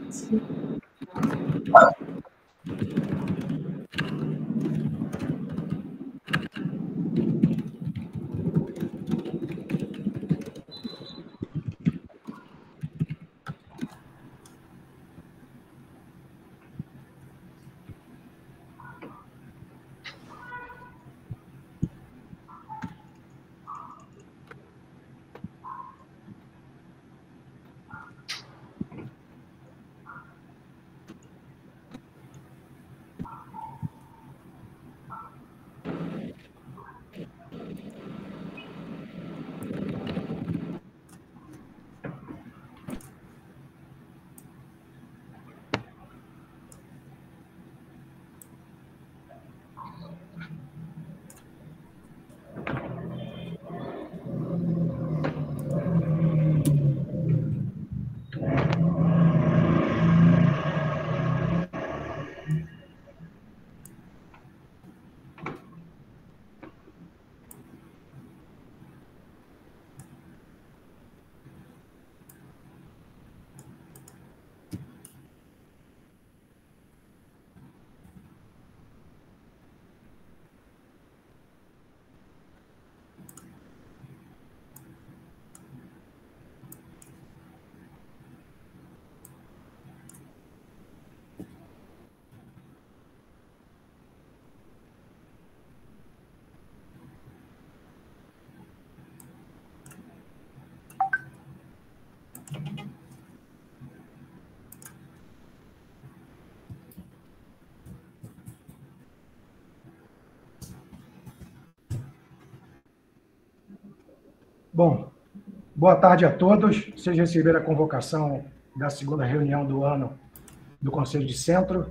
Bom, boa tarde a todos. Vocês receberam a convocação da segunda reunião do ano do Conselho de Centro.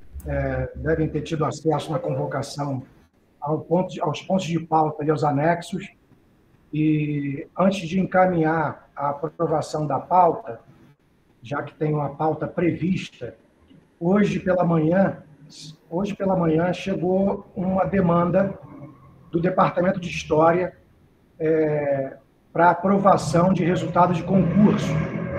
Devem ter tido acesso na convocação aos pontos de pauta e aos anexos. E antes de encaminhar a aprovação da pauta, já que tem uma pauta prevista, hoje pela manhã chegou uma demanda do Departamento de História para aprovação de resultados de concurso.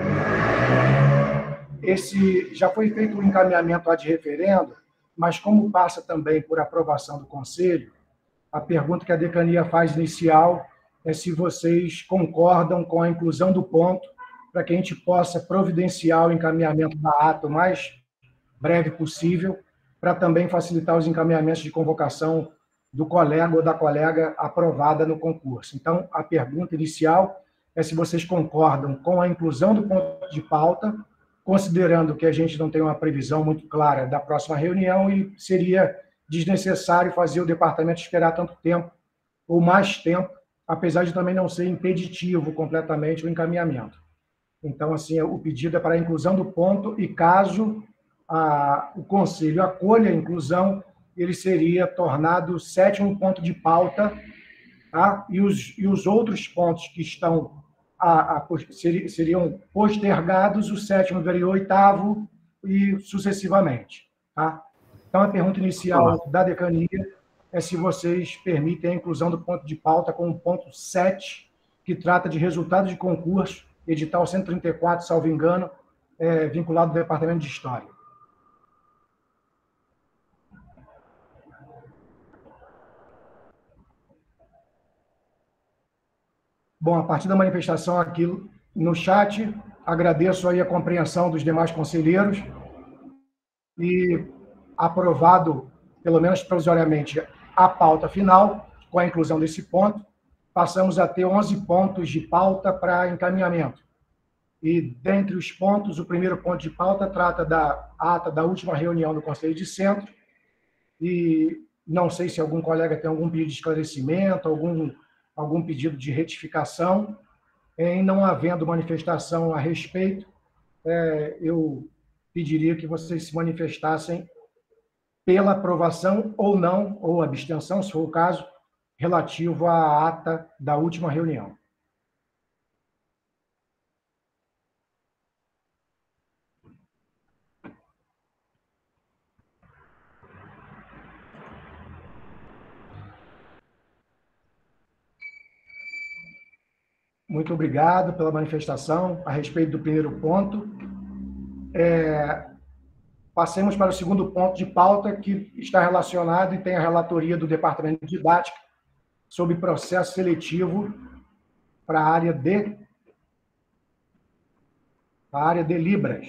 Esse já foi feito um encaminhamento ad referendo, mas como passa também por aprovação do Conselho, a pergunta que a decania faz inicial é se vocês concordam com a inclusão do ponto para que a gente possa providenciar o encaminhamento da ata o mais breve possível, para também facilitar os encaminhamentos de convocação do colega ou da colega aprovada no concurso. Então, a pergunta inicial é se vocês concordam com a inclusão do ponto de pauta, considerando que a gente não tem uma previsão muito clara da próxima reunião e seria desnecessário fazer o departamento esperar tanto tempo ou mais tempo, apesar de também não ser impeditivo completamente o encaminhamento. Então, assim, o pedido é para a inclusão do ponto e, caso o Conselho acolha a inclusão, ele seria tornado o 7º ponto de pauta, tá? E os outros pontos que estão seriam postergados, o 7º viraria o 8º e sucessivamente. Tá? Então, a pergunta inicial da decania é se vocês permitem a inclusão do ponto de pauta com o ponto 7, que trata de resultados de concurso, edital 134, salvo engano, vinculado ao Departamento de História. Bom, a partir da manifestação aqui no chat, agradeço aí a compreensão dos demais conselheiros e aprovado, pelo menos provisoriamente, a pauta final, com a inclusão desse ponto, passamos a ter 11 pontos de pauta para encaminhamento. E, dentre os pontos, o primeiro ponto de pauta trata da ata da última reunião do Conselho de Centro, e não sei se algum colega tem algum pedido de esclarecimento, algum pedido de retificação. Em não havendo manifestação a respeito, eu pediria que vocês se manifestassem pela aprovação ou não, ou abstenção, se for o caso, relativo à ata da última reunião. Muito obrigado pela manifestação a respeito do primeiro ponto. Passemos para o segundo ponto de pauta, que está relacionado e tem a relatoria do Departamento de Didática sobre processo seletivo para a área de Libras.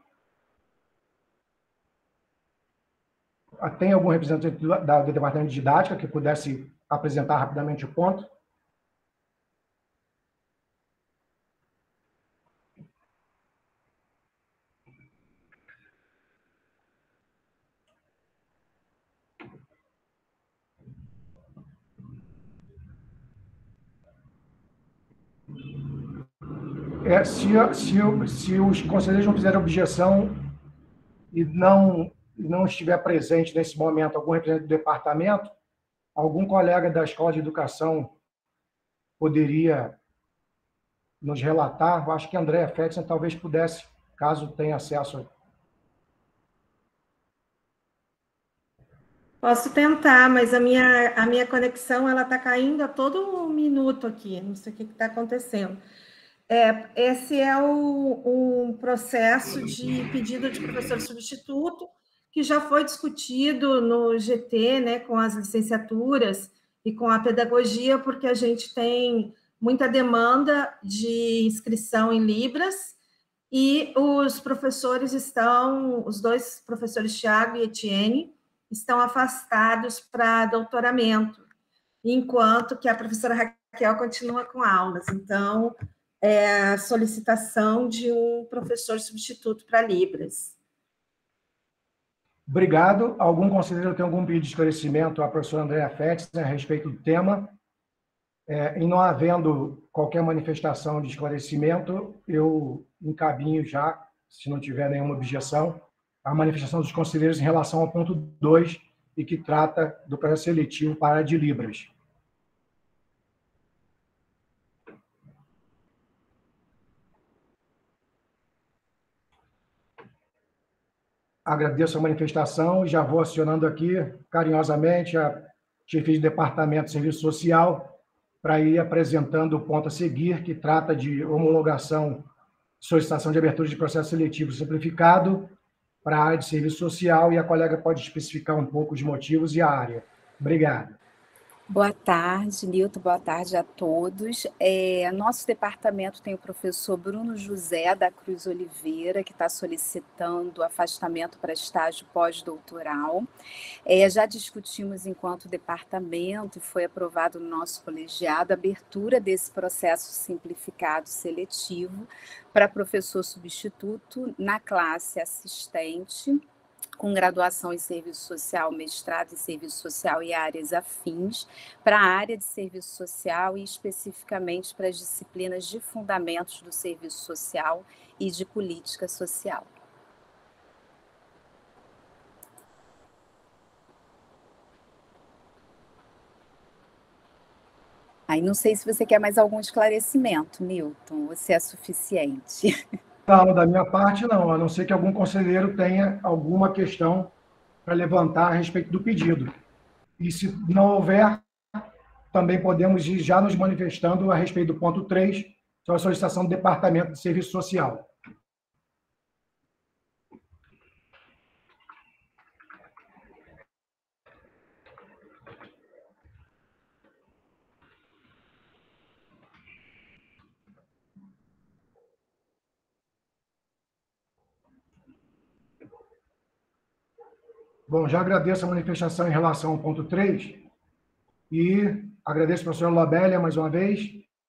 Tem algum representante do Departamento de Didática que pudesse apresentar rapidamente o ponto? Se os conselheiros não fizerem objeção e não estiver presente nesse momento algum representante do departamento, algum colega da Escola de Educação poderia nos relatar? Eu acho que a Andréa Fetzen talvez pudesse, caso tenha acesso. Posso tentar, mas a minha conexão está caindo a todo minuto aqui, não sei o que está acontecendo. Esse é um processo de pedido de professor substituto, que já foi discutido no GT, né, com as licenciaturas e com a pedagogia, porque a gente tem muita demanda de inscrição em Libras, e os professores os dois professores, Thiago e Etienne, estão afastados para doutoramento, enquanto que a professora Raquel continua com aulas. Então, a solicitação de um professor substituto para Libras. Obrigado. Algum conselheiro tem algum pedido de esclarecimento à professora Andréa Fetzen a respeito do tema? E não havendo qualquer manifestação de esclarecimento, eu encaminho já, se não tiver nenhuma objeção, a manifestação dos conselheiros em relação ao ponto 2, e que trata do processo seletivo para a área de Libras. Agradeço a manifestação e já vou acionando aqui, carinhosamente, a chefia de Departamento de Serviço Social para ir apresentando o ponto a seguir, que trata de homologação, solicitação de abertura de processo seletivo simplificado para a área de Serviço Social, e a colega pode especificar um pouco os motivos e a área. Obrigado. Boa tarde, Nilton, boa tarde a todos. Nosso departamento tem o professor Bruno José da Cruz Oliveira, que está solicitando afastamento para estágio pós-doutoral. Já discutimos enquanto departamento, e foi aprovado no nosso colegiado, a abertura desse processo simplificado seletivo para professor substituto na classe assistente, com graduação em Serviço Social, mestrado em Serviço Social e áreas afins, para a área de Serviço Social e especificamente para as disciplinas de Fundamentos do Serviço Social e de Política Social. Aí não sei se você quer mais algum esclarecimento, Nilton, ou se é suficiente. Não, da minha parte, não, a não ser que algum conselheiro tenha alguma questão para levantar a respeito do pedido. E se não houver, também podemos ir já nos manifestando a respeito do ponto 3, sobre a solicitação do Departamento de Serviço Social. Bom, já agradeço a manifestação em relação ao ponto 3 e agradeço a professora Labélia mais uma vez.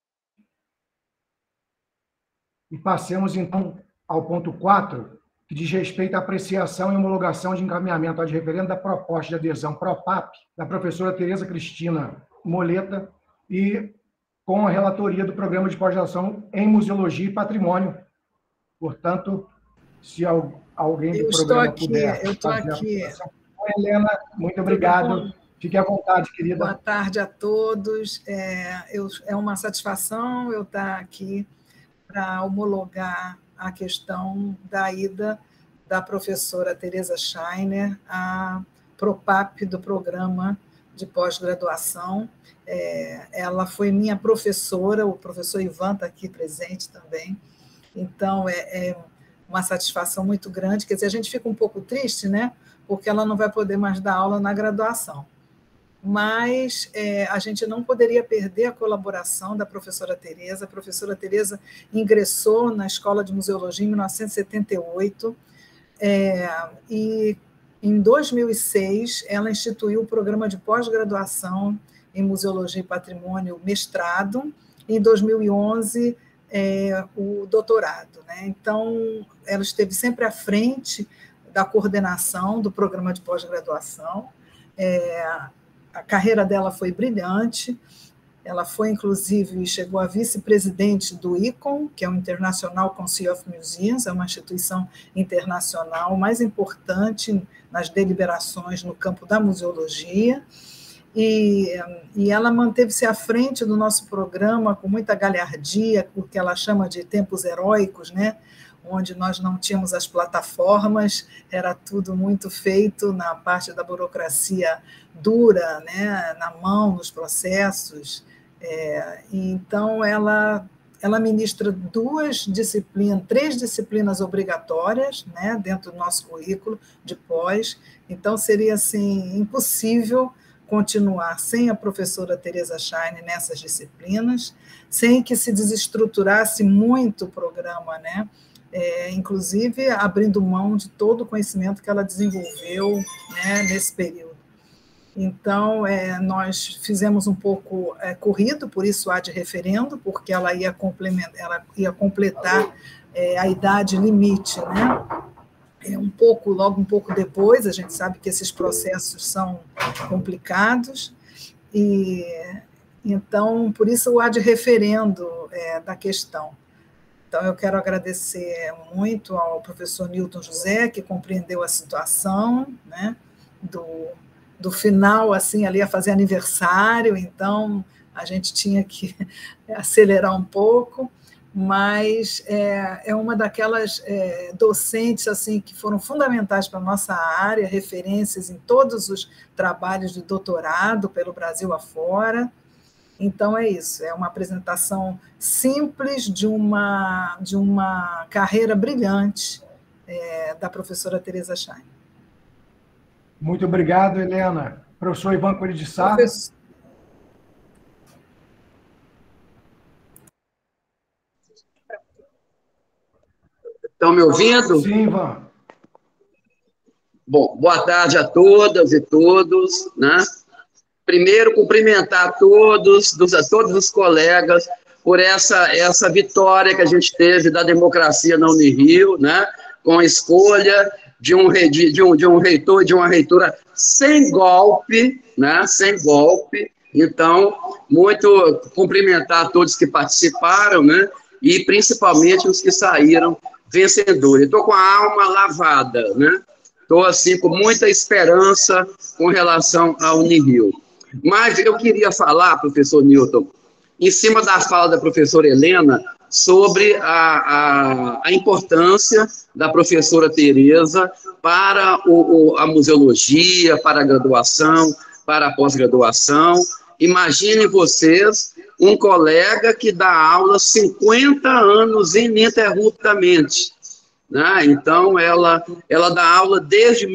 E passemos, então, ao ponto 4, que diz respeito à apreciação e homologação de encaminhamento ad referendo da proposta de adesão PROPAP da professora Tereza Cristina Moleta e com a relatoria do Programa de Pós-Graduação em Museologia e Patrimônio. Portanto, se alguém do programa puder... Eu estou aqui. Oi, Helena, muito obrigado. Fique à vontade, querida. Boa tarde a todos. É uma satisfação eu estar aqui para homologar a questão da ida da professora Tereza Scheiner à PROPAP do Programa de Pós-Graduação. Ela foi minha professora, o professor Ivan está aqui presente também. Então, uma satisfação muito grande. Quer dizer, a gente fica um pouco triste, né? Porque ela não vai poder mais dar aula na graduação. Mas a gente não poderia perder a colaboração da professora Tereza. A professora Tereza ingressou na Escola de Museologia em 1978, e em 2006 ela instituiu o programa de pós-graduação em Museologia e Patrimônio, mestrado, e em 2011 o doutorado, né? Então, ela esteve sempre à frente da coordenação do programa de pós-graduação. A carreira dela foi brilhante, ela foi, inclusive, chegou a vice-presidente do ICOM, que é o International Council of Museums, é uma instituição internacional mais importante nas deliberações no campo da museologia, e ela manteve-se à frente do nosso programa com muita galhardia, o que ela chama de tempos heróicos, né? Onde nós não tínhamos as plataformas, era tudo muito feito na parte da burocracia dura, né, na mão, nos processos. Então, ela ministra três disciplinas obrigatórias, né, dentro do nosso currículo de pós. Então, seria assim, impossível continuar sem a professora Tereza Schein nessas disciplinas, sem que se desestruturasse muito o programa, né? Inclusive abrindo mão de todo o conhecimento que ela desenvolveu, né, nesse período. Então, nós fizemos um pouco corrido, por isso há de referendo, porque ela ia completar a idade limite, né? Logo um pouco depois, a gente sabe que esses processos são complicados, e então, por isso o há de referendo da questão. Então, eu quero agradecer muito ao professor Newton José, que compreendeu a situação, né, do final, assim, ali a fazer aniversário, então a gente tinha que acelerar um pouco, mas é uma daquelas docentes assim, que foram fundamentais para a nossa área, referências em todos os trabalhos de doutorado pelo Brasil afora. Então, é isso, é uma apresentação simples de uma carreira brilhante da professora Tereza Schein. Muito obrigado, Helena. Professor Ivan Coelho de Sá. Estão me ouvindo? Sim, Ivan. Bom, boa tarde a todas e todos, né? Primeiro, cumprimentar a todos os colegas por essa vitória que a gente teve da democracia na Unirio, né? Com a escolha de um reitor e de uma reitora sem golpe, né? Sem golpe. Então, muito cumprimentar a todos que participaram, né? E principalmente os que saíram vencedores. Estou com a alma lavada, né? Estou assim com muita esperança com relação à Unirio. Mas eu queria falar, professor Newton, em cima da fala da professora Helena, sobre a importância da professora Tereza para a museologia, para a graduação, para a pós-graduação. Imaginem vocês um colega que dá aula 50 anos ininterruptamente, né? Então, ela dá aula desde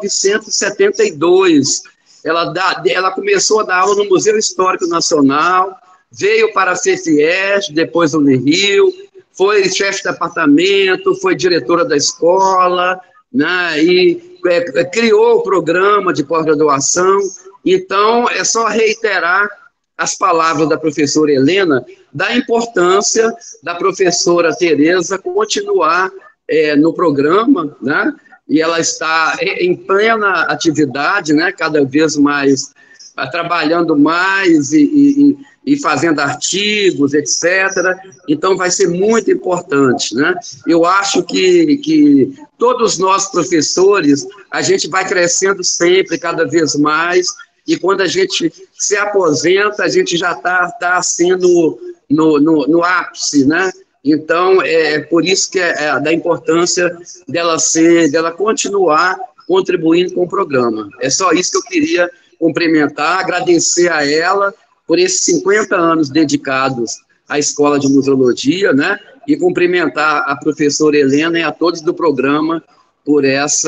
1972. Ela começou a dar aula no Museu Histórico Nacional, veio para a CEFIES, depois Unirio, foi chefe de departamento, foi diretora da escola, né, e criou o programa de pós-graduação. Então, é só reiterar as palavras da professora Helena, da importância da professora Tereza continuar no programa, né? E ela está em plena atividade, né? Cada vez mais, trabalhando mais e fazendo artigos, etc. Então, vai ser muito importante, né? Eu acho que todos nós, professores, a gente vai crescendo sempre, cada vez mais, e quando a gente se aposenta, a gente já está assim no ápice, né? Então, é por isso que da importância dela continuar contribuindo com o programa. É só isso que eu queria cumprimentar, agradecer a ela por esses 50 anos dedicados à Escola de Museologia, né? e cumprimentar a professora Helena e a todos do programa por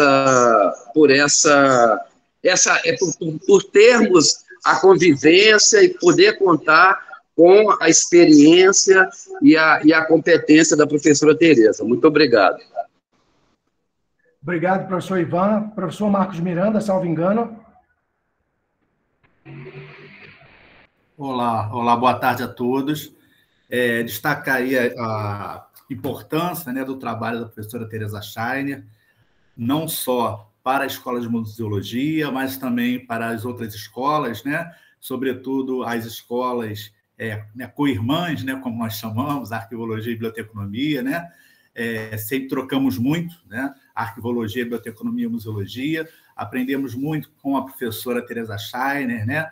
termos a convivência e poder contar com a experiência e a competência da professora Tereza. Muito obrigado. Obrigado, professor Ivan. Professor Marcos Miranda, salvo engano. Olá, boa tarde a todos. Destacar aí a importância, né, do trabalho da professora Tereza Scheiner, não só para a Escola de Museologia, mas também para as outras escolas, né, sobretudo as escolas co-irmãs, né, como nós chamamos, Arquivologia e Biblioteconomia, né, sempre trocamos muito, né, Arquivologia, Biblioteconomia e Museologia, aprendemos muito com a professora Tereza Scheiner, né,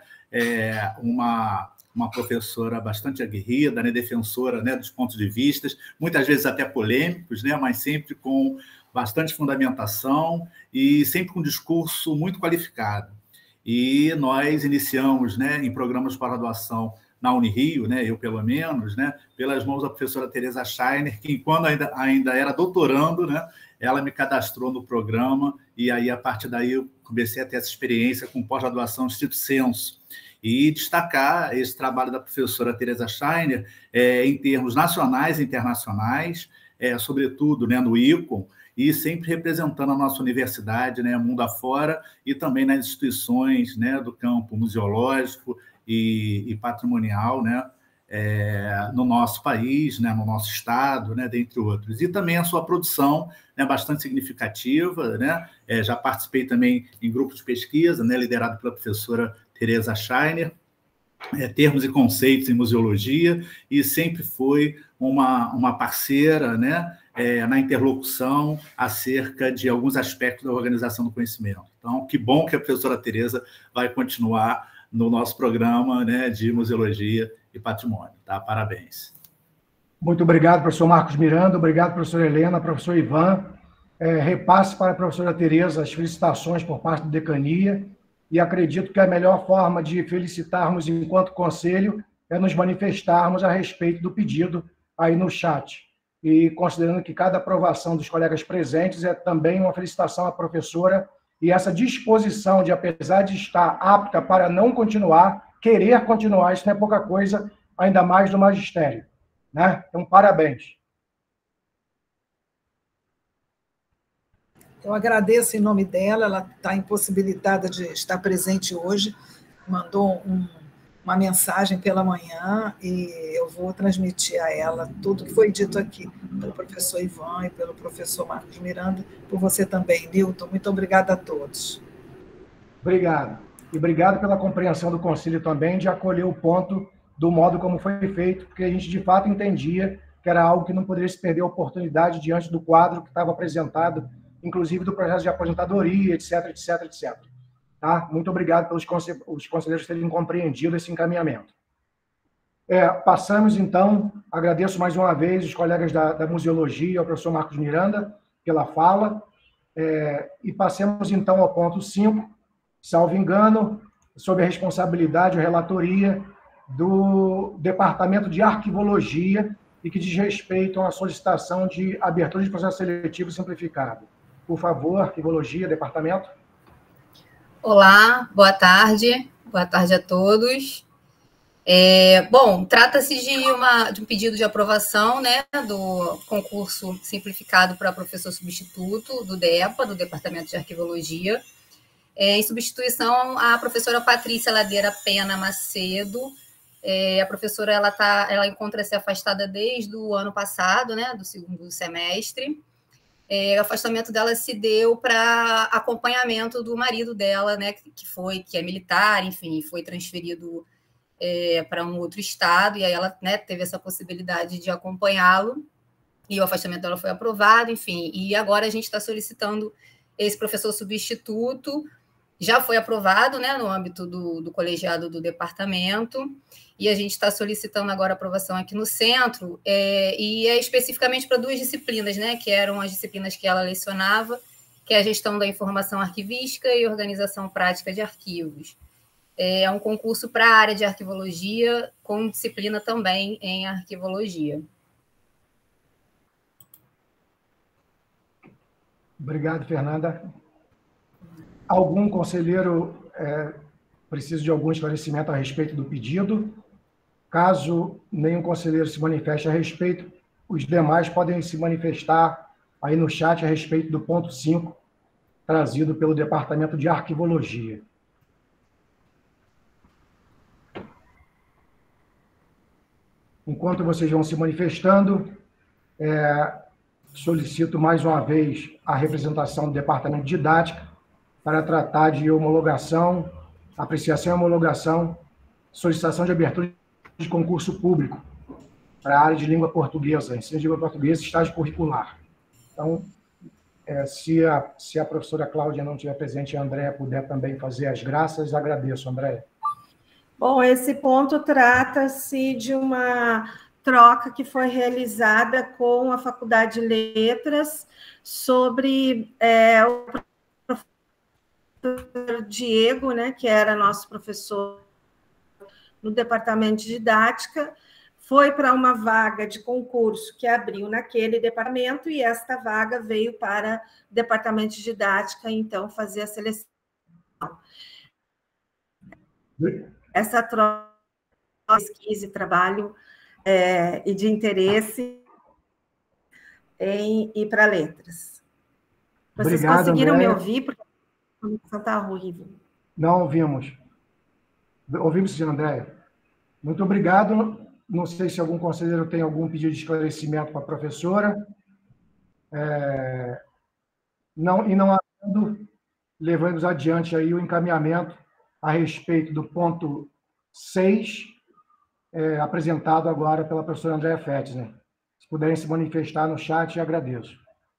uma professora bastante aguerrida, né, defensora, né, dos pontos de vista, muitas vezes até polêmicos, né, mas sempre com bastante fundamentação e sempre com um discurso muito qualificado. E nós iniciamos, né, em programas de pós-graduação na Unirio, né, eu pelo menos, né, pelas mãos da professora Tereza Scheiner, que quando ainda era doutorando, né, ela me cadastrou no programa e aí a partir daí eu comecei a ter essa experiência com pós-graduação stricto sensu. E destacar esse trabalho da professora Tereza Scheiner em termos nacionais e internacionais, sobretudo, né, no ICOM, e sempre representando a nossa universidade, né, mundo afora, e também nas instituições, né, do campo museológico e patrimonial, né, no nosso país, né, no nosso estado, né, dentre outros. E também a sua produção, né, bastante significativa, né, já participei também em grupos de pesquisa, né, liderado pela professora Tereza Scheiner, termos e conceitos em museologia, e sempre foi uma parceira, né, na interlocução acerca de alguns aspectos da organização do conhecimento. Então, que bom que a professora Tereza vai continuar no nosso programa, né, de museologia e patrimônio. Tá? Parabéns. Muito obrigado, professor Marcos Miranda. Obrigado, professora Helena, professor Ivan. Repasse para a professora Tereza as felicitações por parte da decania, e acredito que a melhor forma de felicitarmos enquanto conselho é nos manifestarmos a respeito do pedido aí no chat. E considerando que cada aprovação dos colegas presentes é também uma felicitação à professora, e essa disposição de, apesar de estar apta para não continuar, querer continuar, isso não é pouca coisa, ainda mais do magistério, né? Então, parabéns. Eu agradeço em nome dela, ela está impossibilitada de estar presente hoje, mandou uma mensagem pela manhã e eu vou transmitir a ela tudo que foi dito aqui pelo professor Ivan e pelo professor Marcos Miranda, por você também, Nilton. Muito obrigada a todos. Obrigado. E obrigado pela compreensão do Conselho também de acolher o ponto do modo como foi feito, porque a gente de fato entendia que era algo que não poderia se perder a oportunidade diante do quadro que estava apresentado, inclusive do processo de aposentadoria, etc, etc, etc. Tá? Muito obrigado pelos conselheiros terem compreendido esse encaminhamento. Passamos, então, agradeço mais uma vez os colegas da Museologia, o professor Marcos Miranda, pela fala, e passemos, então, ao ponto 5, salvo engano, sob a responsabilidade ou relatoria do Departamento de Arquivologia e que diz respeito a uma solicitação de abertura de processo seletivo simplificado. Por favor, Arquivologia, Departamento. Olá, boa tarde a todos. Bom, trata-se de um pedido de aprovação, né, do concurso simplificado para professor substituto do DEPA, do Departamento de Arquivologia, em substituição à professora Patrícia Ladeira Pena Macedo. A professora ela encontra-se afastada desde o ano passado, né, do segundo semestre. O afastamento dela se deu para acompanhamento do marido dela, né, que é militar, enfim, foi transferido para um outro estado, e aí ela, né, teve essa possibilidade de acompanhá-lo, e o afastamento dela foi aprovado, enfim, e agora a gente está solicitando esse professor substituto, já foi aprovado, né, no âmbito do colegiado do departamento, e a gente está solicitando agora aprovação aqui no centro, e é especificamente para 2 disciplinas, né, que eram as disciplinas que ela lecionava, que é a gestão da informação arquivística e organização prática de arquivos. É um concurso para a área de arquivologia, com disciplina também em arquivologia. Obrigado, Fernanda. Algum conselheiro precisa de algum esclarecimento a respeito do pedido? Caso nenhum conselheiro se manifeste a respeito, os demais podem se manifestar aí no chat a respeito do ponto 5, trazido pelo Departamento de Arquivologia. Enquanto vocês vão se manifestando, solicito mais uma vez a representação do Departamento de Didática para tratar de homologação, apreciação e homologação, solicitação de abertura de concurso público para a área de língua portuguesa, ensino de língua portuguesa e estágio curricular. Então, se a professora Cláudia não estiver presente e a Andréa puder também fazer as graças, agradeço, Andréa. Bom, esse ponto trata-se de uma troca que foi realizada com a Faculdade de Letras sobre o professor Diego, né, que era nosso professor no Departamento de Didática, foi para uma vaga de concurso que abriu naquele departamento e esta vaga veio para o Departamento de Didática, então, fazer a seleção. Essa troca de pesquisa e trabalho e de interesse em ir para letras. Vocês conseguiram me ouvir? Porque a conexão está horrível. Não ouvimos. Ouvimos, sim, Andréa. Muito obrigado. Não sei se algum conselheiro tem algum pedido de esclarecimento para a professora. Não havendo, levamos adiante aí o encaminhamento a respeito do ponto 6, apresentado agora pela professora Andréa Fetzner. Se puderem se manifestar no chat, agradeço.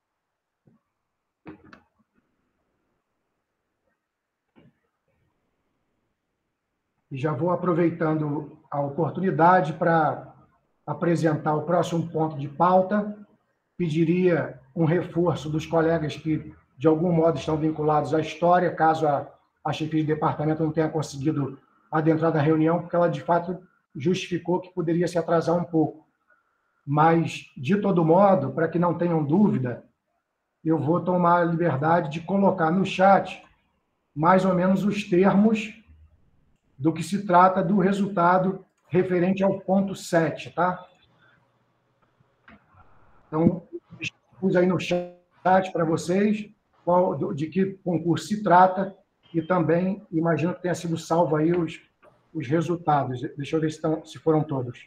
E já vou aproveitando a oportunidade para apresentar o próximo ponto de pauta. Pediria um reforço dos colegas que, de algum modo, estão vinculados à história, caso a chefia de departamento não tenha conseguido adentrar na reunião, porque ela, de fato, justificou que poderia se atrasar um pouco. Mas, de todo modo, para que não tenham dúvida, eu vou tomar a liberdade de colocar no chat mais ou menos os termos do que se trata do resultado referente ao ponto 7, tá? Então, pus aí no chat para vocês de que concurso se trata e também imagino que tenha sido salvo aí os resultados. Deixa eu ver se foram todos.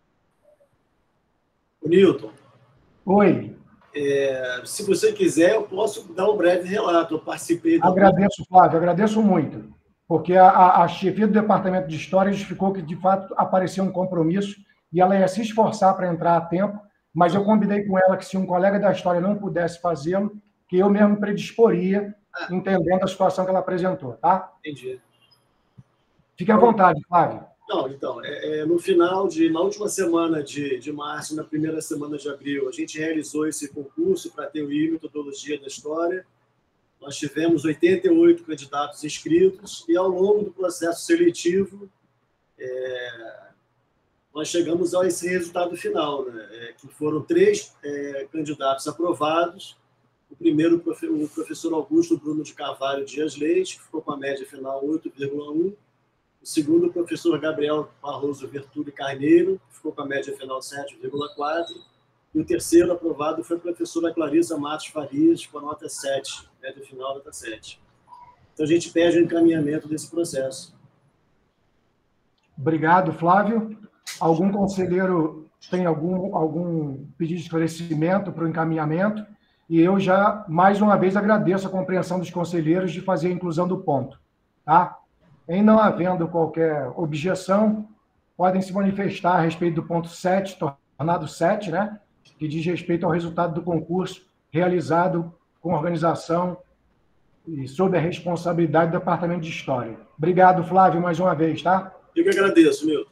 Newton. Oi. Se você quiser, eu posso dar um breve relato. Eu participei... Agradeço, Flávio, agradeço muito, porque a chefia do Departamento de História justificou que, de fato, apareceu um compromisso e ela ia se esforçar para entrar a tempo, mas eu combinei com ela que, se um colega da História não pudesse fazê-lo, que eu mesmo predisporia, entendendo a situação que ela apresentou, tá? Entendi. Fique à vontade, Flávio. Não, então, na última semana de março, na primeira semana de abril, a gente realizou esse concurso para ter o I, Metodologia da História. Nós tivemos 88 candidatos inscritos e, ao longo do processo seletivo, nós chegamos a esse resultado final, né? Que foram 3 candidatos aprovados. O primeiro, o professor Augusto Bruno de Carvalho Dias Leite, que ficou com a média final 8,1. O segundo, o professor Gabriel Barroso Vertuli Carneiro, que ficou com a média final 7,4. E o terceiro aprovado foi a professora Clarissa Matos Farias, com a nota 7, média final nota 7. Então, a gente pede o encaminhamento desse processo. Obrigado, Flávio. Algum conselheiro tem algum pedido de esclarecimento para o encaminhamento? E eu já, mais uma vez, agradeço a compreensão dos conselheiros de fazer a inclusão do ponto. Tá? Em não havendo qualquer objeção, podem se manifestar a respeito do ponto 7, tornado 7, né? Que diz respeito ao resultado do concurso realizado com organização e sob a responsabilidade do Departamento de História. Obrigado, Flávio, mais uma vez, tá? Eu que agradeço, Milton.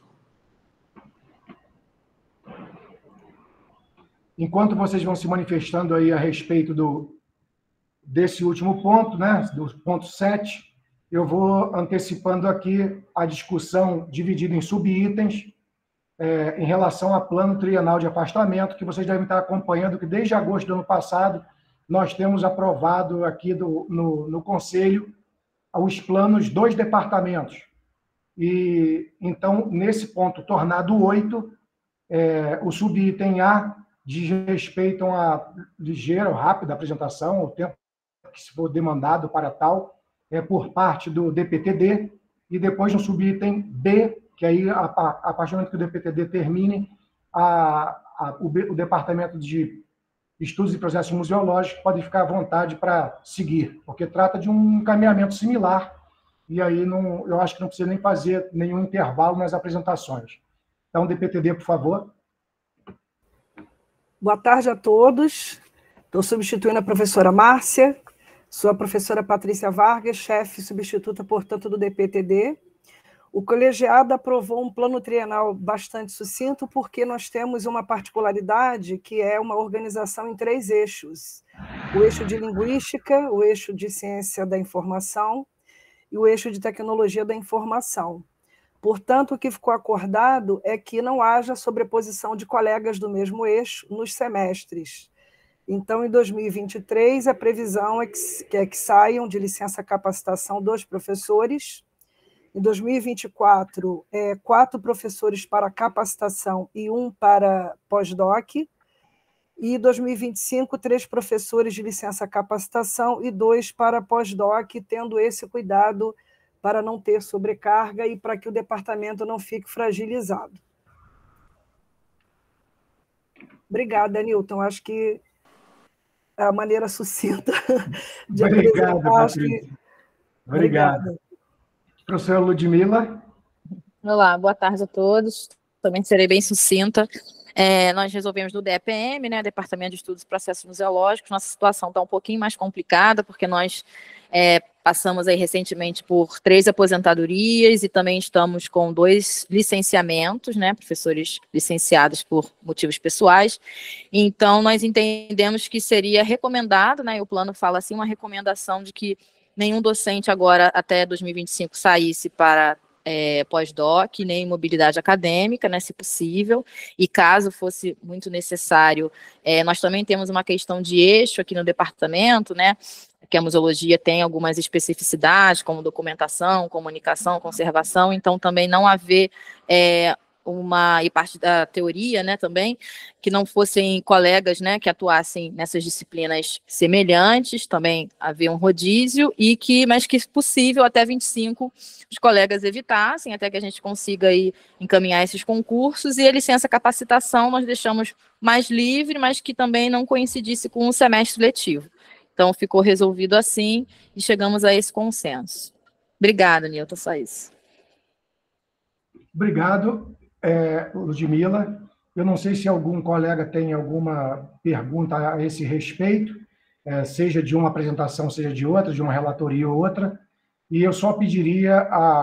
Enquanto vocês vão se manifestando aí a respeito desse último ponto, né, do ponto 7, eu vou antecipando aqui a discussão dividida em subitens em relação ao plano trienal de afastamento, que vocês devem estar acompanhando, que desde agosto do ano passado nós temos aprovado aqui no Conselho os planos dos departamentos. E, então, nesse ponto tornado 8, o subitem A diz respeito a uma ligeira ou rápida apresentação, o tempo que se for demandado para tal, por parte do DPTD, e depois no subitem B, que aí, a partir do momento que o DPTD termine, o Departamento de Estudos e Processos Museológicos pode ficar à vontade para seguir, porque trata de um encaminhamento similar, e aí eu acho que não precisa nem fazer nenhum intervalo nas apresentações. Então, DPTD, por favor. Boa tarde a todos. Estou substituindo a professora Márcia, sou a professora Patrícia Vargas, chefe substituta, portanto, do DPTD. O colegiado aprovou um plano trienal bastante sucinto, porque nós temos uma particularidade, que é uma organização em 3 eixos. O eixo de linguística, o eixo de ciência da informação e o eixo de tecnologia da informação. Portanto, o que ficou acordado é que não haja sobreposição de colegas do mesmo eixo nos semestres. Então, em 2023, a previsão é que saiam de licença-capacitação 2 professores. Em 2024, 4 professores para capacitação e 1 para pós-doc. E em 2025, 3 professores de licença-capacitação e 2 para pós-doc, tendo esse cuidado para não ter sobrecarga e para que o departamento não fique fragilizado. Obrigada, Nilton. Acho que é a maneira sucinta de apresentar. Patrícia. Obrigado. Professora Ludmila. Olá, boa tarde a todos. Também serei bem sucinta. Nós resolvemos no DEPM, né, Departamento de Estudos e Processos Museológicos. Nossa situação está um pouquinho mais complicada, porque nós passamos aí recentemente por 3 aposentadorias e também estamos com 2 licenciamentos, né, professores licenciados por motivos pessoais. Então, nós entendemos que seria recomendado, né, e o plano fala assim, uma recomendação de que nenhum docente agora, até 2025, saísse para pós-doc, nem mobilidade acadêmica, né, se possível, e caso fosse muito necessário, nós também temos uma questão de eixo aqui no departamento, né, que a museologia tem algumas especificidades, como documentação, comunicação, conservação, então também não haver e parte da teoria, né, também, que não fossem colegas, né, que atuassem nessas disciplinas semelhantes, também haver um rodízio, mas que, se possível, até 25, os colegas evitassem, até que a gente consiga aí encaminhar esses concursos, e a licença-capacitação nós deixamos mais livre, mas que também não coincidisse com o semestre letivo. Então, ficou resolvido assim, e chegamos a esse consenso. Obrigada, Nilton, só isso. Obrigado. Ludmila, eu não sei se algum colega tem alguma pergunta a esse respeito, seja de uma apresentação, seja de outra, de uma relatoria ou outra, e eu só pediria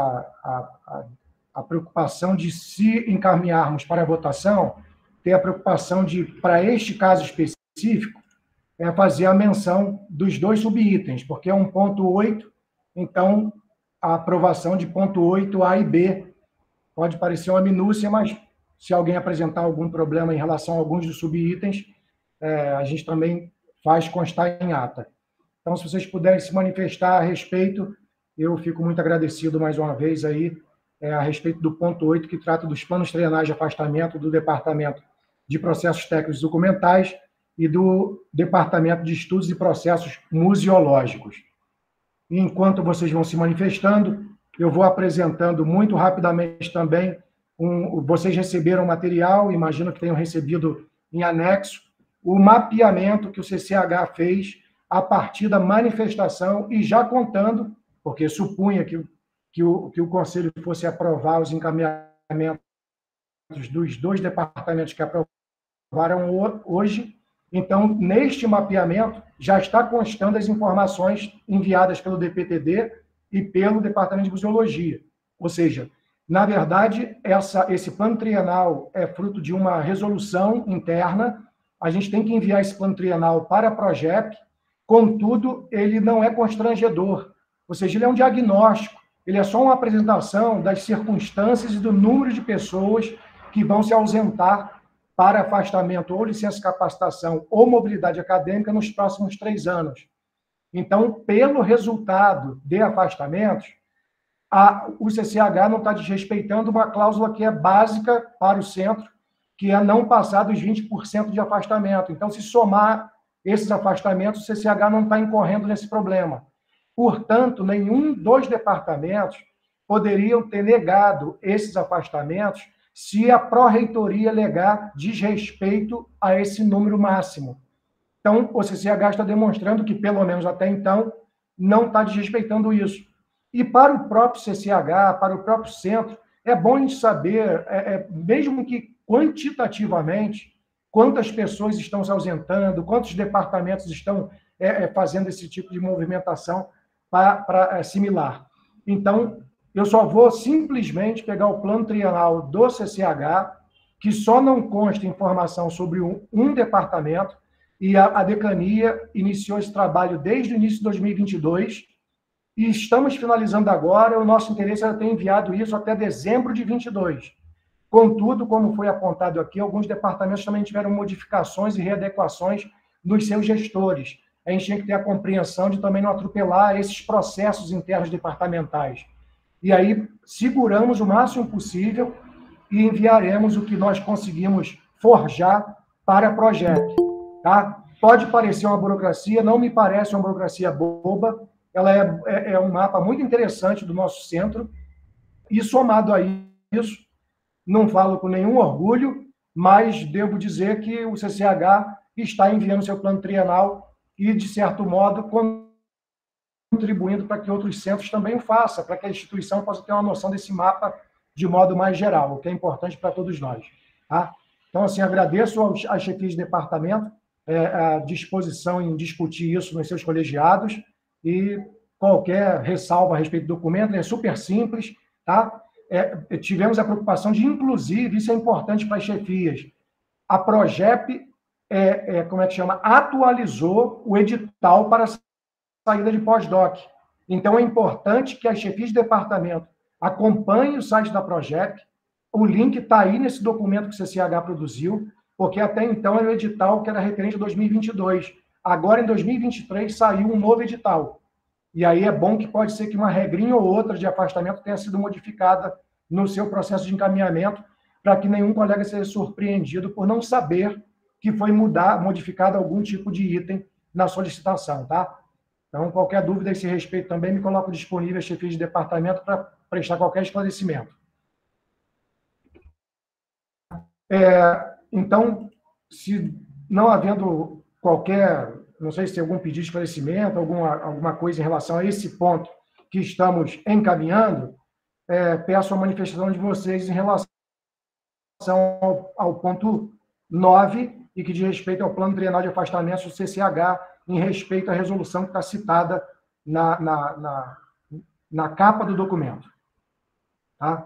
a preocupação de, se encaminharmos para a votação, ter a preocupação de, para este caso específico, fazer a menção dos 2 subitens, porque é 1.8, então a aprovação de ponto 8A e B. Pode parecer uma minúcia, mas se alguém apresentar algum problema em relação a alguns dos subitens, a gente também faz constar em ata. Então, se vocês puderem se manifestar a respeito, eu fico muito agradecido mais uma vez aí, a respeito do ponto 8, que trata dos planos trienais de afastamento do Departamento de Processos Técnicos Documentais e do Departamento de Estudos e Processos Museológicos. E enquanto vocês vão se manifestando, eu vou apresentando muito rapidamente também, vocês receberam material, imagino que tenham recebido em anexo, o mapeamento que o CCH fez a partir da manifestação e já contando, porque supunha que o Conselho fosse aprovar os encaminhamentos dos 2 departamentos que aprovaram hoje. Então, neste mapeamento, já está constando as informações enviadas pelo DPTD e pelo Departamento de Museologia. Ou seja, na verdade, esse plano trienal é fruto de uma resolução interna, a gente tem que enviar esse plano trienal para a PROGEP, contudo, ele não é constrangedor, ou seja, ele é um diagnóstico, ele é só uma apresentação das circunstâncias e do número de pessoas que vão se ausentar para afastamento ou licença de capacitação ou mobilidade acadêmica nos próximos 3 anos. Então, pelo resultado de afastamentos, o CCH não está desrespeitando uma cláusula que é básica para o centro, que é não passar dos 20% de afastamento. Então, se somar esses afastamentos, o CCH não está incorrendo nesse problema. Portanto, nenhum dos departamentos poderiam ter negado esses afastamentos se a pró-reitoria alegar desrespeito a esse número máximo. Então, o CCH está demonstrando que, pelo menos até então, não está desrespeitando isso. E para o próprio CCH, para o próprio centro, é bom a gente saber, mesmo que quantitativamente, quantas pessoas estão se ausentando, quantos departamentos estão fazendo esse tipo de movimentação similar. Então, eu só vou simplesmente pegar o plano trienal do CCH, que só não consta informação sobre um departamento, e a decania iniciou esse trabalho desde o início de 2022, e estamos finalizando agora. O nosso interesse era ter enviado isso até dezembro de 22. Contudo, como foi apontado aqui, alguns departamentos também tiveram modificações e readequações nos seus gestores. A gente tinha que ter a compreensão de também não atropelar esses processos internos departamentais. E aí, seguramos o máximo possível e enviaremos o que nós conseguimos forjar para a Progep. Tá? Pode parecer uma burocracia, não me parece uma burocracia boba, ela é um mapa muito interessante do nosso centro, e somado a isso, não falo com nenhum orgulho, mas devo dizer que o CCH está enviando seu plano trienal e, de certo modo, contribuindo para que outros centros também o façam, para que a instituição possa ter uma noção desse mapa de modo mais geral, o que é importante para todos nós. Tá? Então, assim, agradeço às chefias de departamento a disposição em discutir isso nos seus colegiados, e qualquer ressalva a respeito do documento é super simples, tá? Tivemos a preocupação de, inclusive, isso é importante para as chefias, a Progep, atualizou o edital para a saída de pós-doc. Então, é importante que as chefias de departamento acompanhem o site da Progep, o link está aí nesse documento que o CCH produziu, porque até então era o edital que era referente a 2022. Agora, em 2023, saiu um novo edital. E aí é bom que pode ser que uma regrinha ou outra de afastamento tenha sido modificada no seu processo de encaminhamento, para que nenhum colega seja surpreendido por não saber que foi modificado algum tipo de item na solicitação, tá? Então, qualquer dúvida a esse respeito também, me coloco disponível a chefia de departamento para prestar qualquer esclarecimento. Então, se não havendo qualquer, não sei se tem algum pedido de esclarecimento, alguma coisa em relação a esse ponto que estamos encaminhando, peço a manifestação de vocês em relação ao ponto 9, e que diz respeito ao plano trienal de afastamento do CCH, em respeito à resolução que está citada na capa do documento. Tá?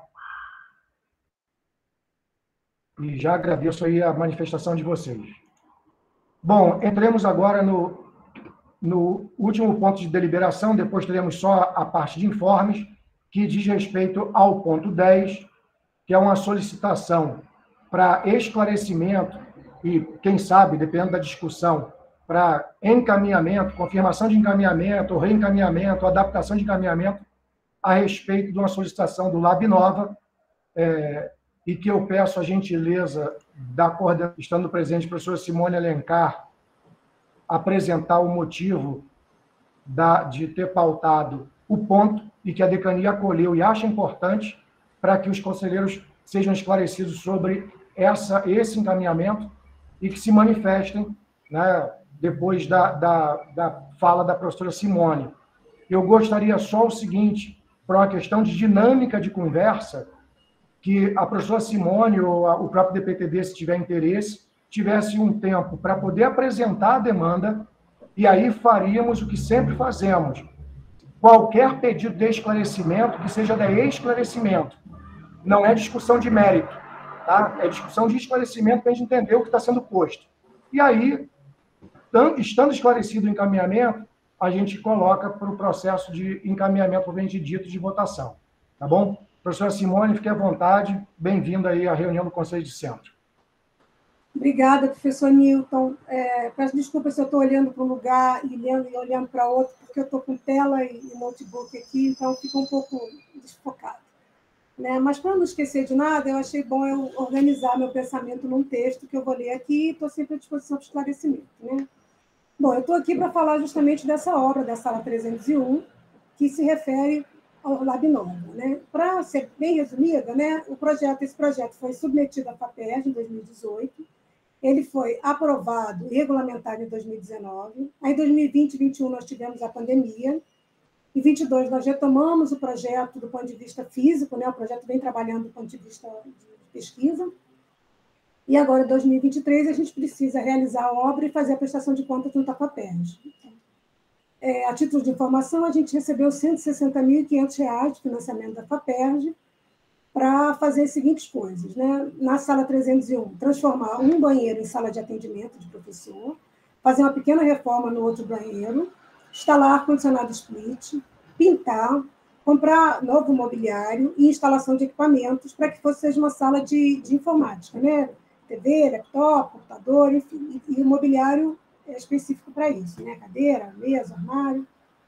E já agradeço aí a manifestação de vocês. Bom, entremos agora no último ponto de deliberação, depois teremos só a parte de informes, que diz respeito ao ponto 10, que é uma solicitação para esclarecimento e, quem sabe, dependendo da discussão, para encaminhamento, confirmação de encaminhamento, reencaminhamento, adaptação de encaminhamento, a respeito de uma solicitação do Lab Nova, e que eu peço a gentileza da coordenação, estando presente a professora Simone Alencar, apresentar o motivo de ter pautado o ponto e que a decania acolheu e acha importante para que os conselheiros sejam esclarecidos sobre esse encaminhamento e que se manifestem, né, depois da fala da professora Simone. Eu gostaria só o seguinte, para uma questão de dinâmica de conversa, que a professora Simone ou o próprio DPTD, se tiver interesse, tivesse um tempo para poder apresentar a demanda, e aí faríamos o que sempre fazemos. Qualquer pedido de esclarecimento, que seja de esclarecimento, não é discussão de mérito, tá? É discussão de esclarecimento para a gente entender o que está sendo posto. E aí, estando esclarecido o encaminhamento, a gente coloca para o processo de encaminhamento, propriamente dito, de votação. Tá bom? Professora Simone, fique à vontade. Bem-vinda aí à reunião do Conselho de Centro. Obrigada, professor Newton. Peço desculpa se eu estou olhando para um lugar e lendo e olhando para outro, porque eu estou com tela e notebook aqui, então fica um pouco desfocado. Né? Mas, para não esquecer de nada, eu achei bom eu organizar meu pensamento num texto que eu vou ler aqui e estou sempre à disposição para esclarecimento. Né? Bom, eu estou aqui para falar justamente dessa obra, da Sala 301, que se refere ao Lab Nova. Né? Para ser bem resumida, né, esse projeto foi submetido à FAPERJ em 2018, ele foi aprovado e regulamentado em 2019, aí em 2020 e 2021 nós tivemos a pandemia, em 2022 nós retomamos o projeto do ponto de vista físico, né, o projeto vem trabalhando do ponto de vista de pesquisa, e agora em 2023 a gente precisa realizar a obra e fazer a prestação de contas junto à FAPERJ. A título de informação, a gente recebeu R$ 160.500 de financiamento da FAPERJ para fazer as seguintes coisas. Né? Na Sala 301, transformar um banheiro em sala de atendimento de professor, fazer uma pequena reforma no outro banheiro, instalar ar-condicionado split, pintar, comprar novo mobiliário e instalação de equipamentos para que seja uma sala de informática, né? TV, laptop, computador, enfim, e o mobiliário é específico para isso, né? Cadeira, mesa, armário.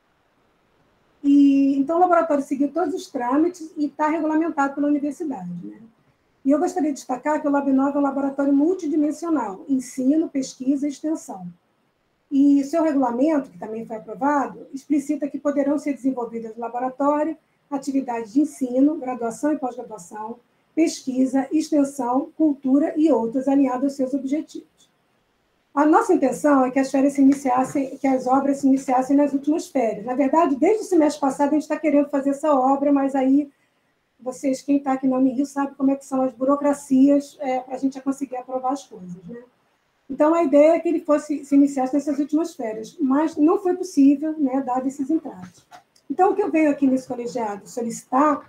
Então, o laboratório seguiu todos os trâmites e está regulamentado pela universidade. Né? E eu gostaria de destacar que o Lab Nova é um laboratório multidimensional, ensino, pesquisa e extensão. E seu regulamento, que também foi aprovado, explicita que poderão ser desenvolvidas no laboratório atividades de ensino, graduação e pós-graduação, pesquisa, extensão, cultura e outras alinhadas aos seus objetivos. A nossa intenção é que as obras se iniciassem nas últimas férias. Na verdade, desde o semestre passado, a gente está querendo fazer essa obra, mas aí, vocês, quem está aqui na Unirio, sabe como é que são as burocracias para a gente já conseguir aprovar as coisas. Né? Então, a ideia é que ele se iniciasse nessas últimas férias, mas não foi possível, né, dado esses entraves. Então, o que eu venho aqui nesse colegiado solicitar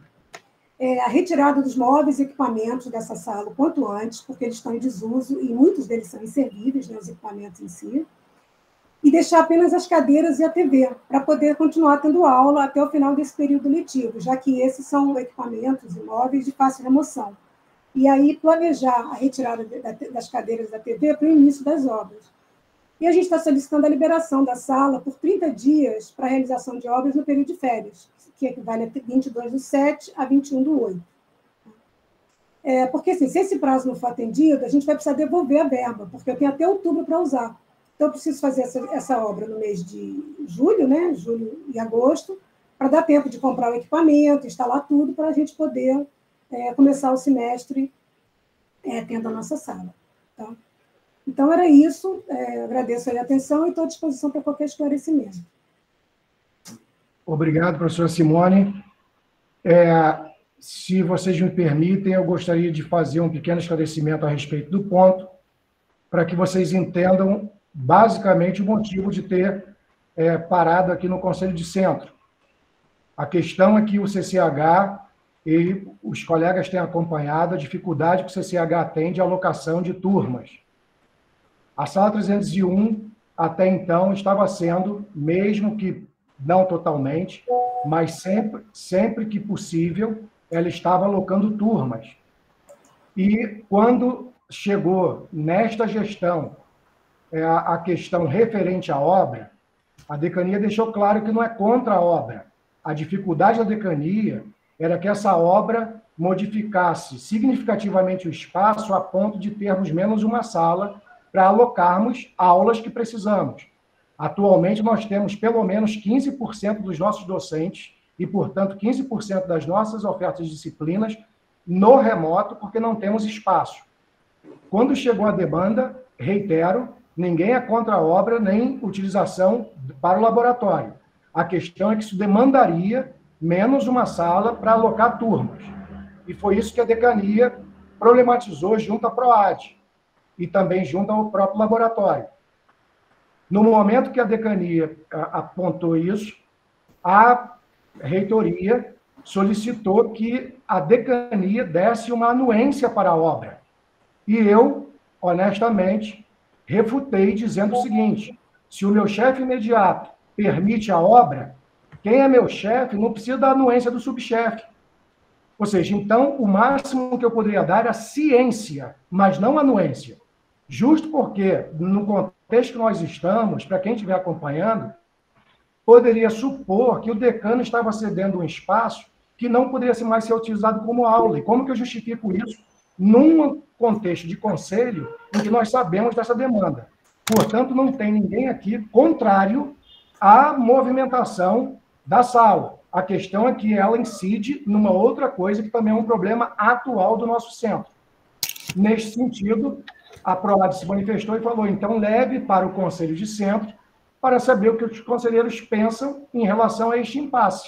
a retirada dos móveis e equipamentos dessa sala o quanto antes, porque eles estão em desuso e muitos deles são inservíveis, né, os equipamentos em si, e deixar apenas as cadeiras e a TV, para poder continuar tendo aula até o final desse período letivo, já que esses são equipamentos e móveis de fácil remoção. E aí planejar a retirada das cadeiras da TV para o início das obras. E a gente está solicitando a liberação da sala por 30 dias para a realização de obras no período de férias, que equivale a 22/7 a 21/8. Porque, assim, se esse prazo não for atendido, a gente vai precisar devolver a verba, porque eu tenho até outubro para usar. Então, eu preciso fazer essa obra no mês de julho, né? Julho e agosto, para dar tempo de comprar o equipamento, instalar tudo, para a gente poder começar o semestre tendo a nossa sala. Tá? Então, era isso. Agradeço aí a atenção e estou à disposição para qualquer esclarecimento. Obrigado, professora Simone. Se vocês me permitem, eu gostaria de fazer um pequeno esclarecimento a respeito do ponto, para que vocês entendam, basicamente, o motivo de ter parado aqui no Conselho de Centro. A questão é que o CCH e os colegas têm acompanhado a dificuldade que o CCH tem de alocação de turmas. A Sala 301, até então, estava sendo, mesmo que não totalmente, mas sempre que possível, ela estava alocando turmas. E quando chegou nesta gestão a questão referente à obra, a decania deixou claro que não é contra a obra. A dificuldade da decania era que essa obra modificasse significativamente o espaço a ponto de termos menos uma sala para alocarmos aulas que precisamos. Atualmente, nós temos pelo menos 15% dos nossos docentes e, portanto, 15% das nossas ofertas de disciplinas no remoto, porque não temos espaço. Quando chegou a demanda, reitero, ninguém é contra a obra nem utilização para o laboratório. A questão é que isso demandaria menos uma sala para alocar turmas. E foi isso que a decania problematizou junto à PROAD e também junto ao próprio laboratório. No momento que a decania apontou isso, a reitoria solicitou que a decania desse uma anuência para a obra. E eu, honestamente, refutei dizendo o seguinte: se o meu chefe imediato permite a obra, quem é meu chefe não precisa da anuência do subchefe. Ou seja, então, o máximo que eu poderia dar era ciência, mas não anuência. Justo porque, no contexto que nós estamos, para quem estiver acompanhando, poderia supor que o decano estava cedendo um espaço que não poderia mais ser utilizado como aula. E como que eu justifico isso num contexto de conselho em que nós sabemos dessa demanda? Portanto, não tem ninguém aqui contrário à movimentação da sala. A questão é que ela incide numa outra coisa que também é um problema atual do nosso centro. Neste sentido, a PROAD se manifestou e falou, então leve para o Conselho de Centro para saber o que os conselheiros pensam em relação a este impasse.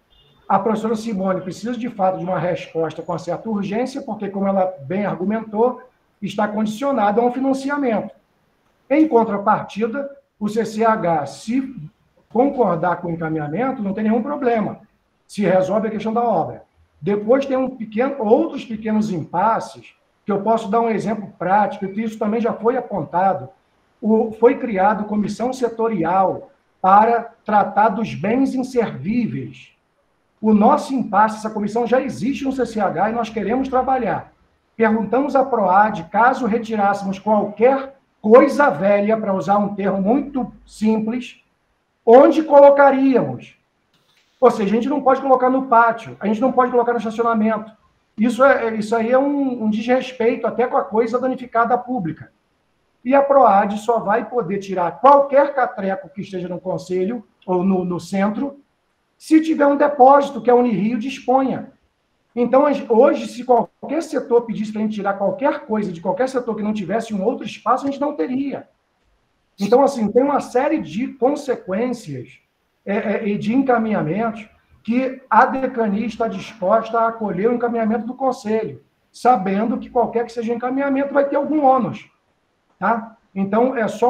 A professora Simone precisa, de fato, de uma resposta com certa urgência, porque, como ela bem argumentou, está condicionada a um financiamento. Em contrapartida, o CCH, se concordar com o encaminhamento, não tem nenhum problema. Se resolve a questão da obra. Depois tem outros pequenos impasses, que eu posso dar um exemplo prático, que isso também já foi apontado. Foi criado comissão setorial para tratar dos bens inservíveis. O nosso impasse, essa comissão já existe no CCH e nós queremos trabalhar. Perguntamos à PROAD, caso retirássemos qualquer coisa velha, para usar um termo muito simples, onde colocaríamos? Ou seja, a gente não pode colocar no pátio, a gente não pode colocar no estacionamento. Isso aí é um desrespeito até com a coisa danificada pública. E a PROAD só vai poder tirar qualquer catreco que esteja no conselho ou no centro, se tiver um depósito que a Unirio disponha. Então, hoje, se qualquer setor pedisse para a gente tirar qualquer coisa de qualquer setor que não tivesse um outro espaço, a gente não teria. Então, assim, tem uma série de consequências e de encaminhamentos que a decania está disposta a acolher o encaminhamento do conselho, sabendo que qualquer que seja encaminhamento vai ter algum ônus. Tá? Então, é só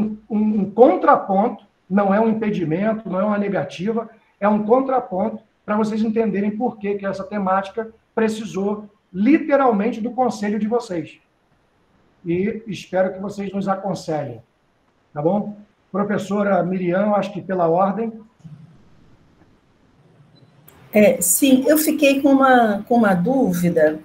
um contraponto, não é um impedimento, não é uma negativa, é um contraponto para vocês entenderem por que essa temática precisou literalmente do conselho de vocês. E espero que vocês nos aconselhem. Tá bom? Professora Miriam, acho que pela ordem. Sim, eu fiquei com uma dúvida.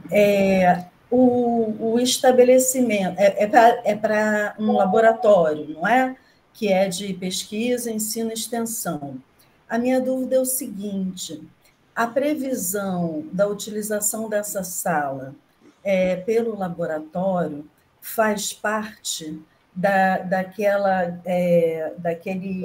O estabelecimento é para um laboratório, não é? Que é de pesquisa, ensino e extensão. A minha dúvida é o seguinte: a previsão da utilização dessa sala pelo laboratório faz parte daquele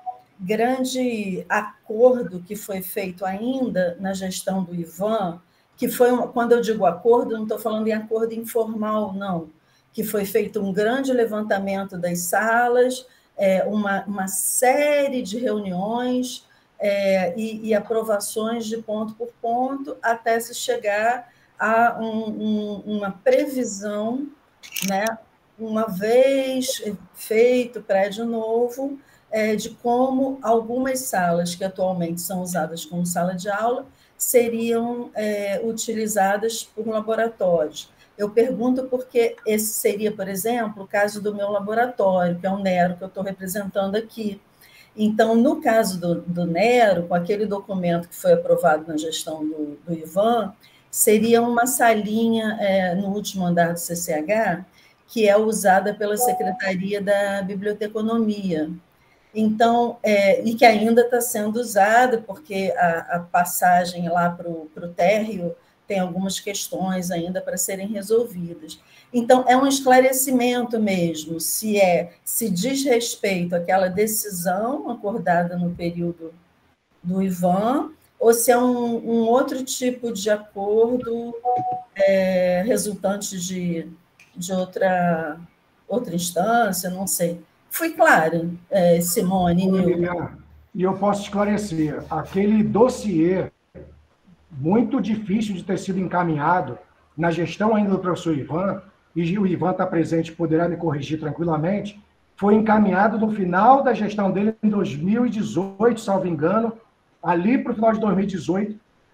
grande acordo que foi feito ainda na gestão do Ivan, que foi, quando eu digo acordo, não estou falando em acordo informal, não, que foi feito um grande levantamento das salas, uma série de reuniões e aprovações de ponto por ponto, até se chegar a uma previsão, né, uma vez feito prédio novo, de como algumas salas que atualmente são usadas como sala de aula seriam utilizadas por laboratórios. Eu pergunto porque esse seria, por exemplo, o caso do meu laboratório, que é o Nero, que eu estou representando aqui. Então, no caso do Nero, com aquele documento que foi aprovado na gestão do Ivan, seria uma salinha no último andar do CCH, que é usada pela Secretaria da Biblioteconomia. Então, e que ainda está sendo usada, porque a passagem lá para o térreo tem algumas questões ainda para serem resolvidas. Então, é um esclarecimento mesmo, se diz respeito àquela decisão acordada no período do Ivan, ou se é um outro tipo de acordo resultante de outra instância, não sei. Fui clara, Simone, Nilton. E eu posso esclarecer, aquele dossiê muito difícil de ter sido encaminhado na gestão ainda do professor Ivan, e o Ivan está presente, poderá me corrigir tranquilamente, foi encaminhado no final da gestão dele, em 2018, salvo engano, ali para o final de 2018,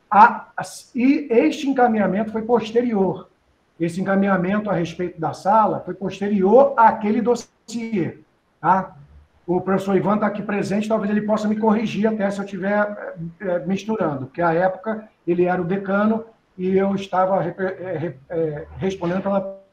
e este encaminhamento foi posterior. Esse encaminhamento a respeito da sala foi posterior àquele dossiê. Tá? O professor Ivan está aqui presente, talvez ele possa me corrigir até se eu estiver misturando, porque à época ele era o decano e eu estava respondendo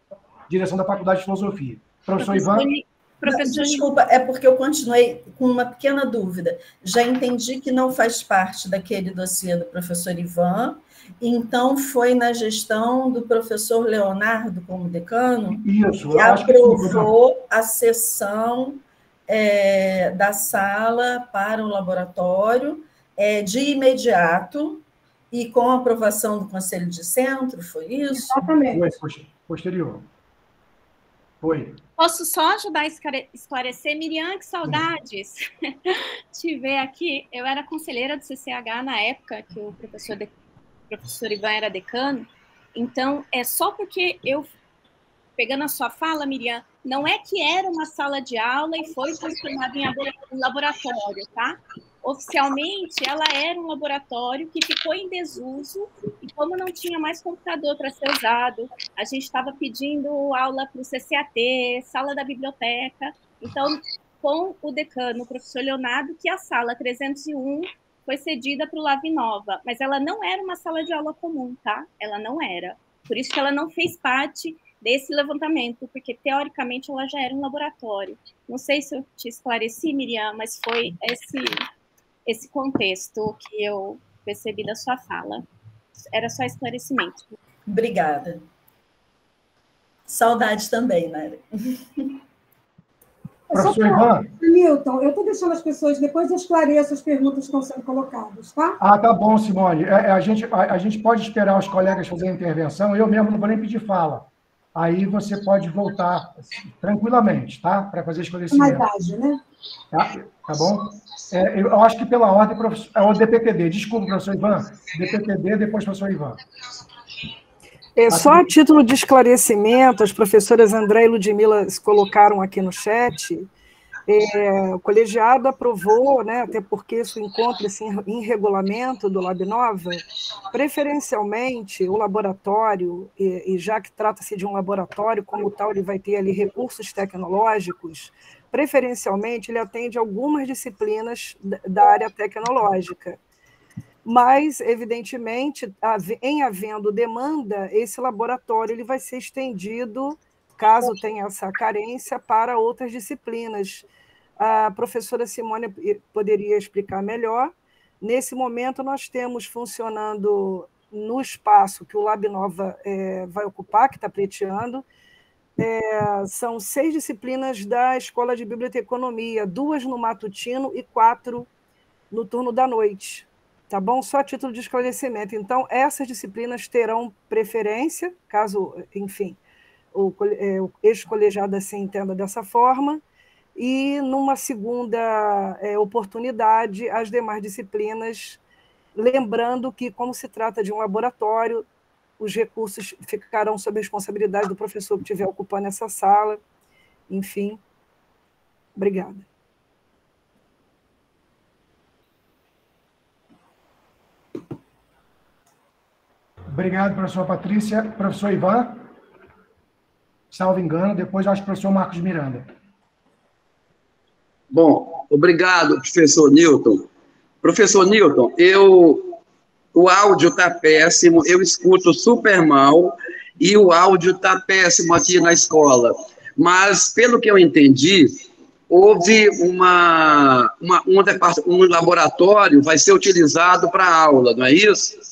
direção da Faculdade de Filosofia. Professor Ivan? Desculpa, é porque eu continuei com uma pequena dúvida. Já entendi que não faz parte daquele dossiê do professor Ivan, então foi na gestão do professor Leonardo como decano que aprovou a cessão da sala para o laboratório de imediato e com a aprovação do Conselho de Centro, foi isso? Exatamente. Posterior. Foi. Posso só ajudar a esclarecer? Miriam, que saudades te ver aqui. Eu era conselheira do CCH na época que o professor Ivan era decano. Então, é só porque eu, pegando a sua fala, Miriam, não é que era uma sala de aula e foi transformada em laboratório, tá? Oficialmente, ela era um laboratório que ficou em desuso e como não tinha mais computador para ser usado, a gente estava pedindo aula para o CCAT, sala da biblioteca. Então, com o decano, o professor Leonardo, que a sala 301 foi cedida para o Lavinova, mas ela não era uma sala de aula comum, tá? Ela não era. Por isso que ela não fez parte desse levantamento, porque, teoricamente, ela já era um laboratório. Não sei se eu te esclareci, Miriam, mas foi esse contexto que eu percebi da sua fala. Era só esclarecimento. Obrigada. Saudade também, né? Professor Ivan? Milton, eu estou deixando as pessoas, depois eu esclareço as perguntas que estão sendo colocadas, tá? Tá bom, Simone. A gente pode esperar os colegas fazerem a intervenção, eu mesmo não vou nem pedir fala. Aí você pode voltar tranquilamente, tá? Para fazer esclarecimento. Mais tarde, né? Tá bom? Eu acho que pela ordem é o DPTD. Desculpa, professor Ivan. DPTD, depois professor Ivan. Só a título de esclarecimento, as professoras André e Ludmila se colocaram aqui no chat, o colegiado aprovou, né, até porque isso encontra-se em regulamento do Labnova, preferencialmente o laboratório, e já que trata-se de um laboratório, como tal, ele vai ter ali recursos tecnológicos, preferencialmente ele atende algumas disciplinas da área tecnológica. Mas, evidentemente, em havendo demanda, esse laboratório ele vai ser estendido, caso tenha essa carência, para outras disciplinas. A professora Simone poderia explicar melhor. Nesse momento, nós temos funcionando no espaço que o Labnova vai ocupar, que está pleiteando, são 6 disciplinas da Escola de Biblioteconomia, 2 no matutino e 4 no turno da noite. Tá bom? Só a título de esclarecimento. Então, essas disciplinas terão preferência, caso, enfim, o ex-colegiado assim entenda dessa forma, e numa segunda oportunidade, as demais disciplinas, lembrando que, como se trata de um laboratório, os recursos ficarão sob responsabilidade do professor que estiver ocupando essa sala. Enfim, obrigada. Obrigado, professora Patrícia. Professor Ivan, salvo engano, depois acho que o professor Marcos Miranda. Bom, obrigado, professor Newton. Professor Newton, o áudio está péssimo, eu escuto super mal, e o áudio está péssimo aqui na escola. Mas, pelo que eu entendi, houve um laboratório vai ser utilizado para aula, não é isso?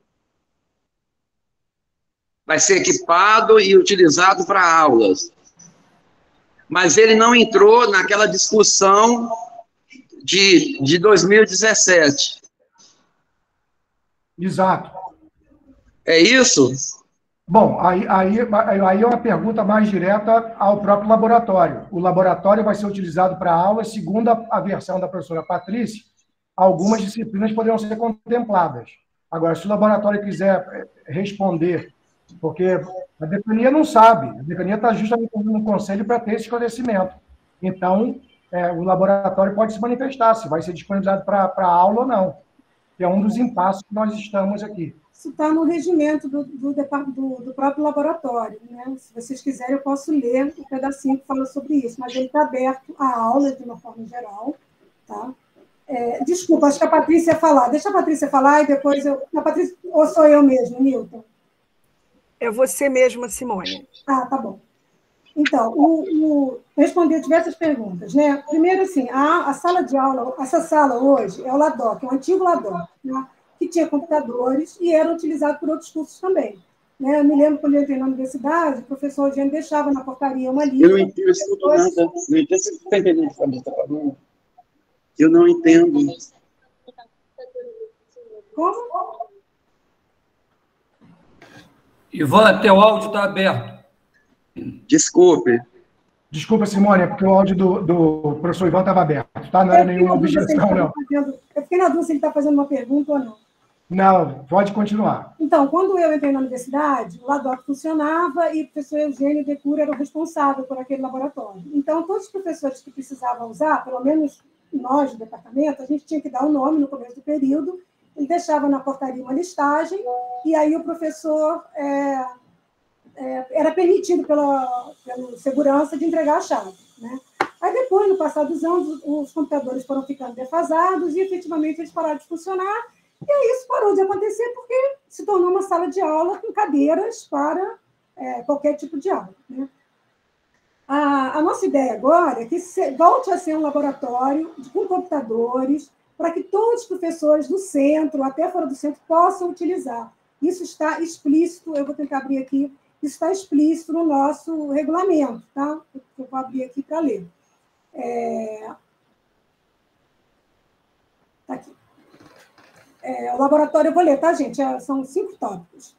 Vai ser equipado e utilizado para aulas. Mas ele não entrou naquela discussão de 2017. Exato. É isso? Bom, aí é uma pergunta mais direta ao próprio laboratório. O laboratório vai ser utilizado para aulas, segundo a versão da professora Patrícia, algumas disciplinas poderão ser contempladas. Agora, se o laboratório quiser responder, porque a decania não sabe, a decania está justamente no conselho para ter esse esclarecimento. Então, o laboratório pode se manifestar, se vai ser disponibilizado para aula ou não, que é um dos impasses que nós estamos aqui. Isso está no regimento do próprio laboratório, né? Se vocês quiserem, eu posso ler um pedacinho que fala sobre isso, mas ele está aberto à aula de uma forma geral, tá? Desculpa, acho que a Patrícia ia falar. Deixa a Patrícia falar e depois eu... A Patrícia, ou sou eu mesmo, Newton? É você mesma, Simone. Tá bom. Então, responder diversas perguntas, né? Primeiro, assim, a sala de aula, essa sala hoje é o LADOC, é o antigo LADOC, né? Que tinha computadores e era utilizado por outros cursos também. Né? Eu me lembro quando eu entrei na universidade, o professor Eugênio deixava na portaria uma lista. Eu não entendo isso tudo nada. Não entendo se você está entendendo o que você está falando. Eu não entendo. Como? Ivan, teu áudio está aberto. Desculpe. Desculpa, Simone, é porque o áudio do professor Ivan estava aberto, tá? Não era nenhuma objeção, não. Eu fiquei na dúvida se ele está fazendo uma pergunta ou não. Não, pode continuar. Então, quando eu entrei na universidade, o LADOC funcionava e o professor Eugênio Decura era o responsável por aquele laboratório. Então, todos os professores que precisavam usar, pelo menos nós do departamento, a gente tinha que dar o nome no começo do período, ele deixava na portaria uma listagem, e aí o professor era permitido pela segurança de entregar a chave, né? Aí depois, no passar dos anos, os computadores foram ficando defasados e, efetivamente, eles pararam de funcionar. E aí isso parou de acontecer porque se tornou uma sala de aula com cadeiras para qualquer tipo de aula, né? A nossa ideia agora é que volte a ser um laboratório com computadores para que todos os professores do centro, até fora do centro, possam utilizar. Isso está explícito, eu vou tentar abrir aqui, isso está explícito no nosso regulamento, tá? Eu vou abrir aqui para ler. Está aqui. O laboratório, eu vou ler, tá, gente? São 5 tópicos.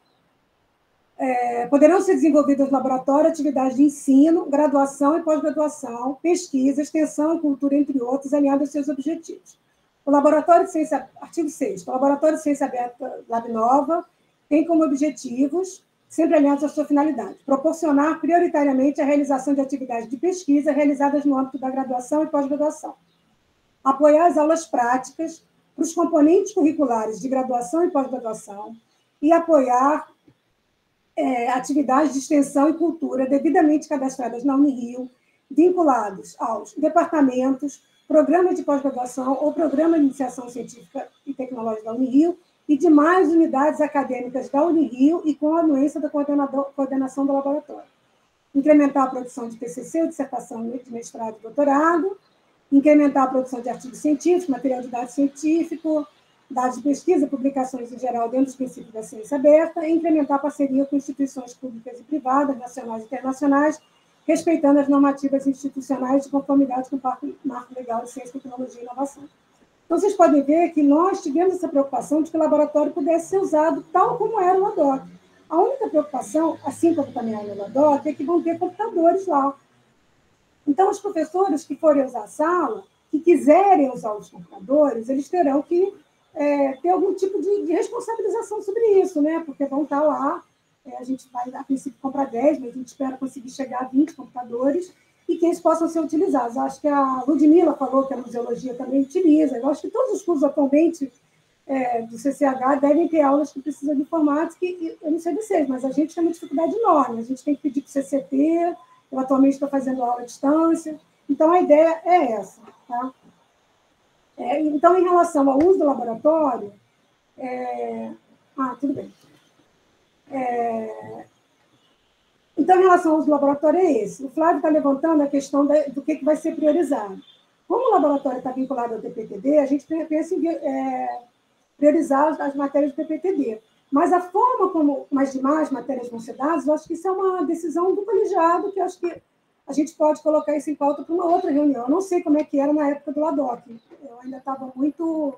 Poderão ser desenvolvidos no laboratório atividades de ensino, graduação e pós-graduação, pesquisa, extensão e cultura, entre outros, alinhados aos seus objetivos. O Laboratório de Ciência, artigo 6º, o Laboratório de Ciência Aberta LabNova tem como objetivos, sempre alinhados à sua finalidade, proporcionar prioritariamente a realização de atividades de pesquisa realizadas no âmbito da graduação e pós-graduação, apoiar as aulas práticas para os componentes curriculares de graduação e pós-graduação e apoiar atividades de extensão e cultura devidamente cadastradas na Unirio, vinculados aos departamentos, programa de pós-graduação ou programa de iniciação científica e tecnológica da Unirio e demais unidades acadêmicas da Unirio e com a anuência da coordenação do laboratório. Incrementar a produção de TCC, dissertação de mestrado e doutorado, incrementar a produção de artigos científicos, material de dado científico, dados de pesquisa, publicações em geral dentro dos princípios da ciência aberta, e incrementar a parceria com instituições públicas e privadas, nacionais e internacionais, respeitando as normativas institucionais de conformidade com o marco legal de ciência, tecnologia e inovação. Então, vocês podem ver que nós tivemos essa preocupação de que o laboratório pudesse ser usado tal como era o LADOC. A única preocupação, assim como também era no LADOC, é que vão ter computadores lá. Então, os professores que forem usar a sala, que quiserem usar os computadores, eles terão que ter algum tipo de responsabilização sobre isso, né? Porque vão estar lá, a gente vai, a princípio, comprar 10, mas a gente espera conseguir chegar a 20 computadores e que eles possam ser utilizados. Acho que a Ludmila falou que a museologia também utiliza. Eu acho que todos os cursos atualmente do CCH devem ter aulas que precisam de informática, e eu não sei vocês, mas a gente tem uma dificuldade enorme. A gente tem que pedir para o CCT, eu atualmente estou fazendo aula à distância. Então, a ideia é essa, tá? Então, em relação ao uso do laboratório... tudo bem. Então, em relação ao uso do laboratório, é esse. O Flávio está levantando a questão do que vai ser priorizado. Como o laboratório está vinculado ao DPTD, a gente pensa em priorizar as matérias do DPTD. Mas a forma como as demais matérias vão ser dadas, eu acho que isso é uma decisão do colegiado, que eu acho que a gente pode colocar isso em pauta para uma outra reunião. Eu não sei como é que era na época do LADOC. Eu ainda estava muito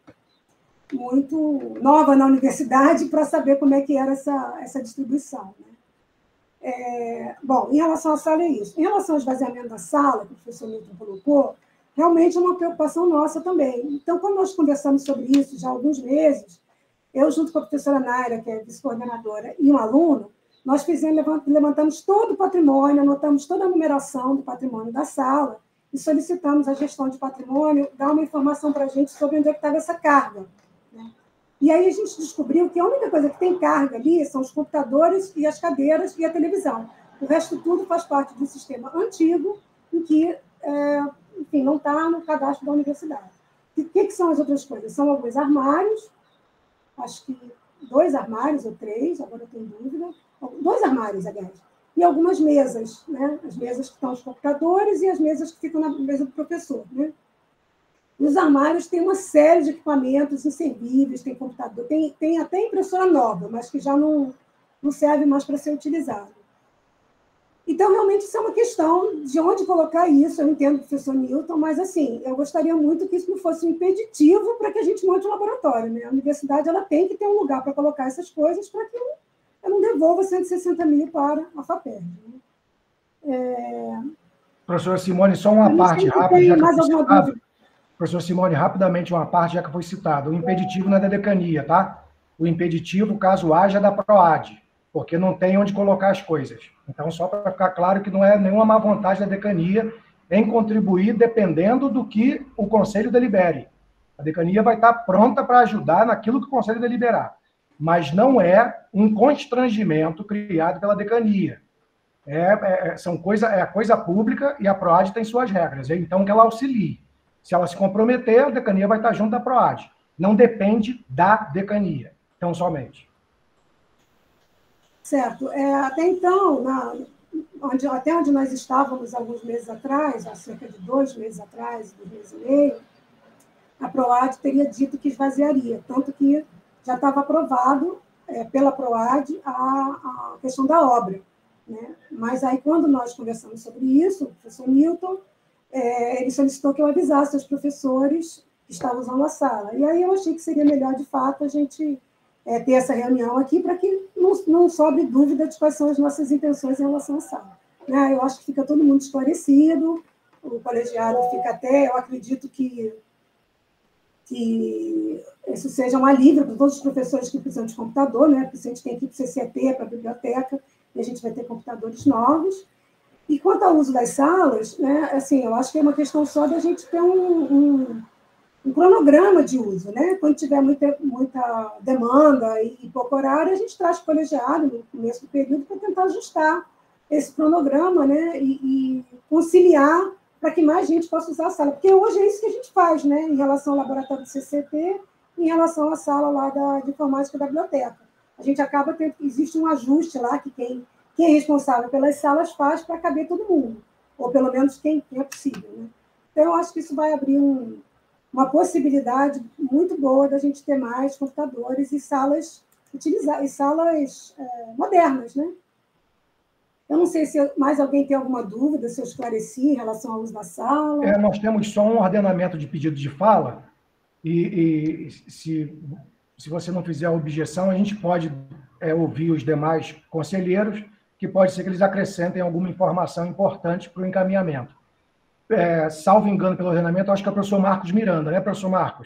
nova na universidade para saber como é que era essa distribuição, né? Bom, em relação à sala é isso. Em relação ao esvaziamento da sala, que o professor Milton colocou, realmente é uma preocupação nossa também. Então, quando nós conversamos sobre isso já há alguns meses, eu, junto com a professora Naira, que é vice-coordenadora, e um aluno, nós levantamos todo o patrimônio, anotamos toda a numeração do patrimônio da sala e solicitamos à gestão de patrimônio dar uma informação para a gente sobre onde é que estava essa carga, né? E aí a gente descobriu que a única coisa que tem carga ali são os computadores e as cadeiras e a televisão. O resto tudo faz parte de um sistema antigo em que, enfim, não está no cadastro da universidade. E o que são as outras coisas? São alguns armários, acho que 2 armários ou 3, agora eu tenho dúvida. 2 armários, aliás. e algumas mesas, né? As mesas que estão os computadores e as mesas que ficam na mesa do professor, né? Nos armários tem uma série de equipamentos inservíveis, tem computador, tem até impressora nova, mas que já não serve mais para ser utilizado. Então, realmente, isso é uma questão de onde colocar isso. Eu entendo, professor Newton, mas, assim, eu gostaria muito que isso não fosse um impeditivo para que a gente monte um laboratório, né? A universidade ela tem que ter um lugar para colocar essas coisas para que eu não devolva 160 mil para a FAPERJ. Professora Simone, só uma parte rápida, já que foi citado. Professora Simone, rapidamente uma parte, já que foi citado. O impeditivo não é da decania, tá? O impeditivo, caso haja, é da PROAD, porque não tem onde colocar as coisas. Então, só para ficar claro que não é nenhuma má vontade da decania em contribuir dependendo do que o Conselho delibere. A decania vai estar pronta para ajudar naquilo que o Conselho deliberar, mas não é um constrangimento criado pela decania. É a coisa pública e a PROAD tem suas regras, então que ela auxilie. Se ela se comprometer, a decania vai estar junto da PROAD. Não depende da decania, então somente. Certo. Até então, até onde nós estávamos alguns meses atrás, há cerca de 2 meses atrás, 2 meses e meio, a PROAD teria dito que esvaziaria, tanto que já estava aprovado pela PROAD a questão da obra, né? Mas aí, quando nós conversamos sobre isso, o professor Newton, ele solicitou que eu avisasse aos professores que estavam usando a sala. E aí eu achei que seria melhor, de fato, a gente ter essa reunião aqui para que não sobre dúvida de quais são as nossas intenções em relação à sala. Eu acho que fica todo mundo esclarecido, o colegiado fica até, eu acredito que isso seja um alívio para todos os professores que precisam de computador, né? Porque a gente tem que ir para o CCT, para a biblioteca, e a gente vai ter computadores novos. E quanto ao uso das salas, né, assim, eu acho que é uma questão só da gente ter um cronograma de uso, né? Quando tiver muita demanda e pouco horário, a gente traz o colegiado no começo do período para tentar ajustar esse cronograma, né? E conciliar para que mais gente possa usar a sala. Porque hoje é isso que a gente faz, né? Em relação ao laboratório do CCT, em relação à sala lá de informática da biblioteca. A gente acaba tendo, existe um ajuste lá que quem é responsável pelas salas faz para caber todo mundo, ou pelo menos quem é possível, né? Então, eu acho que isso vai abrir uma possibilidade muito boa da gente ter mais computadores e salas modernas, né? Eu não sei se mais alguém tem alguma dúvida, se eu esclareci em relação ao uso da sala. Nós temos só um ordenamento de pedido de fala, e se você não fizer a objeção, a gente pode ouvir os demais conselheiros, que pode ser que eles acrescentem alguma informação importante para o encaminhamento. Salvo engano pelo ordenamento, acho que é o professor Marcos Miranda, né, professor Marcos?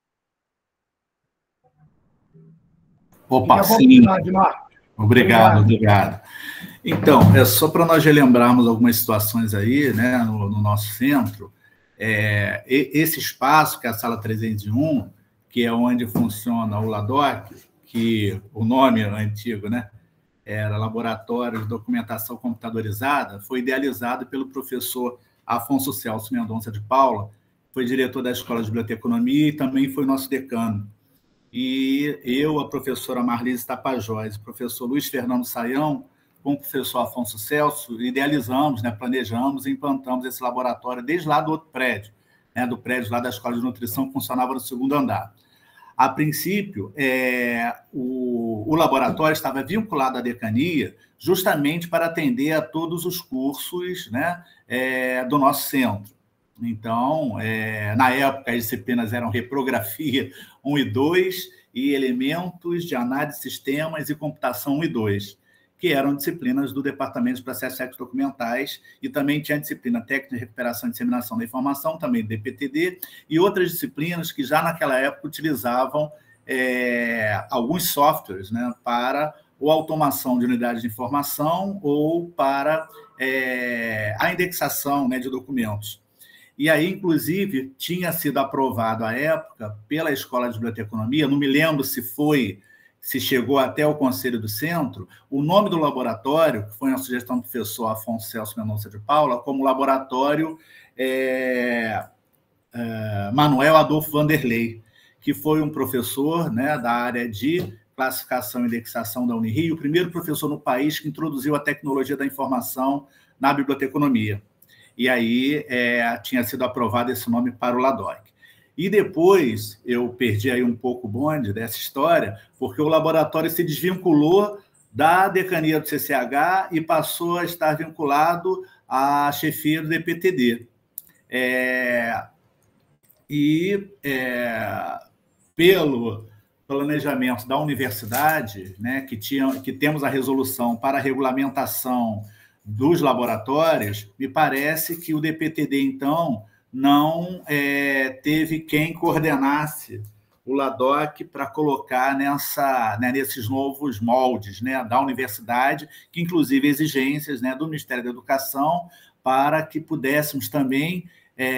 Opa, sim. Obrigado. Então, só para nós relembrarmos algumas situações aí, né, no nosso centro, esse espaço, que é a sala 301, que é onde funciona o LADOC, que o nome antigo, né, era Laboratório de Documentação Computadorizada, foi idealizado pelo professor Afonso Celso Mendonça de Paula, foi diretor da Escola de Biblioteconomia e também foi nosso decano. E eu, a professora Marlise Tapajós, o professor Luiz Fernando Saião, com o professor Afonso Celso, idealizamos, né, planejamos e implantamos esse laboratório desde lá do outro prédio, né, do prédio lá da Escola de Nutrição, que funcionava no 2º andar. A princípio, o laboratório estava vinculado à decania justamente para atender a todos os cursos, né, do nosso centro. Então, na época, as disciplinas eram reprografia 1 e 2 e elementos de análise de sistemas e computação 1 e 2, que eram disciplinas do Departamento de Processos Técnicos Documentais, e também tinha a disciplina Técnica de Recuperação e Disseminação da Informação, também do DPTD, e outras disciplinas que já naquela época utilizavam alguns softwares, né, para ou automação de unidades de informação ou para a indexação, né, de documentos. E aí, inclusive, tinha sido aprovado à época pela Escola de Biblioteconomia, não me lembro se chegou até o Conselho do Centro, o nome do laboratório, que foi uma sugestão do professor Afonso Celso Mendonça de Paula, como Laboratório Manuel Adolfo Vanderlei, que foi um professor, né, da área de classificação e indexação da Unirio, o primeiro professor no país que introduziu a tecnologia da informação na biblioteconomia. E aí tinha sido aprovado esse nome para o LADOC. E depois eu perdi aí um pouco o bonde dessa história, porque o laboratório se desvinculou da decania do CCH e passou a estar vinculado à chefia do DPTD. Pelo planejamento da universidade, né, que temos a resolução para a regulamentação dos laboratórios, me parece que o DPTD, então, não teve quem coordenasse o LADOC para colocar nesses novos moldes, né, da universidade, que inclusive exigências, né, do Ministério da Educação, para que pudéssemos também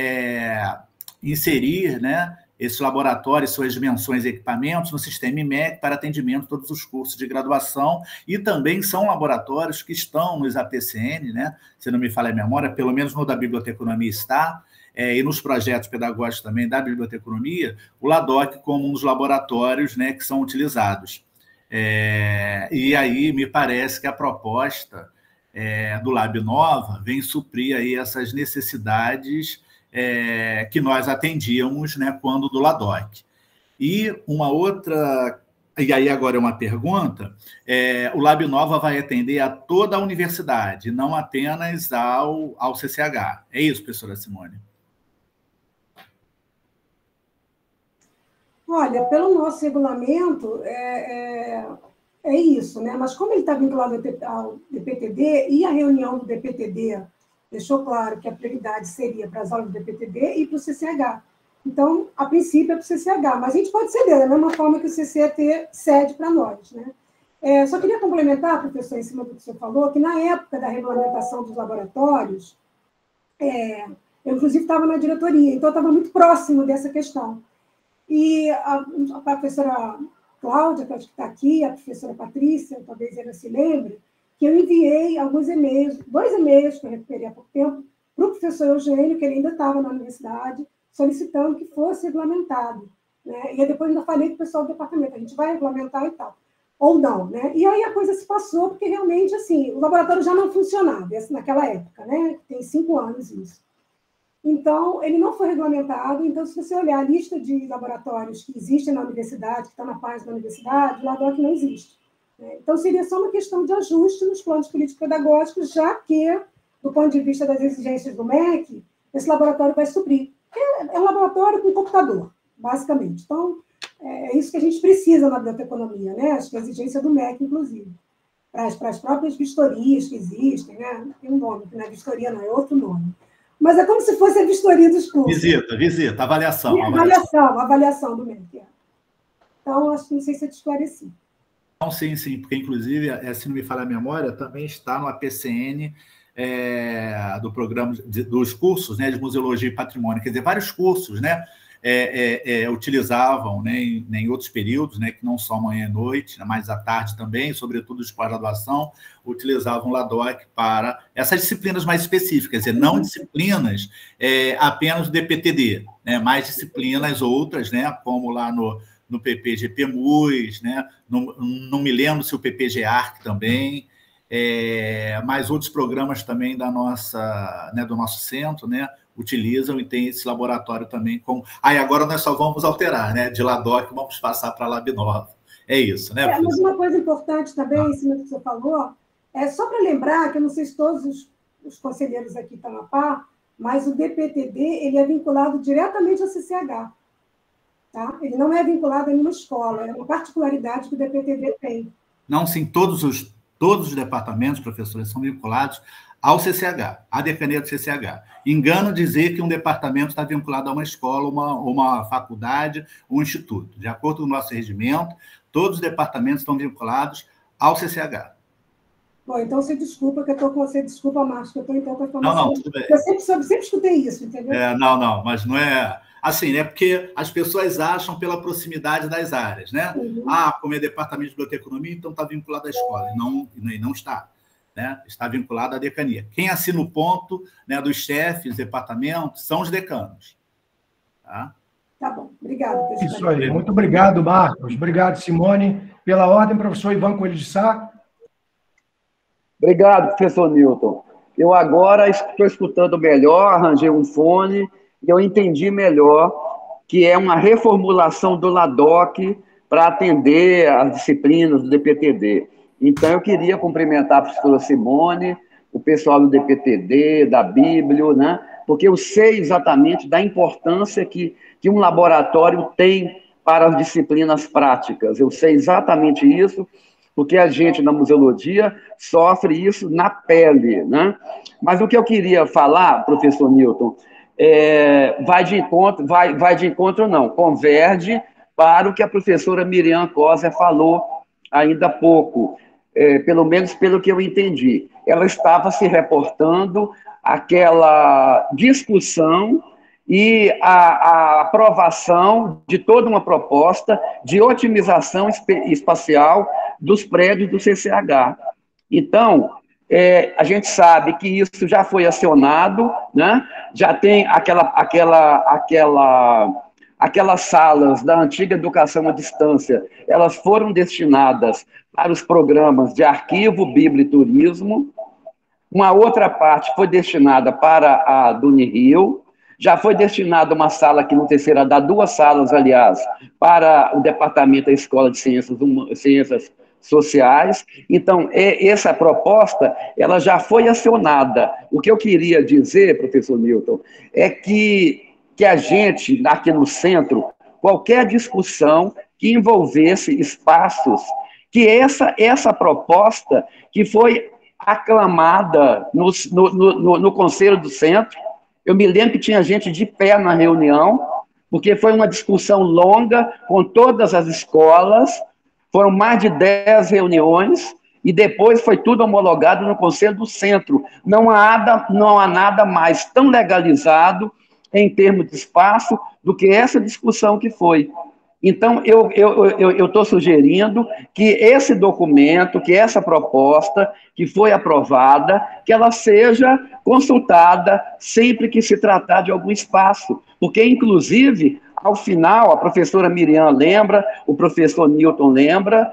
inserir, né, esse laboratório, suas dimensões e equipamentos no sistema IMEC para atendimento de todos os cursos de graduação, e também são laboratórios que estão nos APCN, né, se não me falha a memória, pelo menos no da biblioteconomia está, e nos projetos pedagógicos também da biblioteconomia, o LADOC como um dos laboratórios, né, que são utilizados. E aí me parece que a proposta do Lab Nova vem suprir aí essas necessidades que nós atendíamos, né, quando do LADOC. E uma outra, e aí agora é uma pergunta, o Lab Nova vai atender a toda a universidade, não apenas ao CCH. É isso, professora Simone? Olha, pelo nosso regulamento, é isso, né? Mas como ele está vinculado ao DPTD, e a reunião do DPTD deixou claro que a prioridade seria para as aulas do DPTD e para o CCH. Então, a princípio, é para o CCH, mas a gente pode ceder, da mesma forma que o CCT cede para nós, né? Só queria complementar, professor, em cima do que o senhor falou, que na época da regulamentação dos laboratórios, eu, inclusive, estava na diretoria, então eu estava muito próximo dessa questão. E a professora Cláudia, que acho que está aqui, a professora Patrícia, talvez ela se lembre, que eu enviei alguns e-mails, 2 e-mails que eu recuperei há pouco tempo, para o professor Eugênio, que ele ainda estava na universidade, solicitando que fosse regulamentado, né? E aí depois ainda falei com o pessoal do departamento, a gente vai regulamentar e tal, ou não, né? E aí a coisa se passou, porque realmente, assim, o laboratório já não funcionava, naquela época, né? Tem 5 anos isso. Então, ele não foi regulamentado. Então, se você olhar a lista de laboratórios que existem na universidade, que está na página da universidade, o LADOC não existe. Então, seria só uma questão de ajuste nos planos político-pedagógicos, já que, do ponto de vista das exigências do MEC, esse laboratório vai suprir. É um laboratório com computador, basicamente. Então, é isso que a gente precisa na biblioteconomia, né? Acho que é a exigência do MEC, inclusive. Para as próprias vistorias que existem, né? Tem um nome, que não é vistoria, não, é outro nome. Mas é como se fosse a vistoria dos cursos. Visita, avaliação. Avaliação do MEC. Então, acho que não sei se eu te esclareci. Não, sim, porque, inclusive, se não me falha a memória, também está no APCN do programa dos cursos, né, de Museologia e Patrimônio. Quer dizer, vários cursos, né, utilizavam, né, em outros períodos, né, que não só manhã e noite, né, mas à tarde também, sobretudo de pós-graduação, utilizavam o LADOC para essas disciplinas mais específicas, quer dizer, não disciplinas apenas do DPTD, né, mais disciplinas outras, né, como lá no PPGP-MUS, né, não me lembro se o PPG-ARC também, mas outros programas também do nosso centro, né, utilizam, e tem esse laboratório também com... agora nós só vamos alterar, né? De LADOC, vamos passar para a Lab Nova. É isso, né? Mas uma coisa importante também, em cima do que você falou, só para lembrar, que eu não sei se todos os conselheiros aqui estão a par, mas o DPTD ele é vinculado diretamente ao CCH. Tá? Ele não é vinculado a nenhuma escola, é uma particularidade que o DPTD tem. Não, sim, todos os departamentos, professores, são vinculados ao CCH, à decania do CCH. Engano dizer que um departamento está vinculado a uma escola, uma faculdade, um instituto. De acordo com o nosso regimento, todos os departamentos estão vinculados ao CCH. Bom, então você desculpa que eu estou com você, desculpa, Márcio, que eu estou em tanta informação. Não, tudo bem. Eu sempre escutei isso, entendeu? Não, mas não é... Assim, né? Porque as pessoas acham pela proximidade das áreas, né? Uhum. Como é departamento de biblioteconomia, então está vinculado à escola. E não está. Né? Está vinculado à decania. Quem assina o ponto, né, dos chefes, departamentos, são os decanos. Tá? Tá bom, obrigada. Isso aí, muito obrigado, Marcos. Obrigado, Simone. Pela ordem, professor Ivan Coelho de Sá. Obrigado, professor Newton. Eu agora estou escutando melhor, arranjei um fone e eu entendi melhor que é uma reformulação do LADOC para atender as disciplinas do DPTD. Então, eu queria cumprimentar a professora Simone, o pessoal do DPTD, da Bíblio, né? Porque eu sei exatamente da importância que um laboratório tem para as disciplinas práticas. Eu sei exatamente isso, porque a gente, na museologia, sofre isso na pele, né? Mas o que eu queria falar, professor Newton, vai de encontro não, converge para o que a professora Miriam Coser falou ainda há pouco, pelo menos pelo que eu entendi. Ela estava se reportando àquela discussão e a aprovação de toda uma proposta de otimização espacial dos prédios do CCH. Então, a gente sabe que isso já foi acionado, né? Já tem aquelas salas da antiga educação à distância, elas foram destinadas para os programas de arquivo, bíblia e turismo. Uma outra parte foi destinada para a do Unirio. Já foi destinada uma sala que no terceiro andar, 2 salas, aliás, para o departamento da Escola de Ciências Sociais. Então, essa proposta, ela já foi acionada. O que eu queria dizer, professor Newton, é que a gente, aqui no centro, qualquer discussão que envolvesse espaços, que essa proposta que foi aclamada no Conselho do Centro, eu me lembro que tinha gente de pé na reunião, porque foi uma discussão longa com todas as escolas, foram mais de 10 reuniões, e depois foi tudo homologado no Conselho do Centro. Não há nada mais tão legalizado em termos de espaço do que essa discussão que foi. Então, eu estou sugerindo que esse documento, que essa proposta que foi aprovada, que ela seja consultada sempre que se tratar de algum espaço, porque, inclusive, ao final, a professora Miriam lembra, o professor Newton lembra,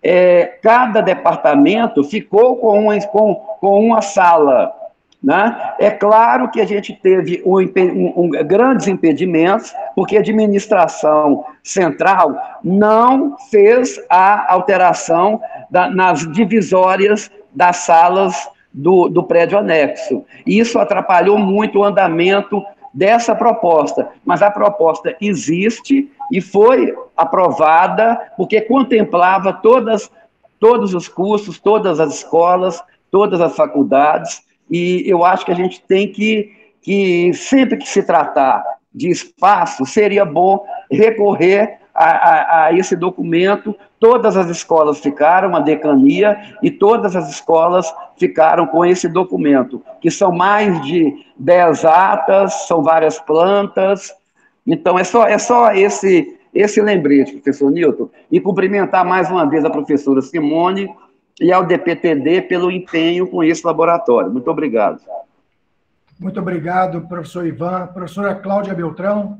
cada departamento ficou com uma sala, né? É claro que a gente teve grandes impedimentos, porque a administração central não fez a alteração nas divisórias das salas do prédio anexo. E isso atrapalhou muito o andamento dessa proposta, mas a proposta existe e foi aprovada porque contemplava todos os cursos, todas as escolas, todas as faculdades. E eu acho que a gente tem que sempre que se tratar de espaço, seria bom recorrer a esse documento. Todas as escolas ficaram, a decania, e todas as escolas ficaram com esse documento, que são mais de 10 atas, são várias plantas. Então, é só esse lembrete, professor Newton, e cumprimentar mais uma vez a professora Simone e ao DPTD pelo empenho com esse laboratório. Muito obrigado. Muito obrigado, professor Ivan. Professora Cláudia Beltrão.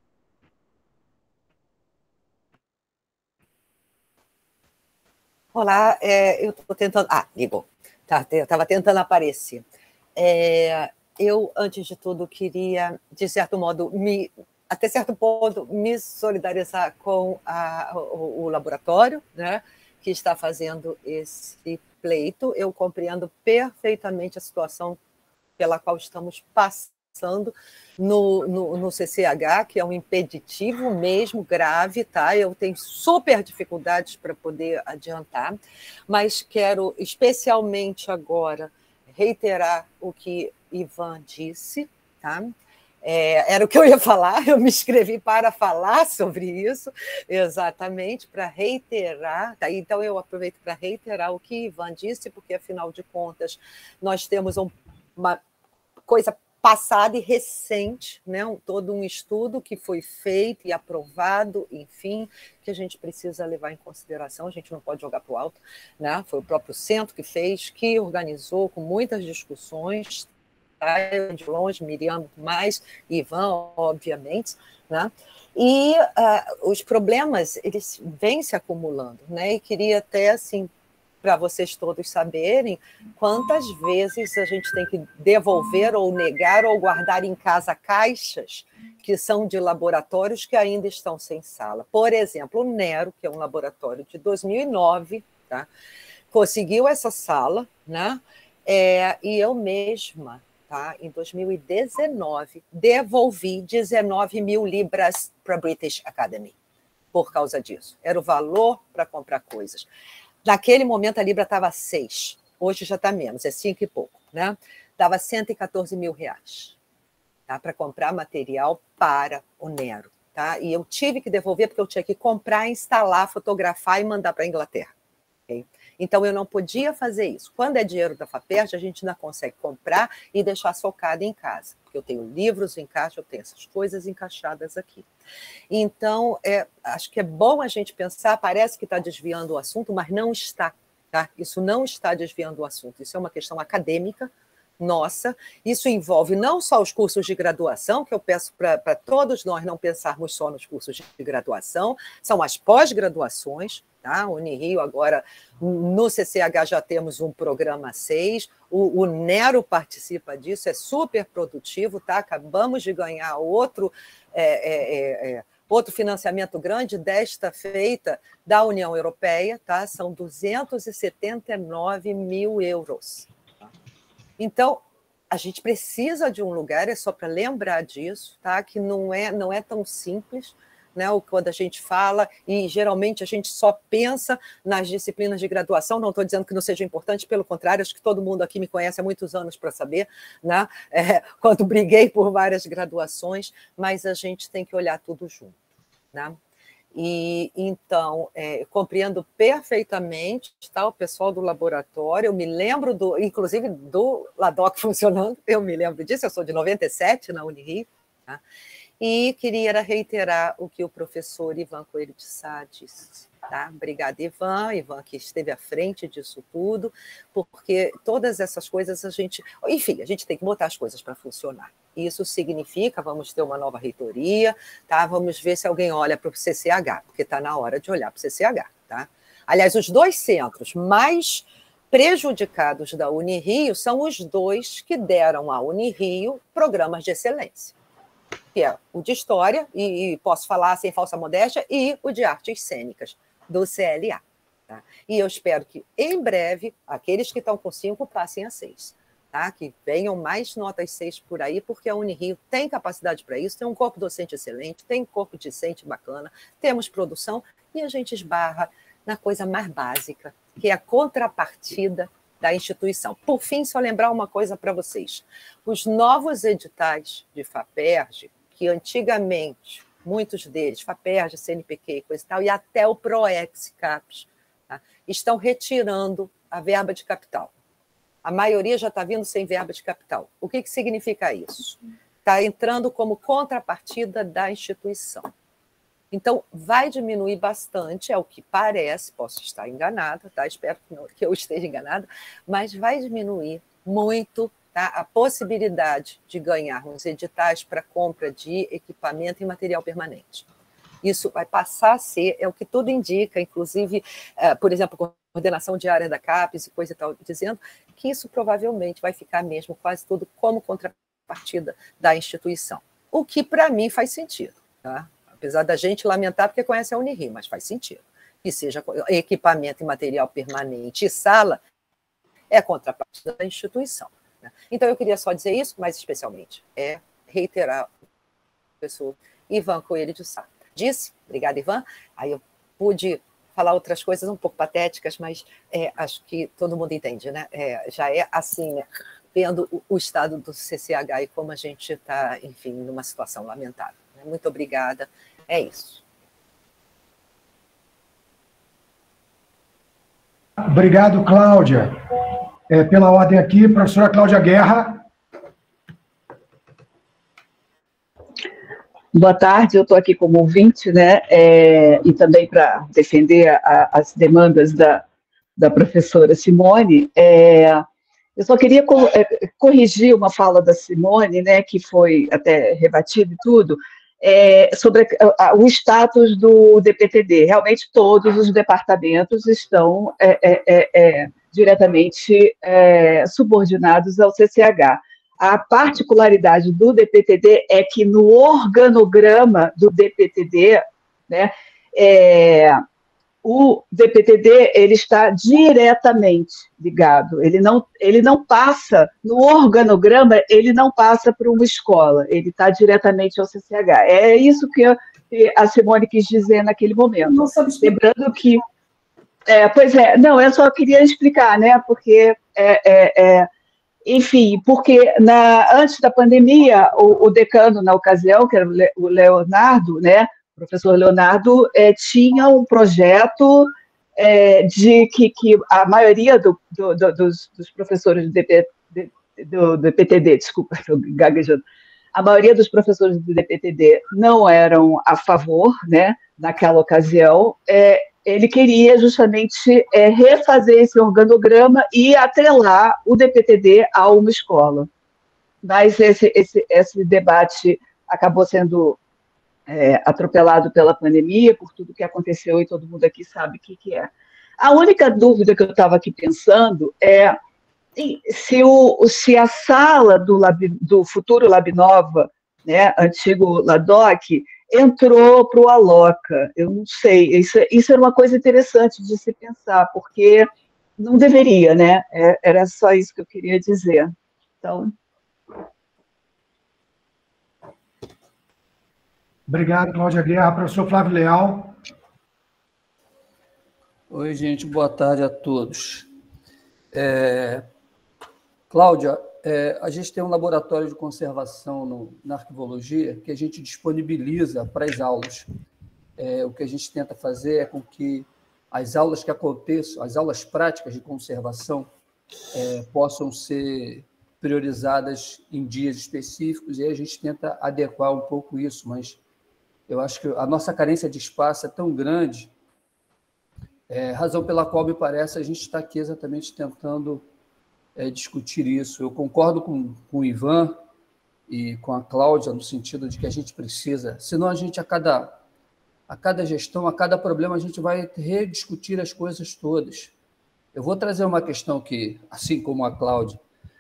Olá, eu estou tentando... ligou. Estava tentando aparecer. Eu, antes de tudo, queria, de certo modo, até certo ponto, me solidarizar com o laboratório, né, que está fazendo esse pleito. Eu compreendo perfeitamente a situação pela qual estamos passando no CCH, que é um impeditivo mesmo grave, tá? Eu tenho super dificuldades para poder adiantar, mas quero especialmente agora reiterar o que Ivan disse, tá? Era o que eu ia falar, eu me inscrevi para falar sobre isso, exatamente, para reiterar. Tá? Então, eu aproveito para reiterar o que Ivan disse, porque, afinal de contas, nós temos uma coisa passada e recente, né? Todo um estudo que foi feito e aprovado, enfim, que a gente precisa levar em consideração, a gente não pode jogar para o alto, né? Foi o próprio centro que fez, que organizou com muitas discussões, de longe, Miriam mais, Ivan, obviamente, né? E os problemas, eles vêm se acumulando, né? E queria até, assim, para vocês todos saberem quantas vezes a gente tem que devolver ou negar ou guardar em casa caixas que são de laboratórios que ainda estão sem sala. Por exemplo, o Nero, que é um laboratório de 2009, tá? Conseguiu essa sala, né? E eu mesma, tá? Em 2019, devolvi 19 mil libras para a British Academy por causa disso. Era o valor para comprar coisas. Naquele momento, a Libra estava 6. Hoje já está menos, é 5 e pouco. Né? Dava 114 mil reais, tá? Para comprar material para o Nero. Tá? E eu tive que devolver porque eu tinha que comprar, instalar, fotografar e mandar para a Inglaterra. Okay? Então, eu não podia fazer isso. Quando é dinheiro da FAPERJ, a gente ainda consegue comprar e deixar socado em casa. Porque eu tenho livros em caixa, eu tenho essas coisas encaixadas aqui. Então, acho que é bom a gente pensar, parece que está desviando o assunto, mas não está. Tá? Isso não está desviando o assunto. Isso é uma questão acadêmica nossa. Isso envolve não só os cursos de graduação, que eu peço para todos nós não pensarmos só nos cursos de graduação, são as pós-graduações. Tá? Unirio agora, no CCH já temos um programa 6, o Nero participa disso, é super produtivo, tá? Acabamos de ganhar outro financiamento grande desta feita da União Europeia, tá? São 279 mil euros. Tá? Então, a gente precisa de um lugar, é só para lembrar disso, tá? Que não é tão simples, né, quando a gente fala, e geralmente a gente só pensa nas disciplinas de graduação, não estou dizendo que não seja importante, pelo contrário, acho que todo mundo aqui me conhece há muitos anos para saber, né, quando briguei por várias graduações, mas a gente tem que olhar tudo junto. Né? E então, compreendo perfeitamente, tá, o pessoal do laboratório, eu me lembro, inclusive do LADOC funcionando, eu me lembro disso, eu sou de 97 na Unirio, tá? E queria reiterar o que o professor Ivan Coelho de Sá disse. Tá? Obrigada, Ivan que esteve à frente disso tudo, porque todas essas coisas a gente tem que botar as coisas para funcionar. Isso significa, vamos ter uma nova reitoria, tá? Vamos ver se alguém olha para o CCH, porque está na hora de olhar para o CCH. Tá? Aliás, os dois centros mais prejudicados da Unirio são os dois que deram à Unirio programas de excelência, que é o de História, e posso falar sem falsa modéstia, e o de Artes Cênicas, do CLA. Tá? E eu espero que, em breve, aqueles que estão com 5 passem a 6. Tá? Que venham mais notas 6 por aí, porque a Unirio tem capacidade para isso, tem um corpo docente excelente, tem um corpo discente bacana, temos produção, e a gente esbarra na coisa mais básica, que é a contrapartida da instituição. Por fim, só lembrar uma coisa para vocês. Os novos editais de FAPERJ, que antigamente, muitos deles, FAPERJ, CNPq, coisa e tal, e até o PROEX, CAPES, tá, estão retirando a verba de capital. A maioria já está vindo sem verba de capital. O que significa isso? Está entrando como contrapartida da instituição. Então, vai diminuir bastante, é o que parece, posso estar enganada, tá? Espero que eu esteja enganada, mas vai diminuir muito, tá, a possibilidade de ganharmos editais para compra de equipamento e material permanente. Isso vai passar a ser, é o que tudo indica, inclusive, por exemplo, coordenação diária da CAPES e coisa e tal, dizendo que isso provavelmente vai ficar mesmo quase tudo como contrapartida da instituição. O que, para mim, faz sentido, tá? Apesar da gente lamentar porque conhece a Unirio, mas faz sentido. Que seja equipamento e material permanente e sala, é contrapartida da instituição. Né? Então, eu queria só dizer isso, mas especialmente reiterar o professor Ivan Coelho de Sá. Disse, obrigada, Ivan, aí eu pude falar outras coisas um pouco patéticas, mas acho que todo mundo entende, né? Já é assim, né? Vendo o estado do CCH e como a gente está, enfim, numa situação lamentável. Né? Muito obrigada. É isso. Obrigado, Cláudia. Pela ordem aqui, professora Cláudia Guerra. Boa tarde, eu estou aqui como ouvinte, né, e também para defender as demandas da professora Simone. Eu só queria corrigir uma fala da Simone, né, que foi até rebatida e tudo, sobre o status do DPTD. Realmente, todos os departamentos estão diretamente subordinados ao CCH. A particularidade do DPTD é que no organograma do DPTD, né, o DPTD ele está diretamente ligado, ele não passa, no organograma, ele não passa para uma escola, ele está diretamente ao CCH. É isso que a Simone quis dizer naquele momento. Lembrando que... pois é, não, eu só queria explicar, né, porque... enfim, porque antes da pandemia, o decano, na ocasião, que era o Leonardo, né, o professor Leonardo, tinha um projeto de que a maioria dos professores do DPTD, desculpa, estou gaguejando, a maioria dos professores do DPTD não eram a favor, né, naquela ocasião. Ele queria justamente refazer esse organograma e atrelar o DPTD a uma escola. Mas esse debate acabou sendo atropelado pela pandemia, por tudo que aconteceu, e todo mundo aqui sabe o que é. A única dúvida que eu estava aqui pensando é se a sala do futuro Labnova, né, antigo LADOC, entrou para o Aloca. Eu não sei, isso era uma coisa interessante de se pensar, porque não deveria, né? Era só isso que eu queria dizer. Então... Obrigado, Cláudia Guerra. Professor Flávio Leal. Oi, gente, boa tarde a todos. Cláudia, a gente tem um laboratório de conservação na arquivologia que a gente disponibiliza para as aulas. O que a gente tenta fazer é com que as aulas que aconteçam, as aulas práticas de conservação, possam ser priorizadas em dias específicos, e aí a gente tenta adequar um pouco isso, mas eu acho que a nossa carência de espaço é tão grande, razão pela qual, me parece, a gente está aqui exatamente tentando discutir isso. Eu concordo com o Ivan e com a Cláudia, no sentido de que a gente precisa, senão a gente, a cada gestão, a cada problema, a gente vai rediscutir as coisas todas. Eu vou trazer uma questão que, assim como a Cláudia,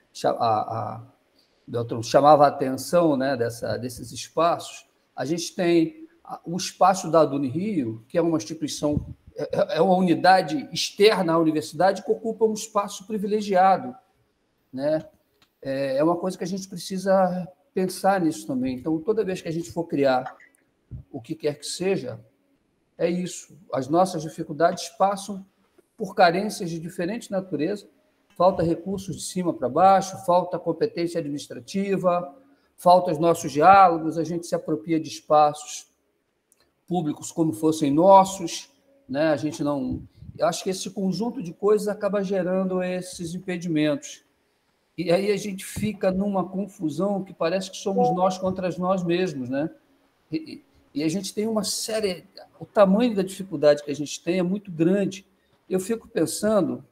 chamava a atenção, né, desses espaços. A gente tem o espaço da Unirio, que é uma instituição, é uma unidade externa à universidade que ocupa um espaço privilegiado, né? É uma coisa que a gente precisa pensar nisso também. Então, toda vez que a gente for criar o que quer que seja, é isso. As nossas dificuldades passam por carências de diferente natureza. Falta recursos de cima para baixo, falta competência administrativa, falta os nossos diálogos, a gente se apropria de espaços públicos como fossem nossos, né? A gente não... Eu acho que esse conjunto de coisas acaba gerando esses impedimentos. E aí a gente fica numa confusão que parece que somos nós contra nós mesmos, né? E a gente tem uma série... O tamanho da dificuldade que a gente tem é muito grande. Eu fico pensando...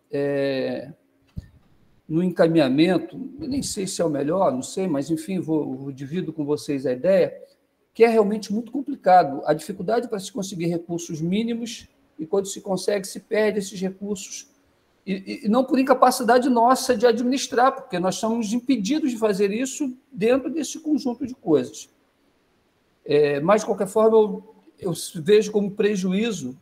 no encaminhamento, eu nem sei se é o melhor, não sei, mas, enfim, divido com vocês a ideia, que é realmente muito complicado. A dificuldade para se conseguir recursos mínimos, e quando se consegue, se perde esses recursos, e não por incapacidade nossa de administrar, porque nós somos impedidos de fazer isso dentro desse conjunto de coisas. Mas, de qualquer forma, eu vejo como prejuízo.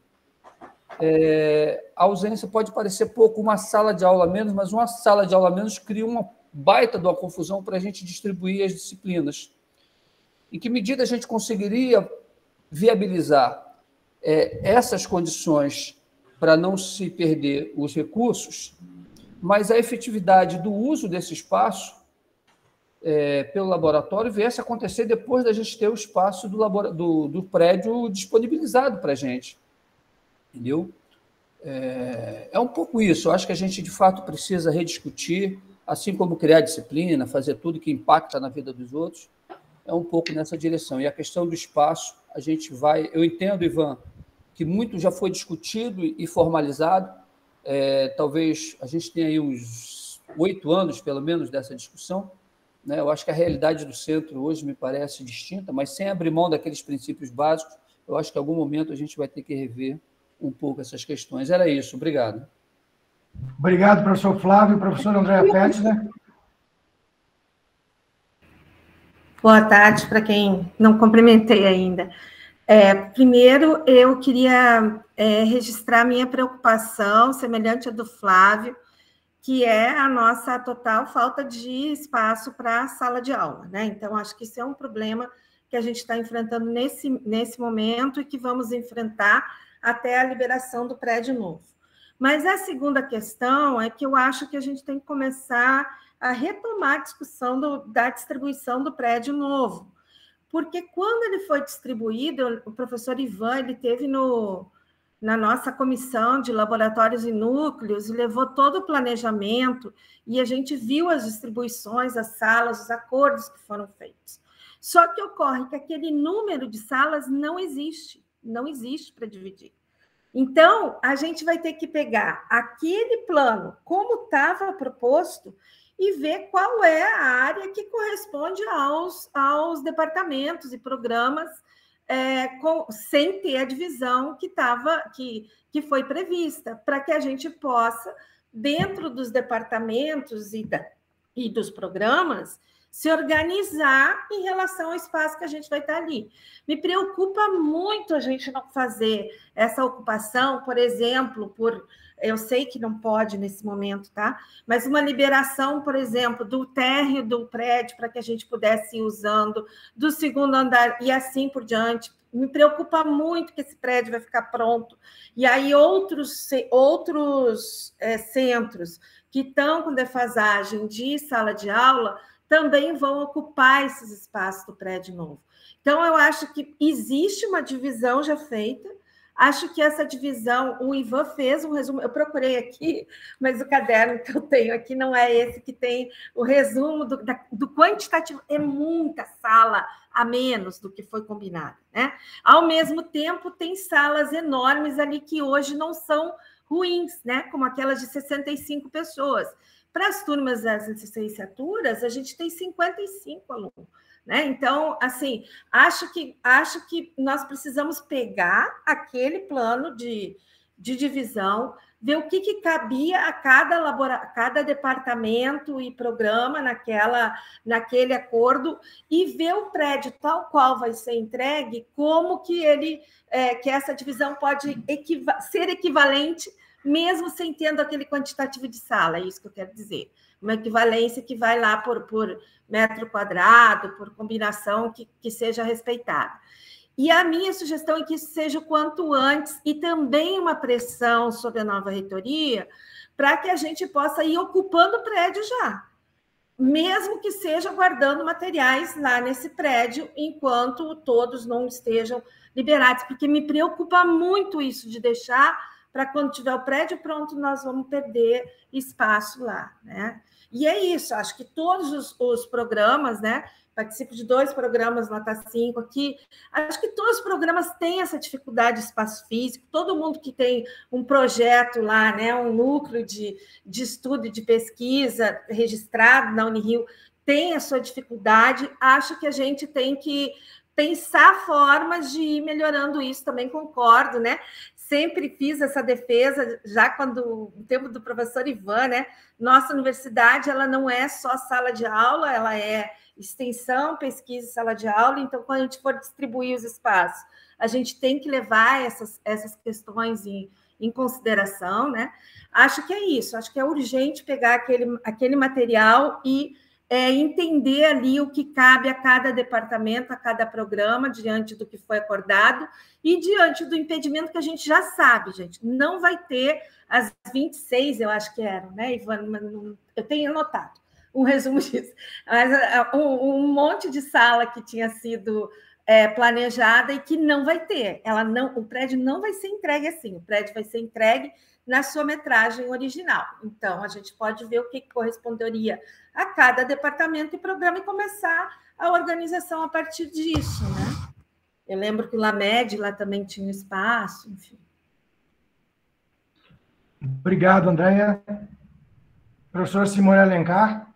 A ausência pode parecer pouco, uma sala de aula a menos, mas uma sala de aula a menos cria uma baita de uma confusão para a gente distribuir as disciplinas. Em que medida a gente conseguiria viabilizar essas condições para não se perder os recursos, mas a efetividade do uso desse espaço pelo laboratório viesse a acontecer depois da gente ter o espaço do prédio disponibilizado para a gente. Entendeu? É um pouco isso. Eu acho que a gente, de fato, precisa rediscutir, assim como criar disciplina, fazer tudo que impacta na vida dos outros, é um pouco nessa direção. E a questão do espaço, a gente vai... Eu entendo, Ivan, que muito já foi discutido e formalizado. Talvez a gente tenha aí uns 8 anos, pelo menos, dessa discussão, né? Eu acho que a realidade do centro hoje me parece distinta, mas sem abrir mão daqueles princípios básicos, eu acho que em algum momento a gente vai ter que rever um pouco essas questões. Era isso, obrigado. Obrigado, professor Flávio. Professor Andréa Petzler. Boa tarde para quem não cumprimentei ainda. Primeiro, eu queria registrar minha preocupação, semelhante à do Flávio, que é a nossa total falta de espaço para a sala de aula, né? Então, acho que isso é um problema que a gente está enfrentando nesse momento e que vamos enfrentar até a liberação do prédio novo. Mas a segunda questão é que eu acho que a gente tem que começar a retomar a discussão da distribuição do prédio novo, porque quando ele foi distribuído, o professor Ivan, ele teve na nossa comissão de laboratórios e núcleos, e levou todo o planejamento, e a gente viu as distribuições, as salas, os acordos que foram feitos. Só que ocorre que aquele número de salas não existe para dividir. Então, a gente vai ter que pegar aquele plano, como estava proposto, e ver qual é a área que corresponde aos departamentos e programas, sem ter a divisão que foi prevista, para que a gente possa, dentro dos departamentos e dos programas, se organizar em relação ao espaço que a gente vai estar ali. Me preocupa muito a gente não fazer essa ocupação, por exemplo, eu sei que não pode nesse momento, tá? Mas uma liberação, por exemplo, do térreo do prédio para que a gente pudesse ir usando, do segundo andar e assim por diante. Me preocupa muito que esse prédio vai ficar pronto. E aí outros centros que estão com defasagem de sala de aula também vão ocupar esses espaços do prédio novo. Então, eu acho que existe uma divisão já feita. Acho que essa divisão, o Ivan fez um resumo, eu procurei aqui, mas o caderno que eu tenho aqui não é esse que tem o resumo do quantitativo, é muita sala a menos do que foi combinado, né? Ao mesmo tempo, tem salas enormes ali que hoje não são ruins, né? Como aquelas de 65 pessoas. Para as turmas das licenciaturas, a gente tem 55 alunos. Né? Então, assim, acho que nós precisamos pegar aquele plano de divisão, ver o que cabia a cada departamento e programa naquele acordo e ver o prédio tal qual vai ser entregue, como que essa divisão pode ser equivalente, mesmo sem tendo aquele quantitativo de sala, é isso que eu quero dizer. Uma equivalência que vai lá por metro quadrado, por combinação que seja respeitada. E a minha sugestão é que isso seja o quanto antes e também uma pressão sobre a nova reitoria para que a gente possa ir ocupando o prédio já, mesmo que seja guardando materiais lá nesse prédio enquanto todos não estejam liberados, porque me preocupa muito isso de deixar para quando tiver o prédio pronto, nós vamos perder espaço lá, né? E é isso, acho que todos os programas, né? Participo de 2 programas nota 5 aqui, acho que todos os programas têm essa dificuldade de espaço físico, todo mundo que tem um projeto lá, né? Um núcleo de estudo e de pesquisa registrado na Unirio, tem a sua dificuldade, acho que a gente tem que pensar formas de ir melhorando isso, também concordo, né? Sempre fiz essa defesa, já no tempo do professor Ivan, né? Nossa universidade, ela não é só sala de aula, ela é extensão, pesquisa e sala de aula, então, quando a gente for distribuir os espaços, a gente tem que levar essas questões em consideração, né? Acho que é isso, acho que é urgente pegar aquele material e entender ali o que cabe a cada departamento, a cada programa, diante do que foi acordado e diante do impedimento que a gente já sabe, gente. Não vai ter as 26, eu acho que eram, né, Ivan? Eu tenho anotado um resumo disso. Mas um monte de sala que tinha sido planejada e que não vai ter. O prédio não vai ser entregue assim, o prédio vai ser entregue na sua metragem original. Então, a gente pode ver o que corresponderia a cada departamento e programa e começar a organização a partir disso, né? Eu lembro que o LAMED lá também tinha espaço, enfim. Obrigado, Andréa. Professora Simone Alencar.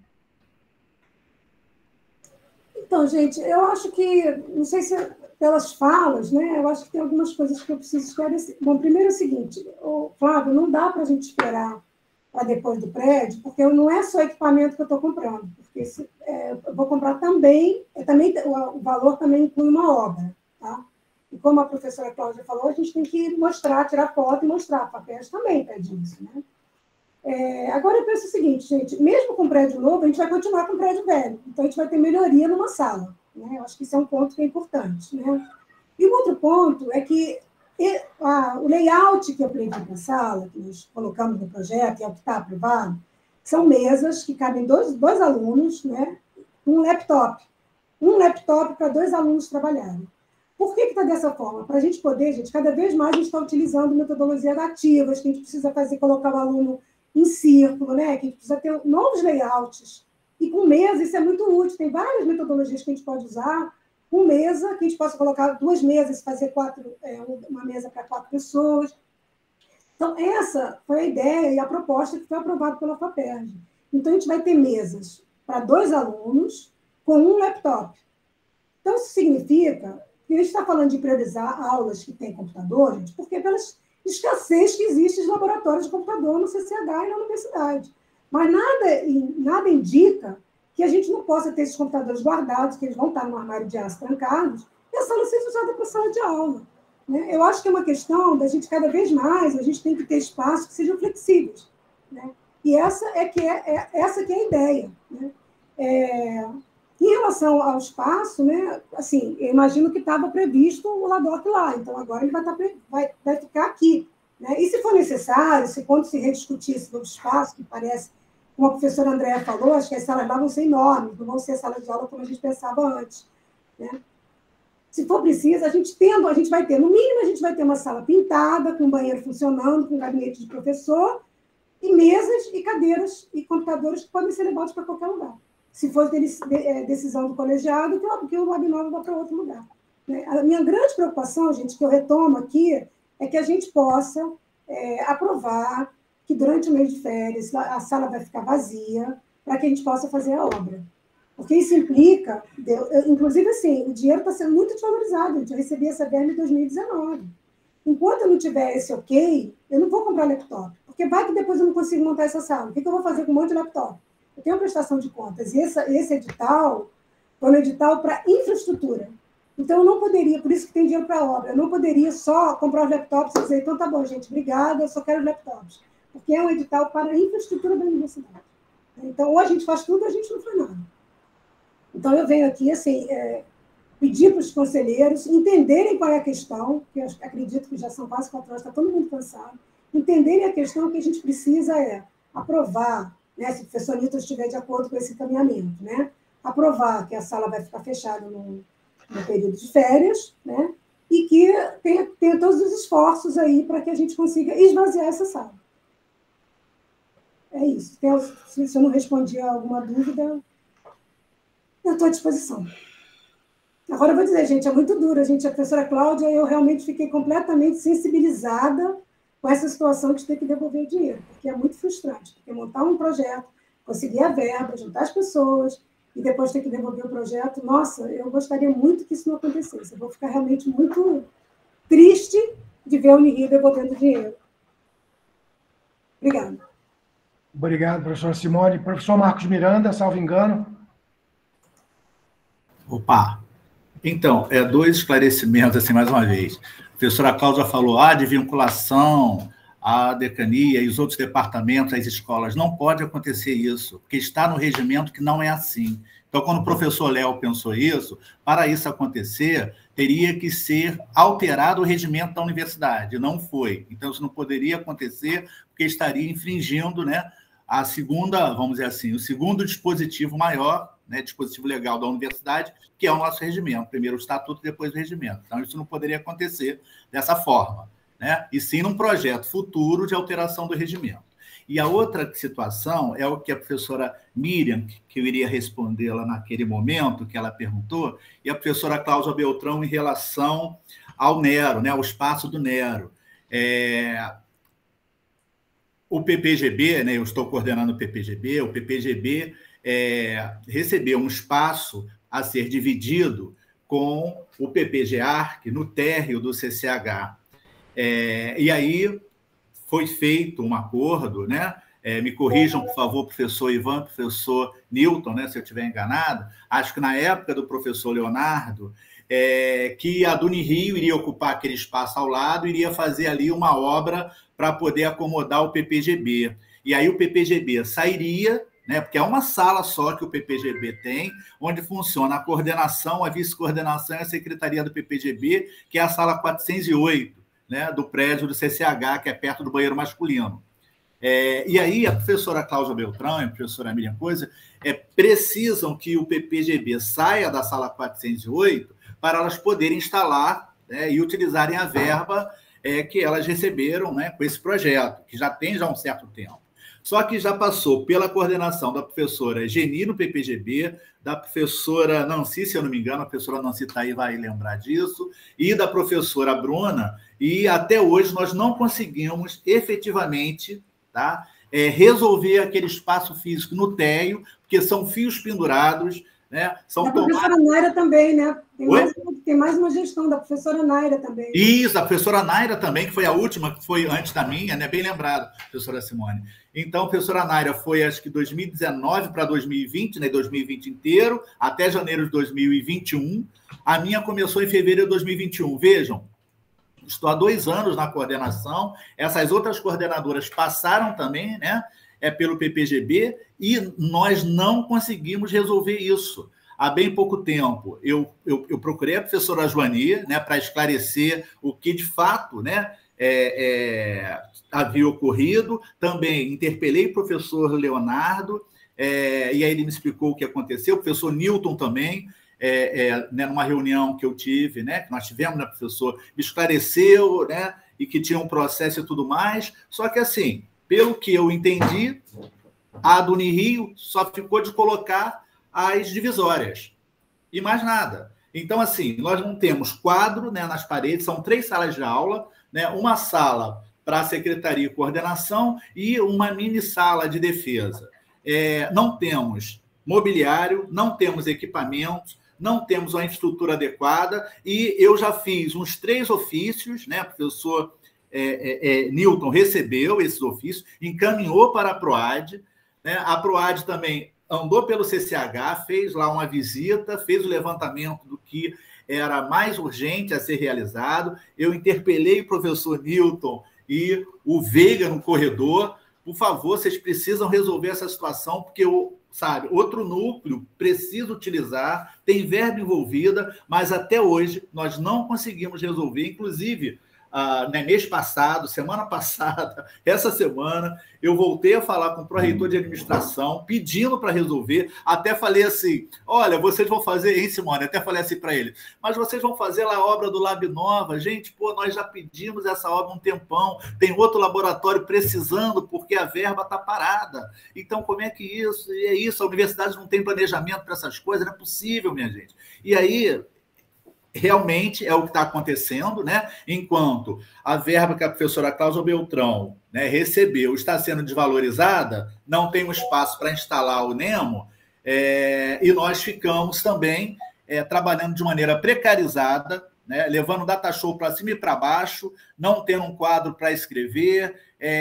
Então, gente, eu acho que, não sei se pelas falas, né, eu acho que tem algumas coisas que eu preciso esclarecer. Bom, primeiro é o seguinte, Flávio, não dá para a gente esperar para depois do prédio, porque não é só equipamento que eu estou comprando, porque eu vou comprar também o valor também inclui uma obra, tá? E como a professora Cláudia falou, a gente tem que mostrar, tirar foto e mostrar. A FAPERJ também pede isso, né? Agora eu penso o seguinte, gente, mesmo com prédio novo, a gente vai continuar com prédio velho, então a gente vai ter melhoria numa sala, né? Eu acho que isso é um ponto que é importante, né? E o outro ponto é que o layout que eu previ para a sala, que nós colocamos no projeto, e é o que está aprovado, são mesas que cabem dois alunos, né? Um laptop para 2 alunos trabalharem. Por que está dessa forma? Para a gente poder, gente, cada vez mais a gente está utilizando metodologias ativas, que a gente precisa colocar o aluno em círculo, né? Que a gente precisa ter novos layouts. E com mesa, isso é muito útil. Tem várias metodologias que a gente pode usar com mesa, que a gente possa colocar 2 mesas, fazer uma mesa para 4 pessoas. Então, essa foi a ideia e a proposta que foi aprovada pela FAPERJ. Então, a gente vai ter mesas para 2 alunos com um laptop. Então, isso significa que a gente está falando de priorizar aulas que têm computador, gente, porque pelas escassez que existe de laboratórios de computador no CCH e na universidade. Mas nada indica que a gente não possa ter esses computadores guardados, que eles vão estar no armário de aço trancados, e a sala seja usada para sala de aula. Né? Eu acho que é uma questão da gente, cada vez mais, a gente tem que ter espaços que sejam flexíveis. Né? E essa que é a ideia. Né? Em relação ao espaço, né, assim, eu imagino que estava previsto o LADOC lá, então agora ele vai ficar aqui. Né? E se for necessário, quando se rediscutir esse novo espaço, que parece, como a professora Andréa falou, acho que as salas lá vão ser enormes, não vão ser salas de aula como a gente pensava antes. Né? Se for preciso, a gente vai ter, no mínimo, a gente vai ter uma sala pintada, com banheiro funcionando, com gabinete de professor, e mesas e cadeiras e computadores que podem ser levados para qualquer lugar. Se for decisão do colegiado, que o Lab Nova vá para outro lugar. Né? A minha grande preocupação, gente, que eu retomo aqui, é que a gente possa aprovar que durante o mês de férias a sala vai ficar vazia, para que a gente possa fazer a obra. Porque isso implica, inclusive assim, o dinheiro está sendo muito desvalorizado, a gente recebia essa verba em 2019. Enquanto eu não tiver esse ok, eu não vou comprar laptop, porque vai que depois eu não consigo montar essa sala. O que eu vou fazer com um monte de laptop? Eu tenho uma prestação de contas, e esse edital foi um edital para infraestrutura. Então, eu não poderia, por isso que tem dinheiro para a obra, eu não poderia só comprar os laptops e dizer, então tá bom, gente, obrigada, eu só quero laptops. Porque é um edital para a infraestrutura da universidade. Então, ou a gente faz tudo, ou a gente não faz nada. Então, eu venho aqui, assim, pedir para os conselheiros entenderem qual é a questão, que eu acredito que já são quase 4 horas, está todo mundo cansado, entenderem a questão que a gente precisa aprovar, né, se o professor Nito estiver de acordo com esse encaminhamento, né, aprovar que a sala vai ficar fechada no período de férias, né, e que tenha todos os esforços aí para que a gente consiga esvaziar essa sala. É isso. Se eu não respondi a alguma dúvida, eu estou à disposição. Agora eu vou dizer, gente, é muito duro. A professora Cláudia, eu realmente fiquei completamente sensibilizada com essa situação de ter que devolver o dinheiro, porque é muito frustrante, porque montar um projeto, conseguir a verba, juntar as pessoas, e depois ter que devolver o projeto, nossa, eu gostaria muito que isso não acontecesse. Eu vou ficar realmente muito triste de ver a Unirio devolvendo dinheiro. Obrigada. Obrigado, professora Simone. Professor Marcos Miranda, salvo engano. Opa! Então, 2 esclarecimentos, assim, mais uma vez. A professora Cláudia falou, de vinculação à decania e os outros departamentos, as escolas. Não pode acontecer isso, porque está no regimento que não é assim. Então, quando o professor Léo pensou isso, para isso acontecer, teria que ser alterado o regimento da universidade. Não foi. Então, isso não poderia acontecer, porque estaria infringindo, né, a segunda, vamos dizer assim, o segundo dispositivo maior, né, dispositivo legal da universidade, que é o nosso regimento. Primeiro o estatuto, depois o regimento. Então, isso não poderia acontecer dessa forma, né? E sim num projeto futuro de alteração do regimento. E a outra situação é o que a professora Miriam, que eu iria respondê-la naquele momento, que ela perguntou, e a professora Cláudia Beltrão em relação ao Nero, né, ao espaço do Nero. o PPGB, né, eu estou coordenando o PPGB recebeu um espaço a ser dividido com o PPG-ARC no térreo do CCH. E aí foi feito um acordo, né? Me corrijam, por favor, professor Ivan, professor Newton, né, se eu estiver enganado, acho que na época do professor Leonardo, que a Unirio iria ocupar aquele espaço ao lado, iria fazer ali uma obra para poder acomodar o PPGB. E aí o PPGB sairia, né, porque é uma sala só que o PPGB tem, onde funciona a coordenação, a vice-coordenação e a secretaria do PPGB, que é a sala 408, né, do prédio do CCH, que é perto do banheiro masculino. E aí a professora Cláudia Beltrão e a professora Miriam Coisa precisam que o PPGB saia da sala 408 para elas poderem instalar, né, e utilizarem a verba que elas receberam, né, com esse projeto, que já tem um certo tempo. Só que já passou pela coordenação da professora Geni no PPGB, da professora Nancy, se eu não me engano, a professora Nancy está aí, vai lembrar disso, e da professora Bruna, e até hoje nós não conseguimos efetivamente, tá, resolver aquele espaço físico no térreo, porque são fios pendurados, né? São a professora Naira também, né? Tem mais uma gestão da professora Naira também. Isso, a professora Naira também, que foi a última, que foi antes da minha, né? Bem lembrado, professora Simone. Então, a professora Naira foi, acho que 2019 para 2020, né? 2020 inteiro, até janeiro de 2021. A minha começou em fevereiro de 2021. Vejam, estou há 2 anos na coordenação, essas outras coordenadoras passaram também, né, pelo PPGB, e nós não conseguimos resolver isso. Há bem pouco tempo, eu procurei a professora Joani, né, para esclarecer o que, de fato, né, havia ocorrido. Também interpelei o professor Leonardo, e aí ele me explicou o que aconteceu, o professor Newton também, né, numa reunião que eu tive, né, que nós tivemos, né, professor, me esclareceu, né, e que tinha um processo e tudo mais. Só que, assim, pelo que eu entendi, a do Unirio só ficou de colocar as divisórias e mais nada. Então, assim, nós não temos quadro, né, nas paredes, são 3 salas de aula, né, uma sala para a secretaria e coordenação e uma mini sala de defesa. Não temos mobiliário, não temos equipamentos, não temos uma infraestrutura adequada, e eu já fiz uns 3 ofícios, né, o professor Newton recebeu esses ofícios, encaminhou para a PROAD, né, a PROAD também andou pelo CCH, fez lá uma visita, fez o levantamento do que era mais urgente a ser realizado. Eu interpelei o professor Newton e o Veiga no corredor. Por favor, vocês precisam resolver essa situação, porque outro núcleo precisa utilizar, tem verba envolvida, mas até hoje nós não conseguimos resolver. Inclusive, mês passado, semana passada, essa semana, eu voltei a falar com o pró-reitor de administração, pedindo para resolver. Até falei assim, olha, vocês vão fazer, hein, Simone? Até falei assim para ele, mas vocês vão fazer lá a obra do Lab Nova. Gente, nós já pedimos essa obra há um tempão, tem outro laboratório precisando, porque a verba está parada. Então, como é que isso? E é isso, a universidade não tem planejamento para essas coisas, não é possível, minha gente. E aí, realmente é o que está acontecendo, né? Enquanto a verba que a professora Cláudia Beltrão, né, recebeu está sendo desvalorizada, não tem um espaço para instalar o NEMO, e nós ficamos também trabalhando de maneira precarizada, né, levando data show para cima e para baixo, não tendo um quadro para escrever,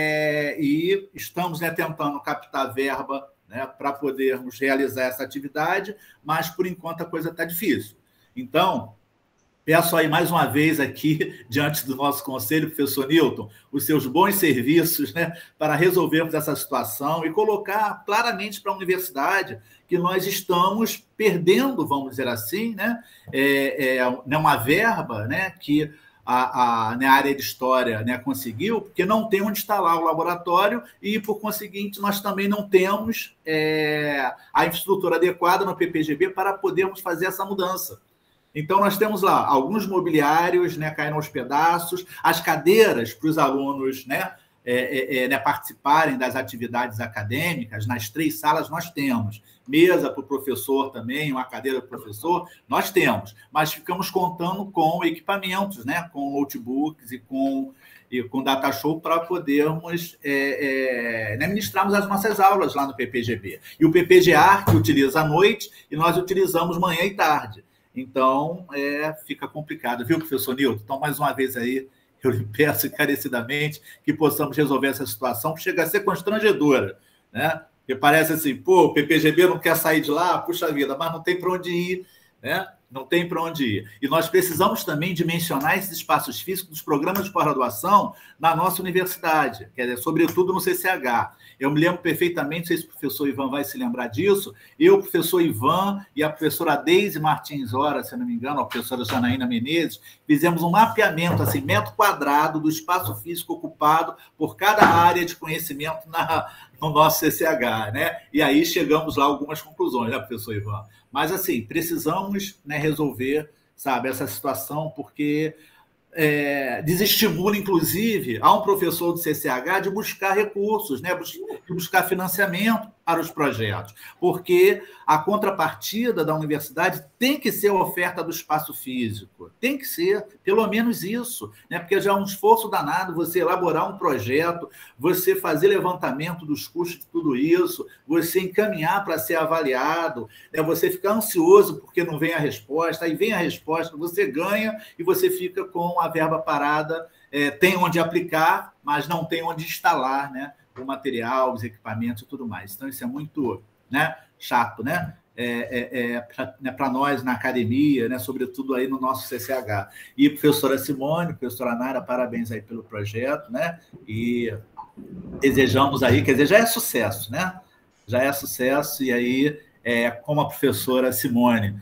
e estamos, né, tentando captar verba, né, para podermos realizar essa atividade, mas, por enquanto, a coisa está difícil. Então, peço aí mais uma vez aqui, diante do nosso conselho, professor Newton, os seus bons serviços, né, para resolvermos essa situação e colocar claramente para a universidade que nós estamos perdendo, vamos dizer assim, né, uma verba, né, que a área de história, né, conseguiu, porque não tem onde instalar o laboratório e, por conseguinte, nós também não temos a infraestrutura adequada no PPGB para podermos fazer essa mudança. Então, nós temos lá alguns mobiliários, né, caindo aos pedaços, as cadeiras para os alunos, né, né, participarem das atividades acadêmicas, nas 3 salas nós temos mesa para o professor também, uma cadeira para o professor, nós temos, mas ficamos contando com equipamentos, né, com notebooks e com data show para podermos né, ministrarmos as nossas aulas lá no PPGB. E o PPGA que utiliza à noite e nós utilizamos manhã e tarde. Então, fica complicado, viu, professor Nilton? Então, mais uma vez aí, eu lhe peço encarecidamente que possamos resolver essa situação, que chega a ser constrangedora, né? Porque parece assim, pô, o PPGB não quer sair de lá, puxa vida, mas não tem para onde ir, né? Não tem para onde ir. E nós precisamos também dimensionar esses espaços físicos dos programas de pós-graduação na nossa universidade, quer dizer, sobretudo no CCH. Eu me lembro perfeitamente, não sei se o professor Ivan vai se lembrar disso, eu, o professor Ivan e a professora Deise Martins Ora, se não me engano, a professora Janaína Menezes, fizemos um mapeamento, assim, metro quadrado do espaço físico ocupado por cada área de conhecimento no nosso CCH, né? E aí chegamos lá a algumas conclusões, né, professor Ivan? Mas, assim, precisamos, né, resolver, sabe, essa situação, porque desestimula, inclusive, a um professor do CCH de buscar recursos, né, de buscar financiamento para os projetos, porque a contrapartida da universidade tem que ser a oferta do espaço físico, tem que ser, pelo menos isso, né, porque já é um esforço danado você elaborar um projeto, você fazer levantamento dos custos de tudo isso, você encaminhar para ser avaliado, né, você ficar ansioso porque não vem a resposta, aí vem a resposta, você ganha e você fica com a verba parada, tem onde aplicar, mas não tem onde instalar, né, o material, os equipamentos e tudo mais. Então, isso é muito, né, chato, né? Para nós na academia, né, sobretudo aí no nosso CCH. E professora Simone, professora Nara, parabéns aí pelo projeto, né? E desejamos aí, quer dizer, já é sucesso, né? Já é sucesso, e aí, como a professora Simone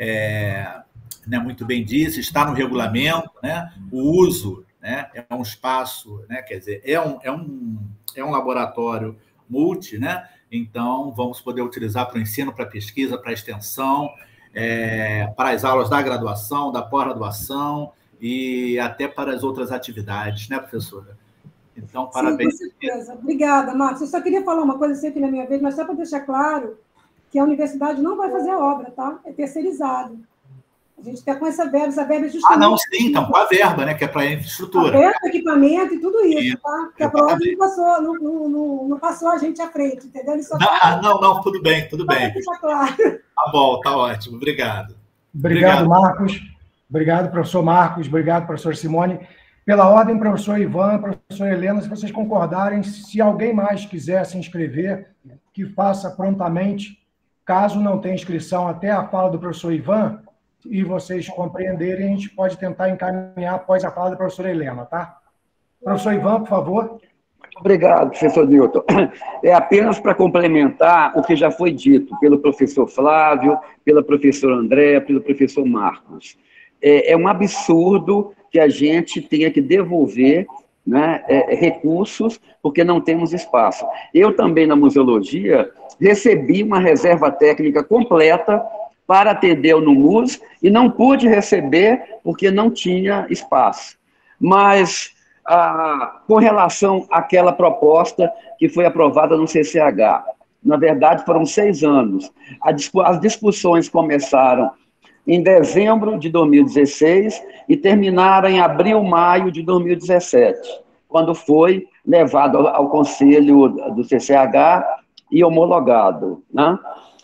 né, muito bem disse, está no regulamento, né? O uso, né, é um espaço, né, quer dizer, é um laboratório multi, né? Então, vamos poder utilizar para o ensino, para a pesquisa, para a extensão, para as aulas da graduação, da pós-graduação e até para as outras atividades, né, professora? Então, parabéns. Sim, com certeza. Obrigada, Marcos. Eu só queria falar uma coisa sempre na minha vez, mas só para deixar claro que a universidade não vai fazer a obra, tá? É terceirizado. A gente está com essa verba é justamente... Ah, não, sim, então, com a verba, né, que é para a infraestrutura. A verba, equipamento e tudo isso, tá? Porque a prova não passou a gente à frente, entendeu? Não, tudo bem. Deixa claro. Tá bom, tá ótimo, obrigado. Obrigado, Marcos. Obrigado, professor Marcos. Obrigado, professor Simone. Pela ordem, professor Ivan, professor Helena, se vocês concordarem, se alguém mais quiser se inscrever, que faça prontamente, caso não tenha inscrição até a fala do professor Ivan, e vocês compreenderem, a gente pode tentar encaminhar após a fala da professora Helena, tá? Professor Ivan, por favor. Muito obrigado, professor Nilton. É apenas para complementar o que já foi dito pelo professor Flávio, pela professora Andréa, pelo professor Marcos. É um absurdo que a gente tenha que devolver, né, recursos, porque não temos espaço. Eu também, na museologia, recebi uma reserva técnica completa para atender o NUMUS e não pude receber porque não tinha espaço. Mas, com relação àquela proposta que foi aprovada no CCH, na verdade foram 6 anos. As discussões começaram em dezembro de 2016 e terminaram em abril, maio de 2017, quando foi levado ao Conselho do CCH e homologado, né?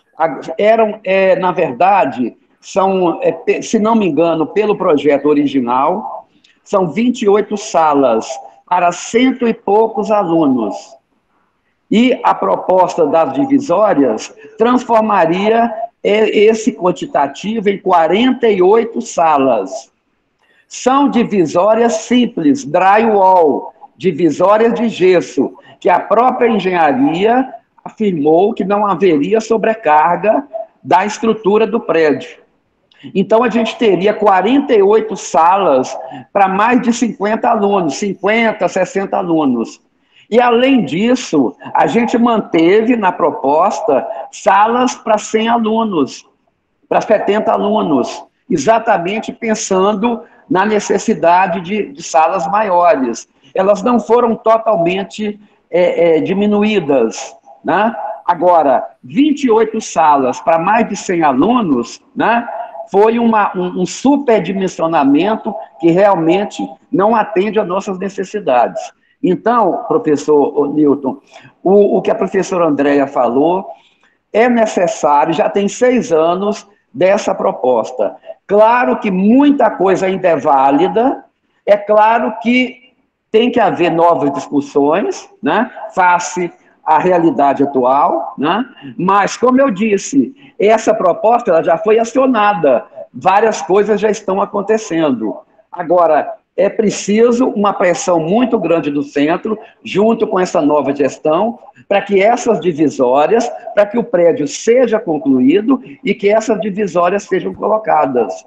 Na verdade, se não me engano, pelo projeto original, são 28 salas para 100 e poucos alunos. E a proposta das divisórias transformaria esse quantitativo em 48 salas. São divisórias simples, drywall, divisórias de gesso, que a própria engenharia afirmou que não haveria sobrecarga da estrutura do prédio. Então, a gente teria 48 salas para mais de 50 alunos, 50, 60 alunos. E, além disso, a gente manteve na proposta salas para 100 alunos, para 70 alunos, exatamente pensando na necessidade de salas maiores. Elas não foram totalmente diminuídas, né? Agora, 28 salas para mais de 100 alunos, né? Foi um superdimensionamento que realmente não atende às nossas necessidades. Então, professor Newton, o que a professora Andréa falou é necessário, já tem 6 anos dessa proposta. Claro que muita coisa ainda é válida, é claro que tem que haver novas discussões, né, face à realidade atual, né, mas, como eu disse, essa proposta ela já foi acionada, várias coisas já estão acontecendo. Agora, é preciso uma pressão muito grande do centro, junto com essa nova gestão, para que essas divisórias, para que o prédio seja concluído e que essas divisórias sejam colocadas.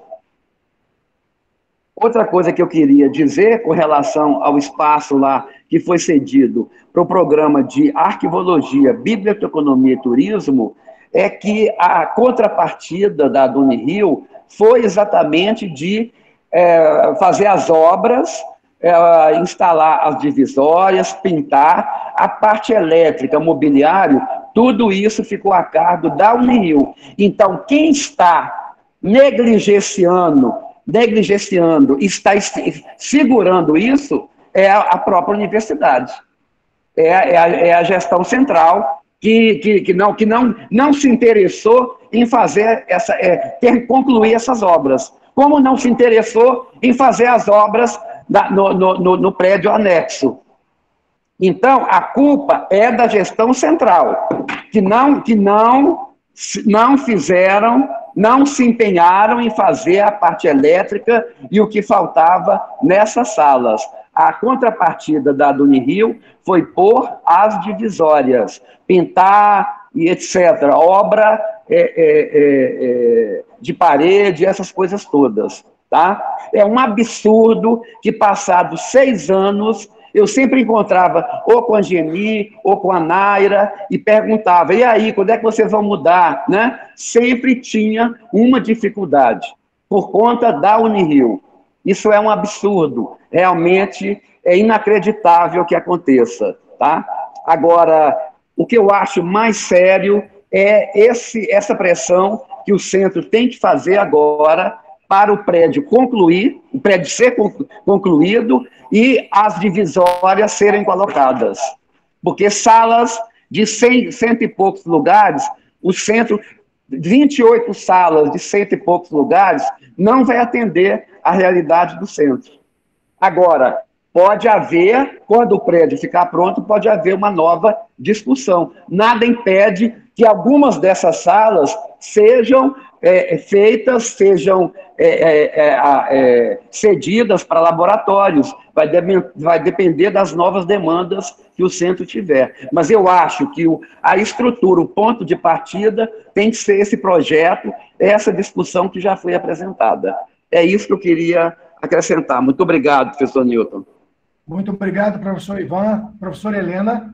Outra coisa que eu queria dizer com relação ao espaço lá que foi cedido para o programa de arquivologia, biblioteconomia e turismo, é que a contrapartida da Unirio foi exatamente de fazer as obras, instalar as divisórias, pintar, a parte elétrica, mobiliário, tudo isso ficou a cargo da Unirio. Então, quem está negligenciando, está segurando isso, é a própria universidade. É a gestão central que não se interessou em fazer concluir essas obras. Como não se interessou em fazer as obras no prédio anexo. Então, a culpa é da gestão central, que não fizeram, não se empenharam em fazer a parte elétrica e o que faltava nessas salas. A contrapartida da Unirio foi pôr as divisórias, pintar e etc. Obra de parede, essas coisas todas. Tá? É um absurdo que, passados 6 anos, eu sempre encontrava ou com a Geni, ou com a Naira, e perguntava, e aí, quando é que vocês vão mudar? Né? Sempre tinha uma dificuldade, por conta da Unirio. Isso é um absurdo, realmente é inacreditável que aconteça. Tá? Agora, o que eu acho mais sério é essa pressão que o centro tem que fazer agora para o prédio concluir, o prédio ser concluído e as divisórias serem colocadas. Porque salas de 100 e poucos lugares, o centro, 28 salas de 100 e poucos lugares, não vai atender a realidade do centro. Agora, pode haver, quando o prédio ficar pronto, pode haver uma nova discussão. Nada impede que algumas dessas salas sejam feitas, sejam cedidas para laboratórios. Vai depender das novas demandas que o centro tiver. Mas eu acho que a estrutura, o ponto de partida, tem que ser esse projeto, essa discussão que já foi apresentada. É isso que eu queria acrescentar. Muito obrigado, professor Newton. Muito obrigado, professor Ivan. Professora Helena.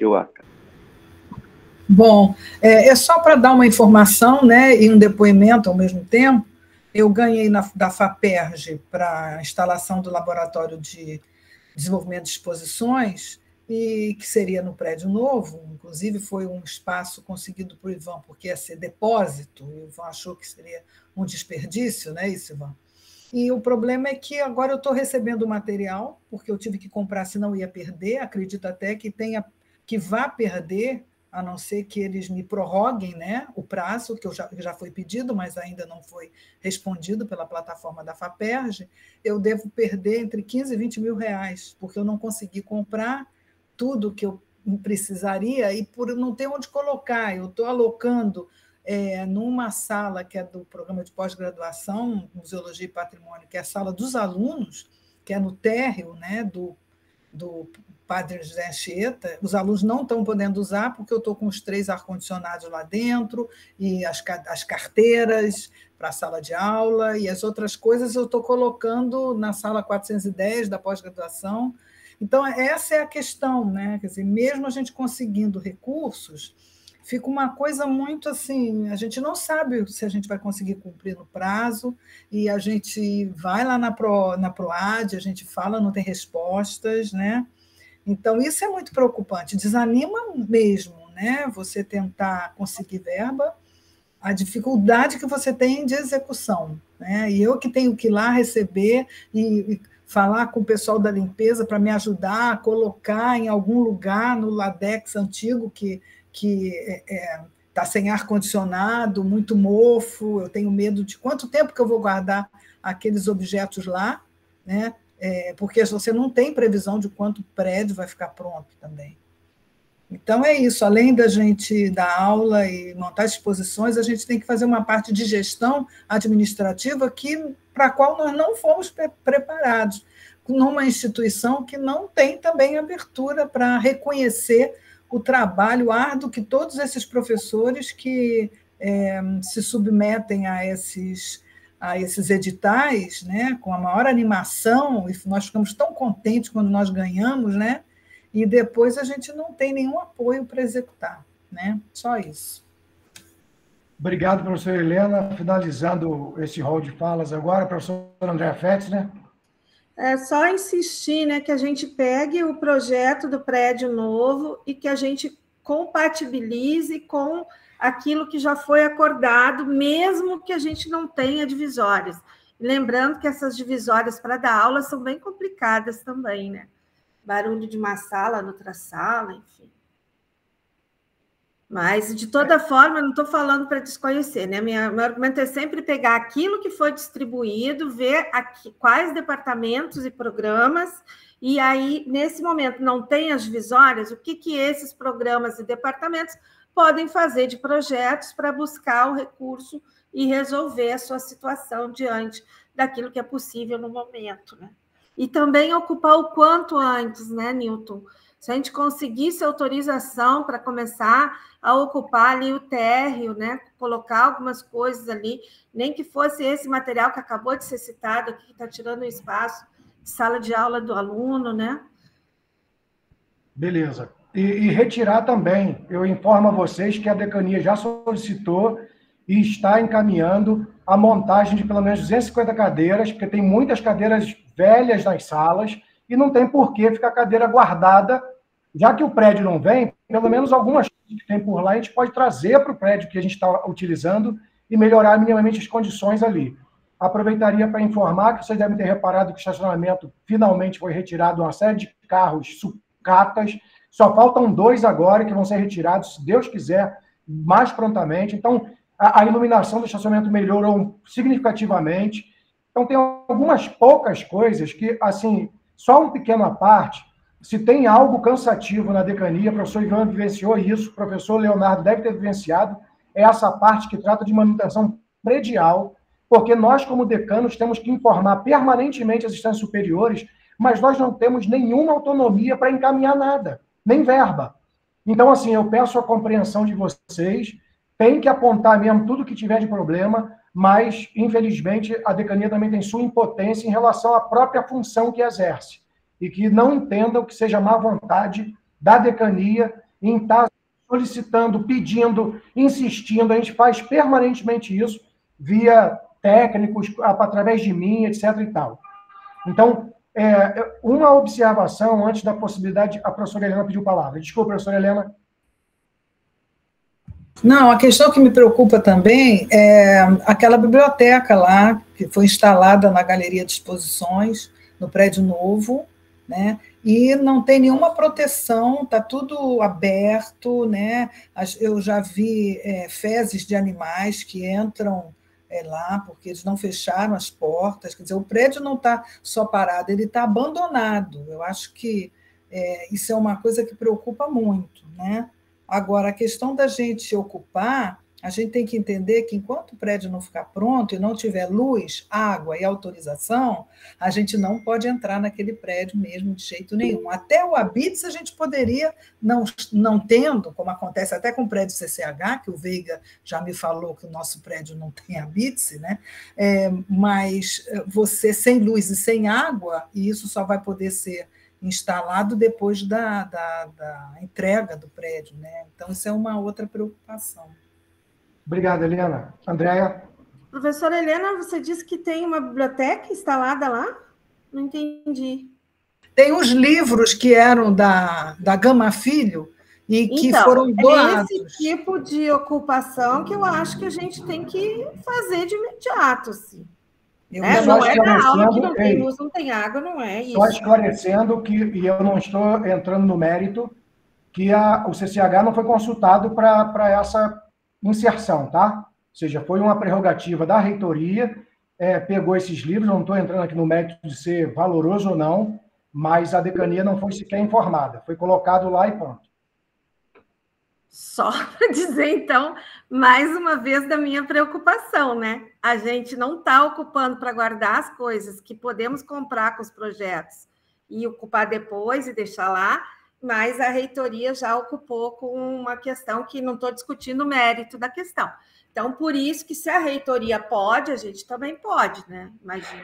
Bom, é só para dar uma informação, né, e um depoimento ao mesmo tempo. Eu ganhei da FAPERJ para a instalação do Laboratório de Desenvolvimento de Exposições, e que seria no prédio novo, inclusive foi um espaço conseguido por Ivan, porque ia ser depósito, o Ivan achou que seria um desperdício, né, isso, Ivan? E o problema é que agora eu estou recebendo o material, porque eu tive que comprar, senão ia perder, acredito até que vá perder, a não ser que eles me prorroguem, né, o prazo, que já foi pedido, mas ainda não foi respondido pela plataforma da FAPERJ, eu devo perder entre 15 e 20 mil reais, porque eu não consegui comprar tudo que eu precisaria e por não ter onde colocar. Eu estou alocando numa sala que é do programa de pós-graduação, Museologia e Patrimônio, que é a sala dos alunos, que é no térreo, né, do Padre José Anchieta. Os alunos não estão podendo usar, porque eu estou com os 3 ar-condicionados lá dentro, e as carteiras para a sala de aula, e as outras coisas eu estou colocando na sala 410 da pós-graduação. Então, essa é a questão, né? Quer dizer, mesmo a gente conseguindo recursos, fica uma coisa muito assim, a gente não sabe se a gente vai conseguir cumprir no prazo, e a gente vai lá na PROAD, a gente fala, não tem respostas, né? Então, isso é muito preocupante, desanima mesmo, né? Você tentar conseguir verba, a dificuldade que você tem de execução, né? E eu que tenho que ir lá receber e falar com o pessoal da limpeza para me ajudar a colocar em algum lugar no Ladex antigo que está sem ar-condicionado, muito mofo, eu tenho medo de quanto tempo que eu vou guardar aqueles objetos lá, né? Porque você não tem previsão de quanto prédio vai ficar pronto também. Então, é isso, além da gente dar aula e montar exposições, a gente tem que fazer uma parte de gestão administrativa para a qual nós não fomos preparados, numa instituição que não tem também abertura para reconhecer o trabalho árduo que todos esses professores que se submetem a esses editais, né, com a maior animação, e nós ficamos tão contentes quando nós ganhamos, né, e depois a gente não tem nenhum apoio para executar, né? Só isso. Obrigado, professora Helena. Finalizando esse rol de falas agora, professor André Fetzner. É só insistir, né, que a gente pegue o projeto do prédio novo e que a gente compatibilize com aquilo que já foi acordado, mesmo que a gente não tenha divisórias. Lembrando que essas divisórias para dar aula são bem complicadas também, né? Barulho de uma sala, noutra sala, enfim. Mas, de toda forma, eu não estou falando para desconhecer, né? Meu argumento é sempre pegar aquilo que foi distribuído, ver quais departamentos e programas, e aí, nesse momento, não tem as divisórias, o que esses programas e departamentos podem fazer de projetos para buscar o recurso e resolver a sua situação diante daquilo que é possível no momento, né? E também ocupar o quanto antes, né, Newton? Se a gente conseguisse autorização para começar a ocupar ali o térreo, né, colocar algumas coisas ali, nem que fosse esse material que acabou de ser citado aqui, que está tirando o espaço de sala de aula do aluno, né? Beleza. E retirar também, eu informo a vocês que a decania já solicitou e está encaminhando a montagem de pelo menos 250 cadeiras, porque tem muitas cadeiras velhas nas salas, e não tem por que ficar a cadeira guardada, já que o prédio não vem, pelo menos algumas coisas que tem por lá a gente pode trazer para o prédio que a gente está utilizando e melhorar minimamente as condições ali. Aproveitaria para informar que vocês devem ter reparado que o estacionamento finalmente foi retirado uma série de carros sucatas, só faltam 2 agora que vão ser retirados, se Deus quiser, mais prontamente. Então, a iluminação do estacionamento melhorou significativamente. Então, tem algumas poucas coisas que, assim, só uma pequena parte, se tem algo cansativo na decania, o professor Ivan vivenciou isso, o professor Leonardo deve ter vivenciado, é essa parte que trata de manutenção predial, porque nós, como decanos, temos que informar permanentemente as instâncias superiores, mas nós não temos nenhuma autonomia para encaminhar nada, nem verba. Então, assim, eu peço a compreensão de vocês, tem que apontar mesmo tudo que tiver de problema, mas, infelizmente, a decania também tem sua impotência em relação à própria função que exerce, e que não entendam que seja má vontade da decania em estar solicitando, pedindo, insistindo. A gente faz permanentemente isso via técnicos, através de mim, etc. e tal. Então, uma observação antes da possibilidade... A professora Helena pediu palavra. Desculpa, professora Helena. Não, a questão que me preocupa também é aquela biblioteca lá, que foi instalada na Galeria de Exposições, no prédio novo, né? E não tem nenhuma proteção, está tudo aberto, né? Eu já vi fezes de animais que entram lá, porque eles não fecharam as portas, quer dizer, o prédio não está só parado, ele está abandonado. Eu acho que isso é uma coisa que preocupa muito, né? Agora, a questão da gente ocupar, a gente tem que entender que enquanto o prédio não ficar pronto e não tiver luz, água e autorização, a gente não pode entrar naquele prédio mesmo de jeito nenhum. Até o Habits a gente poderia, não tendo, como acontece até com o prédio CCH, que o Veiga já me falou que o nosso prédio não tem Habits, né? Mas você sem luz e sem água, e isso só vai poder ser instalado depois da entrega do prédio, né? Então, isso é uma outra preocupação. Obrigado, Helena. Andréa? Professora Helena, você disse que tem uma biblioteca instalada lá? Não entendi. Tem os livros que eram da Gama Filho e que então, foram doados. É esse tipo de ocupação que eu acho que a gente tem que fazer de imediato, assim. Não é da aula que não tem luz, não tem água, não é isso. Só esclarecendo que, e eu não estou entrando no mérito, que o CCH não foi consultado para essa inserção, tá? Ou seja, foi uma prerrogativa da reitoria, pegou esses livros, não estou entrando aqui no mérito de ser valoroso ou não, mas a decania não foi sequer informada, foi colocado lá e pronto. Só para dizer, então, mais uma vez da minha preocupação, né? A gente não está ocupando para guardar as coisas que podemos comprar com os projetos e ocupar depois e deixar lá, mas a reitoria já ocupou com uma questão que não estou discutindo o mérito da questão. Então, por isso que se a reitoria pode, a gente também pode, né? Imagina.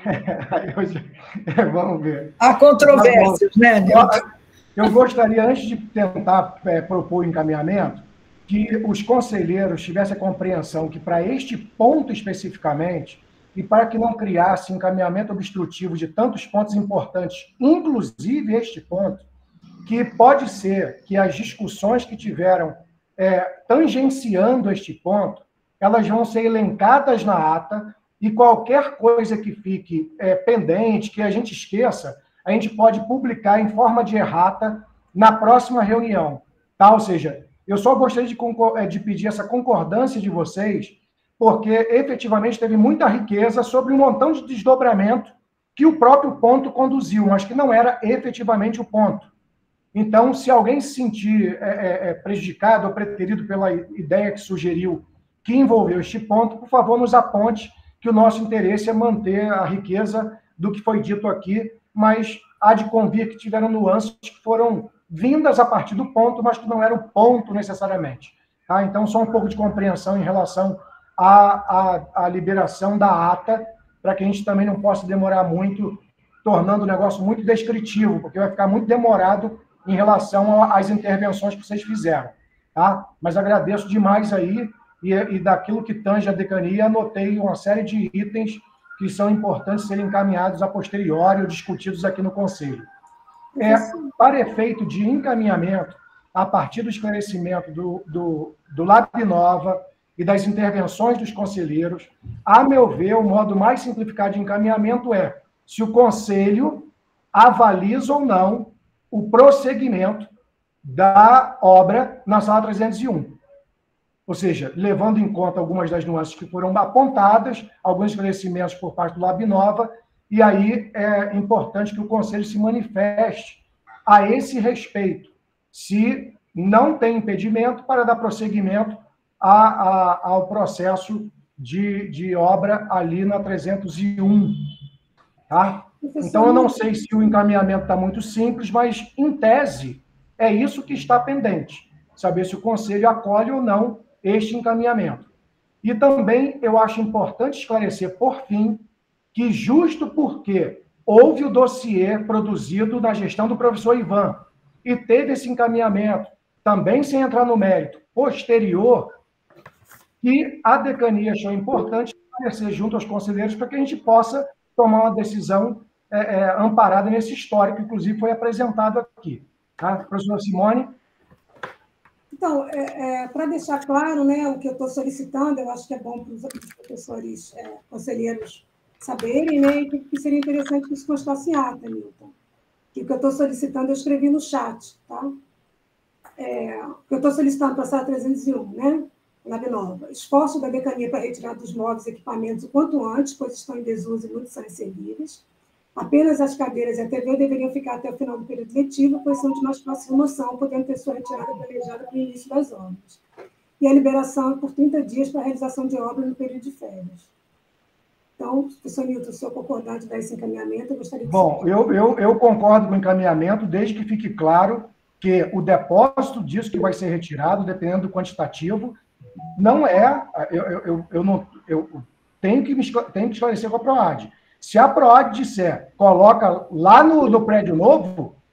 Vamos ver. Há controvérsias, né, Nilton? Eu gostaria, antes de tentar propor o encaminhamento, que os conselheiros tivessem a compreensão que, para este ponto especificamente, e para que não criasse encaminhamento obstrutivo de tantos pontos importantes, inclusive este ponto, que pode ser que as discussões que tiveram tangenciando este ponto, elas vão ser elencadas na ata, e qualquer coisa que fique pendente, que a gente esqueça, a gente pode publicar em forma de errata na próxima reunião. Tá? Ou seja, eu só gostaria de pedir essa concordância de vocês, porque efetivamente teve muita riqueza sobre um montão de desdobramento que o próprio ponto conduziu, mas que não era efetivamente o ponto. Então, se alguém se sentir prejudicado ou preterido pela ideia que sugeriu que envolveu este ponto, por favor, nos aponte que o nosso interesse é manter a riqueza do que foi dito aqui, mas há de convir que tiveram nuances que foram vindas a partir do ponto, mas que não era o ponto necessariamente. Tá? Então, só um pouco de compreensão em relação à liberação da ata, para que a gente também não possa demorar muito, tornando o negócio muito descritivo, porque vai ficar muito demorado em relação às intervenções que vocês fizeram. Tá? Mas agradeço demais aí, e daquilo que tange a decania, anotei uma série de itens que são importantes serem encaminhados a posteriori ou discutidos aqui no Conselho. Para efeito de encaminhamento, a partir do esclarecimento do Lab Nova e das intervenções dos conselheiros, a meu ver, o modo mais simplificado de encaminhamento é se o Conselho avaliza ou não o prosseguimento da obra na Sala 301. Ou seja, levando em conta algumas das nuances que foram apontadas, alguns esclarecimentos por parte do Lab Nova, e aí é importante que o Conselho se manifeste a esse respeito, se não tem impedimento para dar prosseguimento ao processo de obra ali na 301. Tá? Então, eu não sei se o encaminhamento está muito simples, mas, em tese, é isso que está pendente, saber se o Conselho acolhe ou não este encaminhamento. E também eu acho importante esclarecer, por fim, que justo porque houve o dossiê produzido na gestão do professor Ivan e teve esse encaminhamento, também sem entrar no mérito, posterior, que a decania achou importante esclarecer junto aos conselheiros para que a gente possa tomar uma decisão amparada nesse histórico, que inclusive foi apresentado aqui. Tá? Professora Simone? Então, para deixar claro, né, o que eu estou solicitando, eu acho que é bom para os professores conselheiros saberem, né, e que seria interessante que isso constasse em ata, Nilton. Que o que eu estou solicitando, eu escrevi no chat, tá? O que eu estou solicitando para a sala 301, né? Lab Nova. Esforço da decania para retirar dos móveis e equipamentos o quanto antes, pois estão em desuso e muito são inservíveis. Apenas as cadeiras e a TV deveriam ficar até o final do período letivo, pois são de mais fácil remoção, podendo ter sua retirada planejada para o início das obras. E a liberação é por 30 dias para a realização de obras no período de férias. Então, professor Nilton, se o senhor concordar de dar esse encaminhamento, eu gostaria de... Bom, eu concordo com o encaminhamento, desde que fique claro que o depósito disso que vai ser retirado, dependendo do quantitativo, não é... Eu tenho que esclarecer com a PROAD. Se a PROAD disser, coloca lá no prédio novo,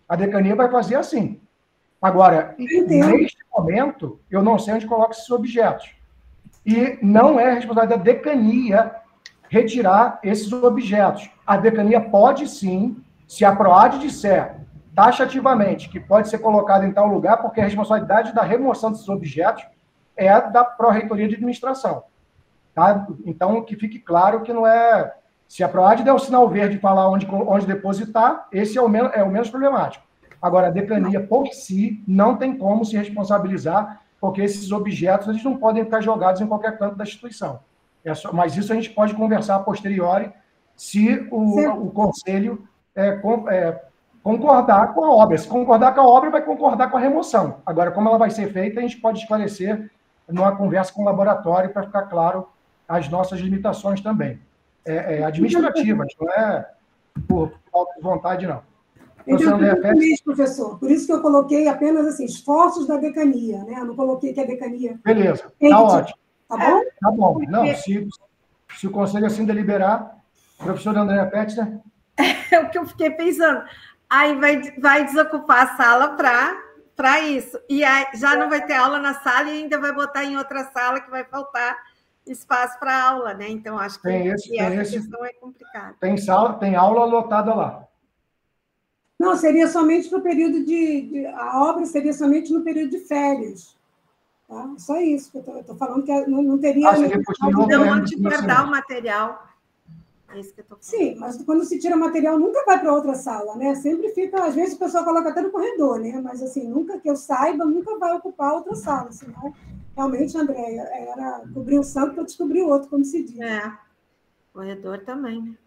a decania vai fazer assim. Agora, neste momento, eu não sei onde coloca esses objetos. E não é responsabilidade da decania retirar esses objetos. A decania pode sim, se a PROAD disser taxativamente que pode ser colocado em tal lugar, porque a responsabilidade da remoção desses objetos é da Pró-Reitoria de Administração. Tá? Então, que fique claro que não é... Se a PROAD der o sinal verde e falar onde depositar, esse é o menos problemático. Agora, a decania, por si, não tem como se responsabilizar, porque esses objetos eles não podem ficar jogados em qualquer canto da instituição. Mas isso a gente pode conversar a posteriori, se o Conselho concordar com a obra. Se concordar com a obra, vai concordar com a remoção. Agora, como ela vai ser feita, a gente pode esclarecer numa conversa com o laboratório para ficar claro as nossas limitações também. Administrativas, não é por falta de vontade, não. Professor, por isso que eu coloquei apenas assim, esforços da decania, né? Eu não coloquei que a decania... Beleza, está ótimo. Tá bom? Tá bom. Não, se o Conselho assim deliberar, professor Andréa Petzner... É o que eu fiquei pensando. Aí vai desocupar a sala para isso. E aí já não vai ter aula na sala e ainda vai botar em outra sala que vai faltar espaço para aula, né? Então, acho que essa questão é complicada. Tem aula lotada lá. Não, seria somente no período a obra seria somente no período de férias. Tá? Só isso que eu estou falando, que não teria... onde guardar o material. É isso que eu estou falando. Sim, mas quando se tira material, nunca vai para outra sala, né? Sempre fica... Às vezes o pessoal coloca até no corredor, né? Mas, assim, nunca que eu saiba, nunca vai ocupar outra sala. Senão, realmente, Andréia, era cobrir um santo para descobrir o outro, como se diz. Corredor também, né?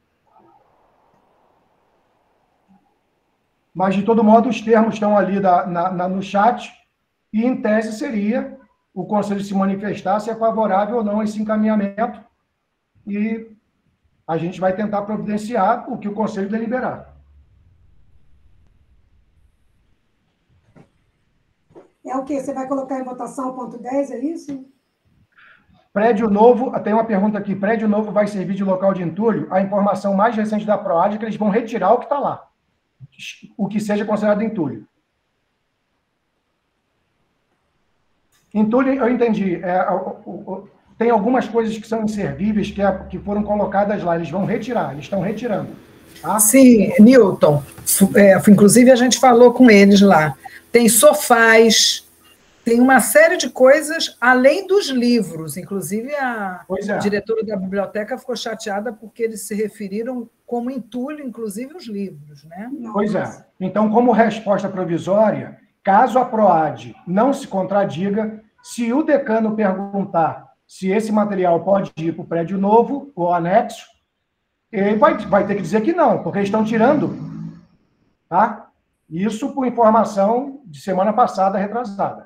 Mas, de todo modo, os termos estão ali no chat e, em tese, seria o Conselho se manifestar se é favorável ou não a esse encaminhamento e a gente vai tentar providenciar o que o Conselho deliberar. É o quê? Você vai colocar em votação o ponto 10, é isso? Prédio novo, tem uma pergunta aqui, prédio novo vai servir de local de entulho? A informação mais recente da PROAD é que eles vão retirar o que está lá, o que seja considerado entulho. Entulho, eu entendi. Tem algumas coisas que são inservíveis que foram colocadas lá, eles vão retirar, eles estão retirando. Tá? Sim, Newton. Inclusive, a gente falou com eles lá. Tem sofás, tem uma série de coisas, além dos livros. Inclusive, a diretora da biblioteca ficou chateada porque eles se referiram como entulho, inclusive, os livros. Né? Pois é. Então, como resposta provisória, caso a PROAD não se contradiga, se o decano perguntar se esse material pode ir para o prédio novo, ou anexo, ele vai ter que dizer que não, porque eles estão tirando. Tá? Isso por informação de semana passada, retrasada.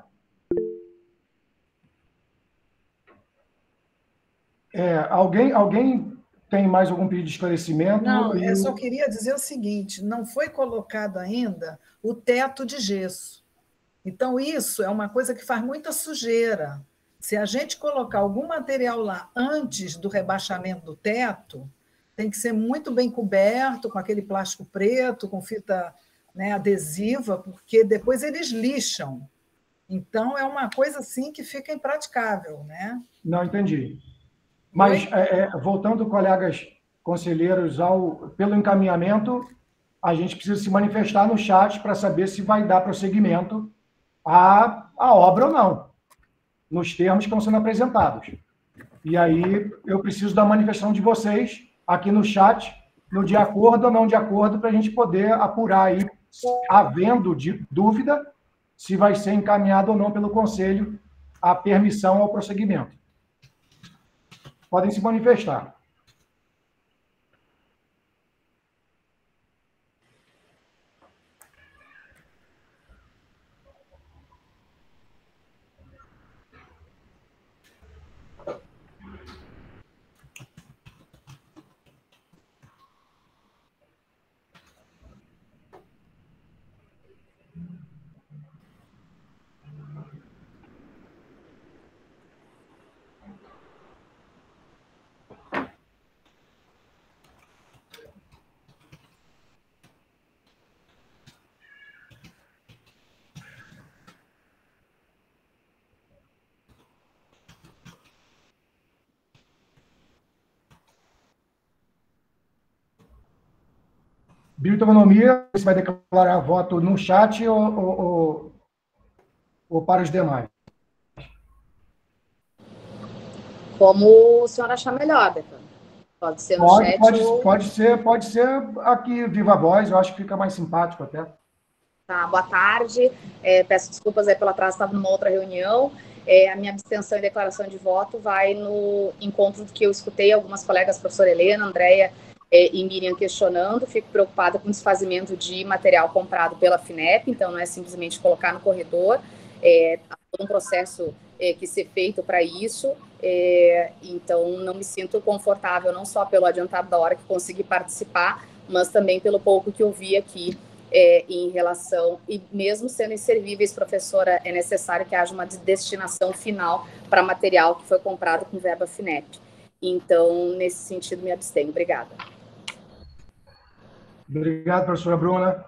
Alguém tem mais algum pedido de esclarecimento? Não, eu só queria dizer o seguinte, não foi colocado ainda o teto de gesso. Então, isso é uma coisa que faz muita sujeira. Se a gente colocar algum material lá antes do rebaixamento do teto, tem que ser muito bem coberto, com aquele plástico preto, com fita, né, adesiva, porque depois eles lixam. Então, é uma coisa assim que fica impraticável. Né? Não, entendi. Mas, voltando, colegas conselheiros, pelo encaminhamento, a gente precisa se manifestar no chat para saber se vai dar prosseguimento à obra ou não, nos termos que estão sendo apresentados. E aí eu preciso da manifestação de vocês aqui no chat, no de acordo ou não de acordo, para a gente poder apurar aí, havendo dúvida, se vai ser encaminhado ou não pelo Conselho a permissão ao prosseguimento. Podem se manifestar. Bioeconomia, você vai declarar voto no chat ou para os demais? Como o senhor achar melhor, Decano. Pode ser no chat ou... Pode ser aqui, viva voz, eu acho que fica mais simpático até. Tá, boa tarde. Peço desculpas aí pelo atraso, estava numa outra reunião. A minha abstenção e declaração de voto vai no encontro do que eu escutei algumas colegas, professora Helena, Andréia e Miriam questionando. Fico preocupada com o desfazimento de material comprado pela FINEP, então não é simplesmente colocar no corredor. Há todo um processo que ser feito para isso, então não me sinto confortável, não só pelo adiantado da hora que consegui participar, mas também pelo pouco que eu vi aqui em relação, e mesmo sendo inservíveis, professora, é necessário que haja uma destinação final para material que foi comprado com verba FINEP. Então, nesse sentido, me abstenho. Obrigada. Obrigado, professora Bruna.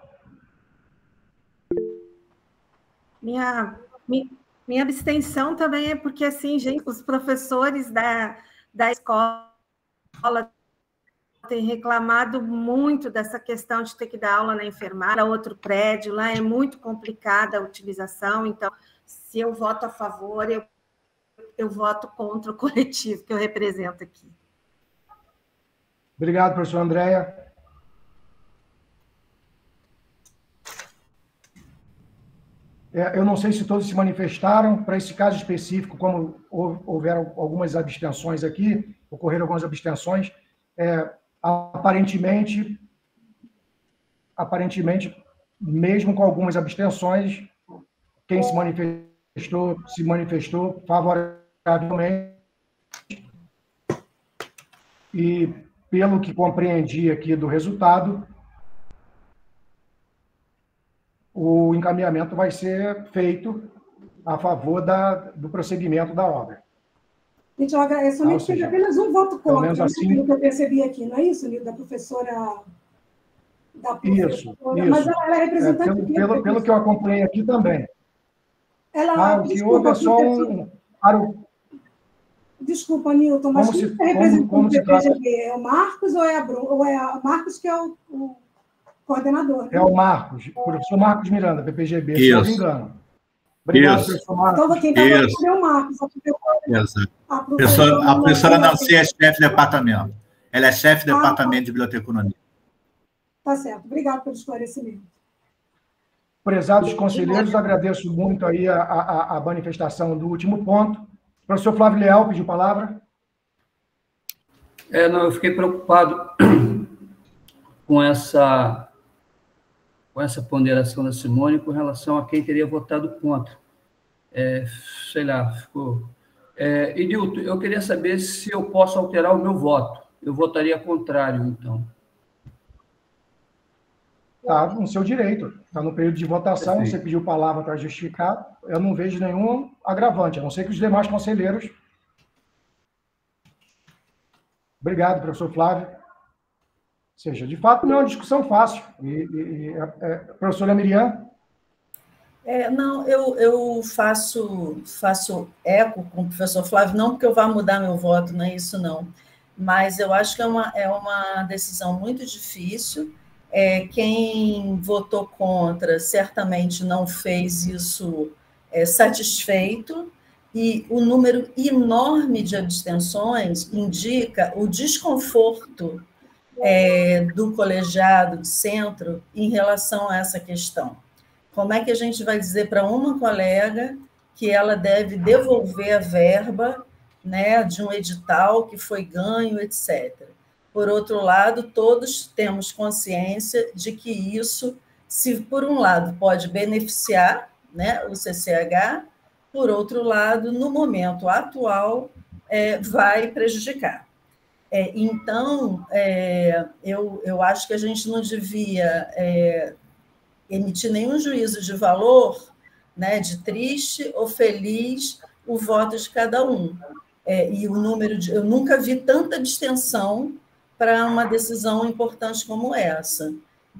Minha abstenção também é porque, assim, gente, os professores da escola têm reclamado muito dessa questão de ter que dar aula na enfermagem, outro prédio, lá é muito complicada a utilização, então, se eu voto a favor, eu voto contra o coletivo que eu represento aqui. Obrigado, professora Andréia. Eu não sei se todos se manifestaram. Para esse caso específico, como houveram algumas abstenções aqui, ocorreram algumas abstenções, aparentemente, mesmo com algumas abstenções, quem se manifestou favoravelmente. E, pelo que compreendi aqui do resultado, o encaminhamento vai ser feito a favor do prosseguimento da obra. Gente, eu somente tive apenas um voto contra, assim, no que eu percebi aqui, não é isso, Nilda? Da professora... Isso. Mas ela é representante... Pelo que eu acompanhei aqui também. O que houve é só Desculpa, Nilton, mas quem está representando o PPGB? É o Marcos ou é a Bruna? Ou é a Marcos que é o coordenador? É o Marcos, o professor Marcos Miranda, PPGB, se não me engano. Obrigado, professor Marcos. Então, quem está falando é o Marcos. A professora Nancy é chefe de departamento. Ela é chefe de departamento de biblioteconomia. Tá certo. Obrigado pelo esclarecimento. Prezados conselheiros, agradeço muito aí a manifestação do último ponto. O professor Flávio Leal pediu palavra. Eu fiquei preocupado com essa ponderação da Simone com relação a quem teria votado contra. Sei lá, ficou... E, Nilton, eu queria saber se eu posso alterar o meu voto. Eu votaria contrário, então. Está no seu direito. Está no período de votação, perfeito. Você pediu palavra para justificar. Eu não vejo nenhum agravante, a não ser que os demais conselheiros... Obrigado, professor Flávio. Ou seja, de fato, não é uma discussão fácil. Professora Miriam? Não, eu faço eco com o professor Flávio, não porque eu vá mudar meu voto, não é isso, não. Mas eu acho que é uma decisão muito difícil. Quem votou contra certamente não fez isso satisfeito, e o número enorme de abstenções indica o desconforto do colegiado de centro em relação a essa questão. Como é que a gente vai dizer para uma colega que ela deve devolver a verba, né, de um edital que foi ganho, etc. Por outro lado, todos temos consciência de que isso, se por um lado pode beneficiar, né, o CCH, por outro lado, no momento atual, vai prejudicar. Então, eu acho que a gente não devia emitir nenhum juízo de valor, né, de triste ou feliz, o voto de cada um. E o número eu nunca vi tanta abstenção para uma decisão importante como essa.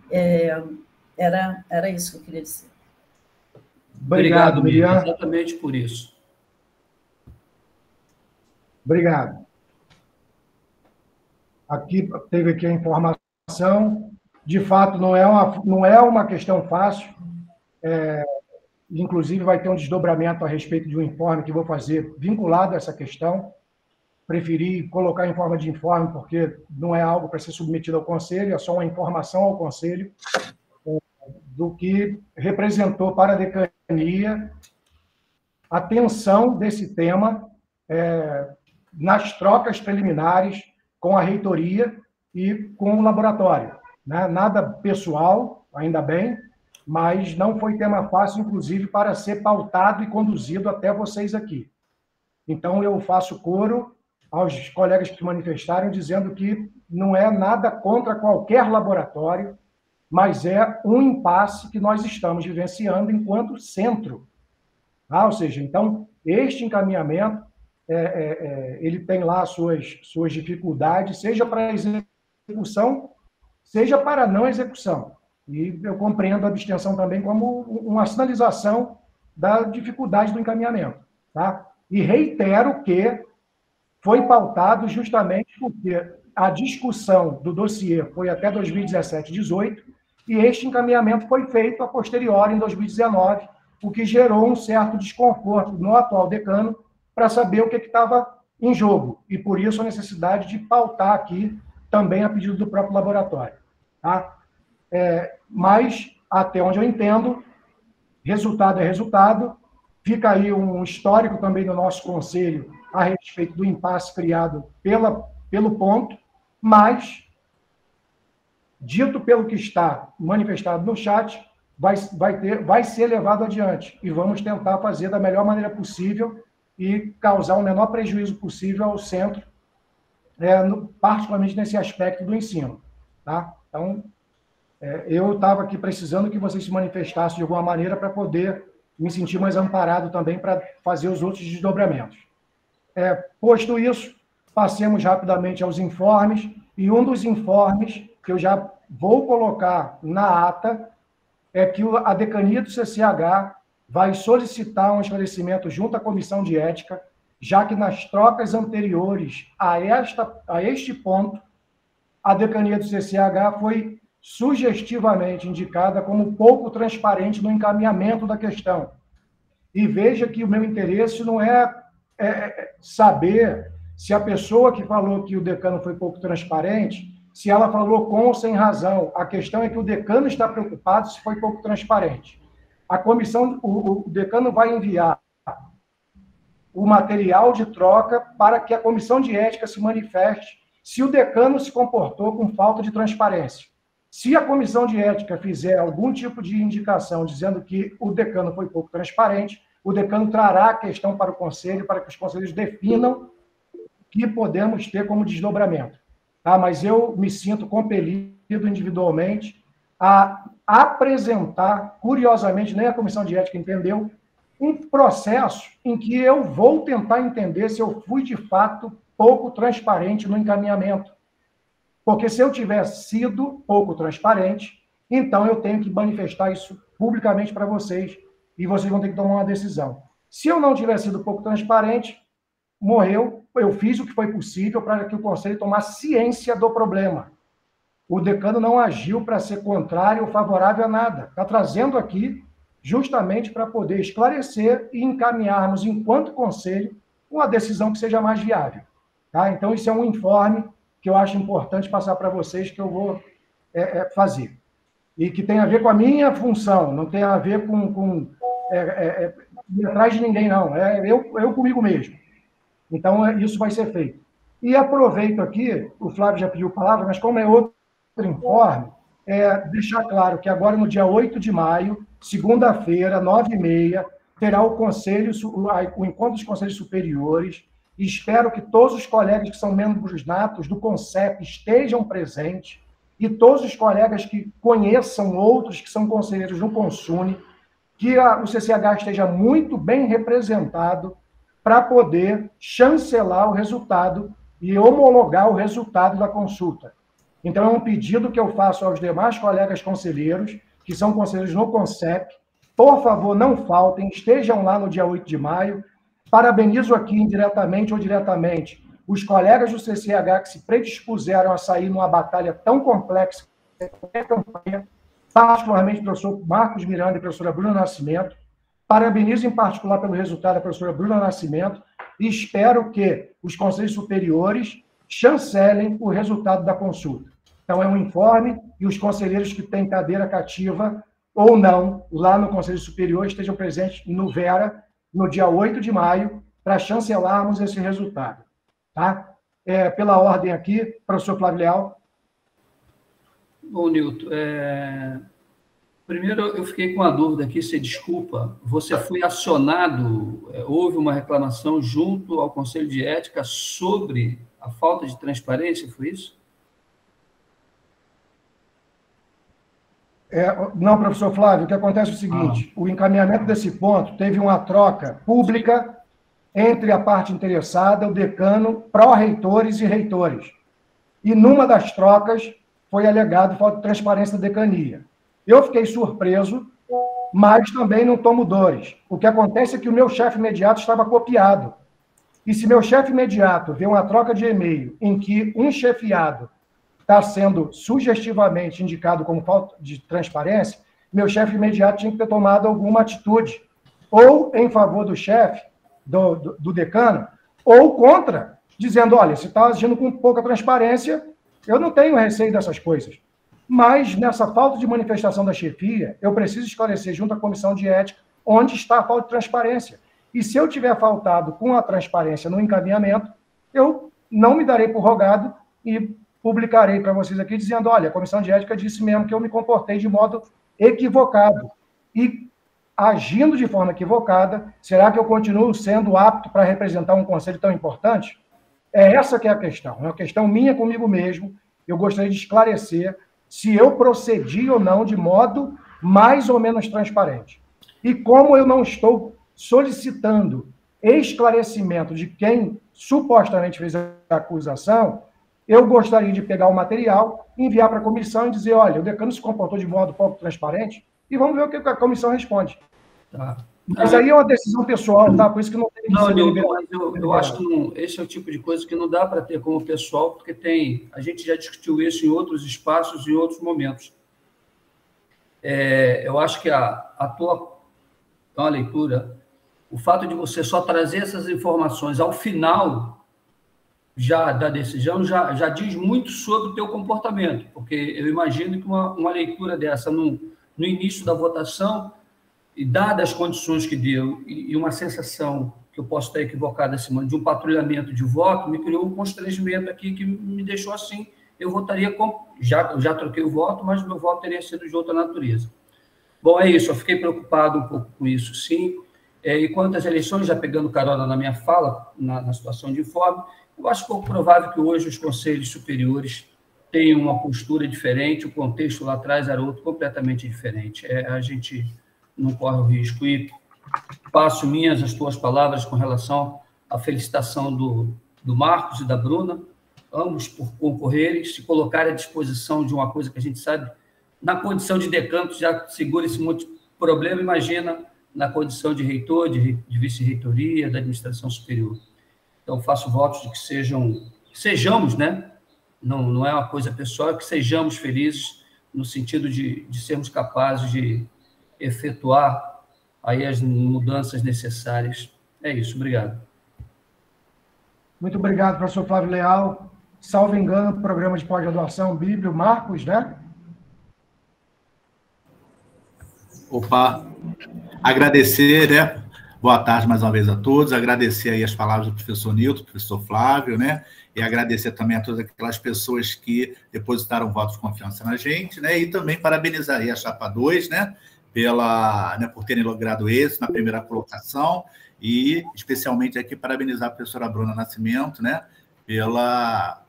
Era isso que eu queria dizer. Obrigado, Miriam. Exatamente por isso. Obrigado. Teve aqui a informação De fato, não é uma questão fácil. Inclusive, vai ter um desdobramento a respeito de um informe que vou fazer vinculado a essa questão. Preferi colocar em forma de informe, porque não é algo para ser submetido ao Conselho, é só uma informação ao Conselho do que representou para a decania a tensão desse tema nas trocas preliminares com a reitoria e com o laboratório. Né? Nada pessoal, ainda bem, mas não foi tema fácil, inclusive, para ser pautado e conduzido até vocês aqui. Então, eu faço coro aos colegas que se manifestaram, dizendo que não é nada contra qualquer laboratório, mas é um impasse que nós estamos vivenciando enquanto centro. Ou seja, então, este encaminhamento, ele tem lá suas dificuldades, seja para execução, seja para não execução. E eu compreendo a abstenção também como uma sinalização da dificuldade do encaminhamento. Tá? E reitero que foi pautado justamente porque a discussão do dossiê foi até 2017, 2018, e este encaminhamento foi feito a posteriori, em 2019, o que gerou um certo desconforto no atual decano para saber o que estava em jogo, e por isso a necessidade de pautar aqui também a pedido do próprio laboratório. Tá? Mas, até onde eu entendo, resultado é resultado. Fica aí um histórico também do nosso conselho a respeito do impasse criado pelo ponto, mas, dito pelo que está manifestado no chat, vai ser levado adiante, e vamos tentar fazer da melhor maneira possível e causar o menor prejuízo possível ao centro, particularmente nesse aspecto do ensino. Tá? Então, eu estava aqui precisando que vocês se manifestassem de alguma maneira para poder me sentir mais amparado também para fazer os outros desdobramentos. Posto isso, passemos rapidamente aos informes, e um dos informes que eu já vou colocar na ata é que a decania do CCH vai solicitar um esclarecimento junto à Comissão de Ética, já que nas trocas anteriores a este ponto, a decania do CCH foi sugestivamente indicada como pouco transparente no encaminhamento da questão. E veja que o meu interesse não é saber se a pessoa que falou que o decano foi pouco transparente, se ela falou com ou sem razão. A questão é que o decano está preocupado se foi pouco transparente. A comissão, o decano vai enviar o material de troca para que a comissão de ética se manifeste se o decano se comportou com falta de transparência. Se a comissão de ética fizer algum tipo de indicação dizendo que o decano foi pouco transparente, o decano trará a questão para o conselho, para que os conselheiros definam o que podemos ter como desdobramento. Tá? Mas eu me sinto compelido individualmente a apresentar, curiosamente, nem a comissão de ética entendeu, um processo em que eu vou tentar entender se eu fui, de fato, pouco transparente no encaminhamento. Porque se eu tiver sido pouco transparente, então eu tenho que manifestar isso publicamente para vocês, e vocês vão ter que tomar uma decisão. Se eu não tiver sido pouco transparente, morreu, eu fiz o que foi possível para que o conselho tomasse ciência do problema. O decano não agiu para ser contrário ou favorável a nada. Está trazendo aqui justamente para poder esclarecer e encaminharmos, enquanto conselho, uma decisão que seja mais viável. Tá? Então, isso é um informe que eu acho importante passar para vocês, que eu vou fazer. E que tem a ver com a minha função, não tem a ver com atrás de ninguém, não. Eu comigo mesmo. Então, isso vai ser feito. E aproveito aqui, o Flávio já pediu palavra, mas como é outro informe, deixar claro que agora, no dia 8 de maio, segunda-feira, 9h30, terá o encontro dos conselhos superiores, e espero que todos os colegas que são membros natos do CONCEP estejam presentes, e todos os colegas que conheçam outros que são conselheiros no CONSUNE, que o CCH esteja muito bem representado para poder chancelar o resultado e homologar o resultado da consulta. Então, é um pedido que eu faço aos demais colegas conselheiros, que são conselheiros no CONCEP. Por favor, não faltem, estejam lá no dia 8 de maio. Parabenizo aqui, indiretamente ou diretamente, os colegas do CCH que se predispuseram a sair numa batalha tão complexa qualquer campanha, particularmente o professor Marcos Miranda e a professora Bruna Nascimento. Parabenizo em particular pelo resultado da professora Bruna Nascimento e espero que os conselhos superiores chancelem o resultado da consulta. Então, é um informe e os conselheiros que têm cadeira cativa ou não, lá no Conselho Superior, estejam presentes no Vera, no dia 8 de maio, para chancelarmos esse resultado. Tá? Pela ordem aqui, professor Flávio Leal. Bom, Nilton, primeiro eu fiquei com uma dúvida aqui, você desculpa, você foi acionado, houve uma reclamação junto ao Conselho de Ética sobre a falta de transparência, foi isso? Não, professor Flávio, o que acontece é o seguinte, o encaminhamento desse ponto teve uma troca pública entre a parte interessada, o decano, pró-reitores e reitores. E numa das trocas foi alegado falta de transparência da decania. Eu fiquei surpreso, mas também não tomo dores. O que acontece é que o meu chefe imediato estava copiado. E se meu chefe imediato vê uma troca de e-mail em que um chefiado está sendo sugestivamente indicado como falta de transparência, meu chefe imediato tinha que ter tomado alguma atitude, ou em favor do chefe, do decano, ou contra, dizendo, olha, se está agindo com pouca transparência, eu não tenho receio dessas coisas. Mas, nessa falta de manifestação da chefia, eu preciso esclarecer junto à comissão de ética onde está a falta de transparência. E se eu tiver faltado com a transparência no encaminhamento, eu não me darei por rogado e publicarei para vocês aqui dizendo, olha, a comissão de ética disse mesmo que eu me comportei de modo equivocado. E, agindo de forma equivocada, será que eu continuo sendo apto para representar um conselho tão importante? É essa que é a questão. É uma questão minha comigo mesmo. Eu gostaria de esclarecer se eu procedi ou não de modo mais ou menos transparente. E como eu não estou solicitando esclarecimento de quem supostamente fez a acusação, eu gostaria de pegar o material, enviar para a comissão e dizer, olha, o decano se comportou de modo pouco transparente e vamos ver o que a comissão responde. Tá. Mas aí é uma decisão pessoal, tá? Por isso que não tem que ser deliberado. Eu acho que não, esse é o tipo de coisa que não dá para ter como pessoal, porque a gente já discutiu isso em outros espaços e em outros momentos. Eu acho que a tua leitura, o fato de você só trazer essas informações ao final já da decisão já diz muito sobre o teu comportamento, porque eu imagino que uma leitura dessa no início da votação, e dadas as condições que deu, e uma sensação que eu posso estar equivocada acima de um patrulhamento de voto, me criou um constrangimento aqui que me deixou assim, eu votaria já troquei o voto, mas o meu voto teria sido de outra natureza. Bom, é isso, eu fiquei preocupado um pouco com isso, sim. E quanto às eleições, já pegando carona na minha fala, na situação de informe, eu acho pouco provável que hoje os conselhos superiores tenham uma postura diferente, o contexto lá atrás era outro, completamente diferente. A gente não corre o risco. E passo as tuas palavras com relação à felicitação do Marcos e da Bruna, ambos por concorrerem, se colocarem à disposição de uma coisa que a gente sabe, na condição de decano, já segura esse monte de problema, imagina na condição de reitor, de vice-reitoria, da administração superior. Então, faço votos de que sejamos, né? Não é uma coisa pessoal, é que sejamos felizes no sentido de sermos capazes de efetuar aí as mudanças necessárias. É isso, obrigado. Muito obrigado, professor Flávio Leal. Salvo engano, programa de pós-graduação Bíblio, Marcos, né? Opa, agradecer, né? Boa tarde mais uma vez a todos, agradecer aí as palavras do professor Nilton, professor Flávio, né? E agradecer também a todas aquelas pessoas que depositaram votos de confiança na gente, né? E também parabenizar aí a Chapa 2, né? Por terem logrado êxito na primeira colocação e, especialmente, aqui parabenizar a professora Bruna Nascimento, né? Pela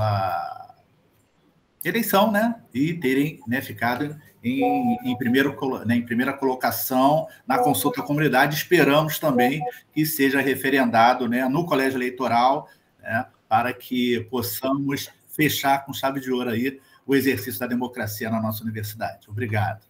eleição, né? E terem, né, ficado em primeira colocação na consulta à comunidade. Esperamos também que seja referendado, né, no colégio eleitoral, né, para que possamos fechar com chave de ouro aí o exercício da democracia na nossa universidade. Obrigado.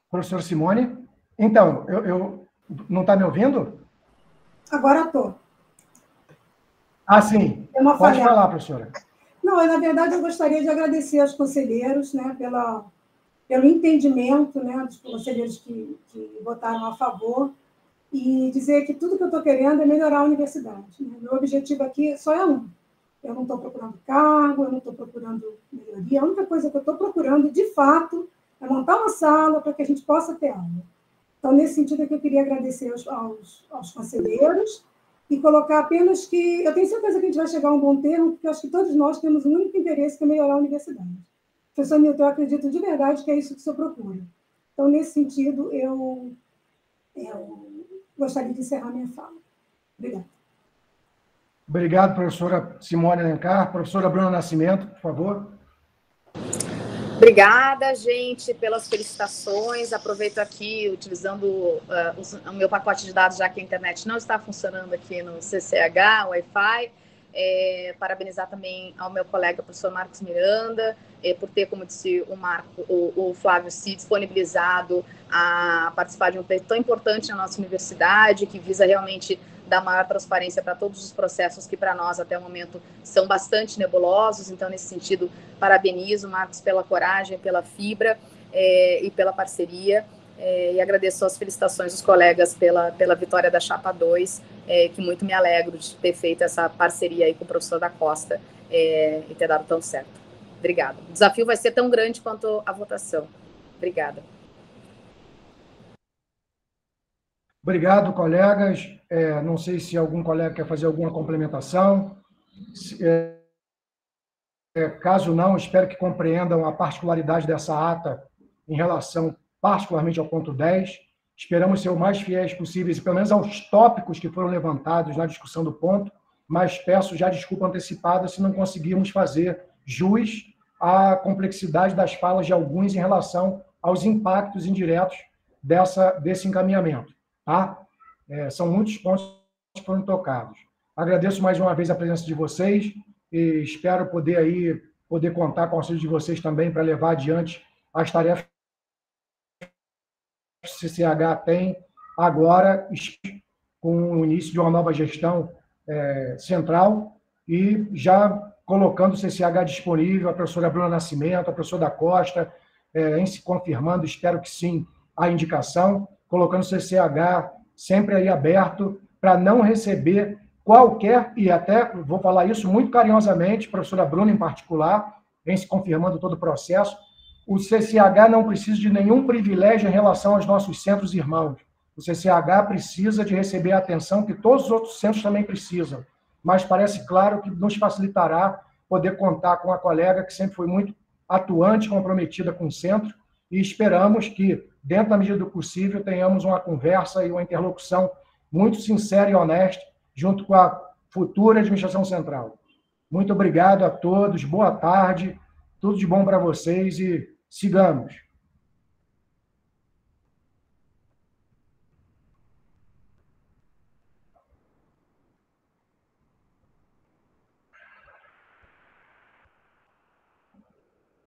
Professora Simone? Então, eu não está me ouvindo? Agora estou. Ah, sim. Pode falar, professora. Não, na verdade, eu gostaria de agradecer aos conselheiros, né, pelo entendimento, né, dos conselheiros que votaram a favor, e dizer que tudo que eu estou querendo é melhorar a universidade. Né? Meu objetivo aqui só é um. Eu não estou procurando cargo, eu não estou procurando melhoria. A única coisa que eu estou procurando, de fato, é montar uma sala para que a gente possa ter aula. Então, nesse sentido, é que eu queria agradecer aos conselheiros e colocar apenas que... Eu tenho certeza que a gente vai chegar a um bom termo, porque eu acho que todos nós temos um único interesse, que é melhorar a universidade. Professor Newton, eu acredito de verdade que é isso que o senhor procura. Então, nesse sentido, eu gostaria de encerrar minha fala. Obrigada. Obrigado, professora Simone Alencar. Professora Bruna Nascimento, por favor. Obrigada, gente, pelas felicitações. Aproveito aqui, utilizando o meu pacote de dados, já que a internet não está funcionando aqui no CCH, Wi-Fi. Parabenizar também ao meu colega, professor Marcos Miranda, por ter, como disse o Flávio, se disponibilizado a participar de um projeto tão importante na nossa universidade, que visa realmente dar maior transparência para todos os processos que, para nós, até o momento, são bastante nebulosos. Então, nesse sentido, parabenizo o Marcos pela coragem, pela fibra e pela parceria. E agradeço as felicitações dos colegas pela vitória da Chapa 2, que muito me alegro de ter feito essa parceria aí com o professor da Costa e ter dado tão certo. Obrigada. O desafio vai ser tão grande quanto a votação. Obrigada. Obrigado, colegas. Não sei se algum colega quer fazer alguma complementação. Caso não, espero que compreendam a particularidade dessa ata em relação, particularmente, ao ponto 10. Esperamos ser o mais fiéis possíveis, pelo menos aos tópicos que foram levantados na discussão do ponto, mas peço já desculpa antecipada se não conseguirmos fazer jus à complexidade das falas de alguns em relação aos impactos indiretos desse encaminhamento. Tá? São muitos pontos que foram tocados. Agradeço mais uma vez a presença de vocês e espero poder contar com o auxílio de vocês também para levar adiante as tarefas que o CCH tem agora, com o início de uma nova gestão central e já colocando o CCH disponível, a professora Bruna Nascimento, a professora da Costa, em se confirmando, espero que sim, a indicação, colocando o CCH sempre aí aberto para não receber qualquer, e até vou falar isso muito carinhosamente, a professora Bruna em particular, em se confirmando todo o processo, o CCH não precisa de nenhum privilégio em relação aos nossos centros irmãos. O CCH precisa de receber a atenção que todos os outros centros também precisam, mas parece claro que nos facilitará poder contar com a colega que sempre foi muito atuante, comprometida com o centro, e esperamos que, dentro da medida do possível, tenhamos uma conversa e uma interlocução muito sincera e honesta junto com a futura administração central. Muito obrigado a todos, boa tarde, tudo de bom para vocês e sigamos.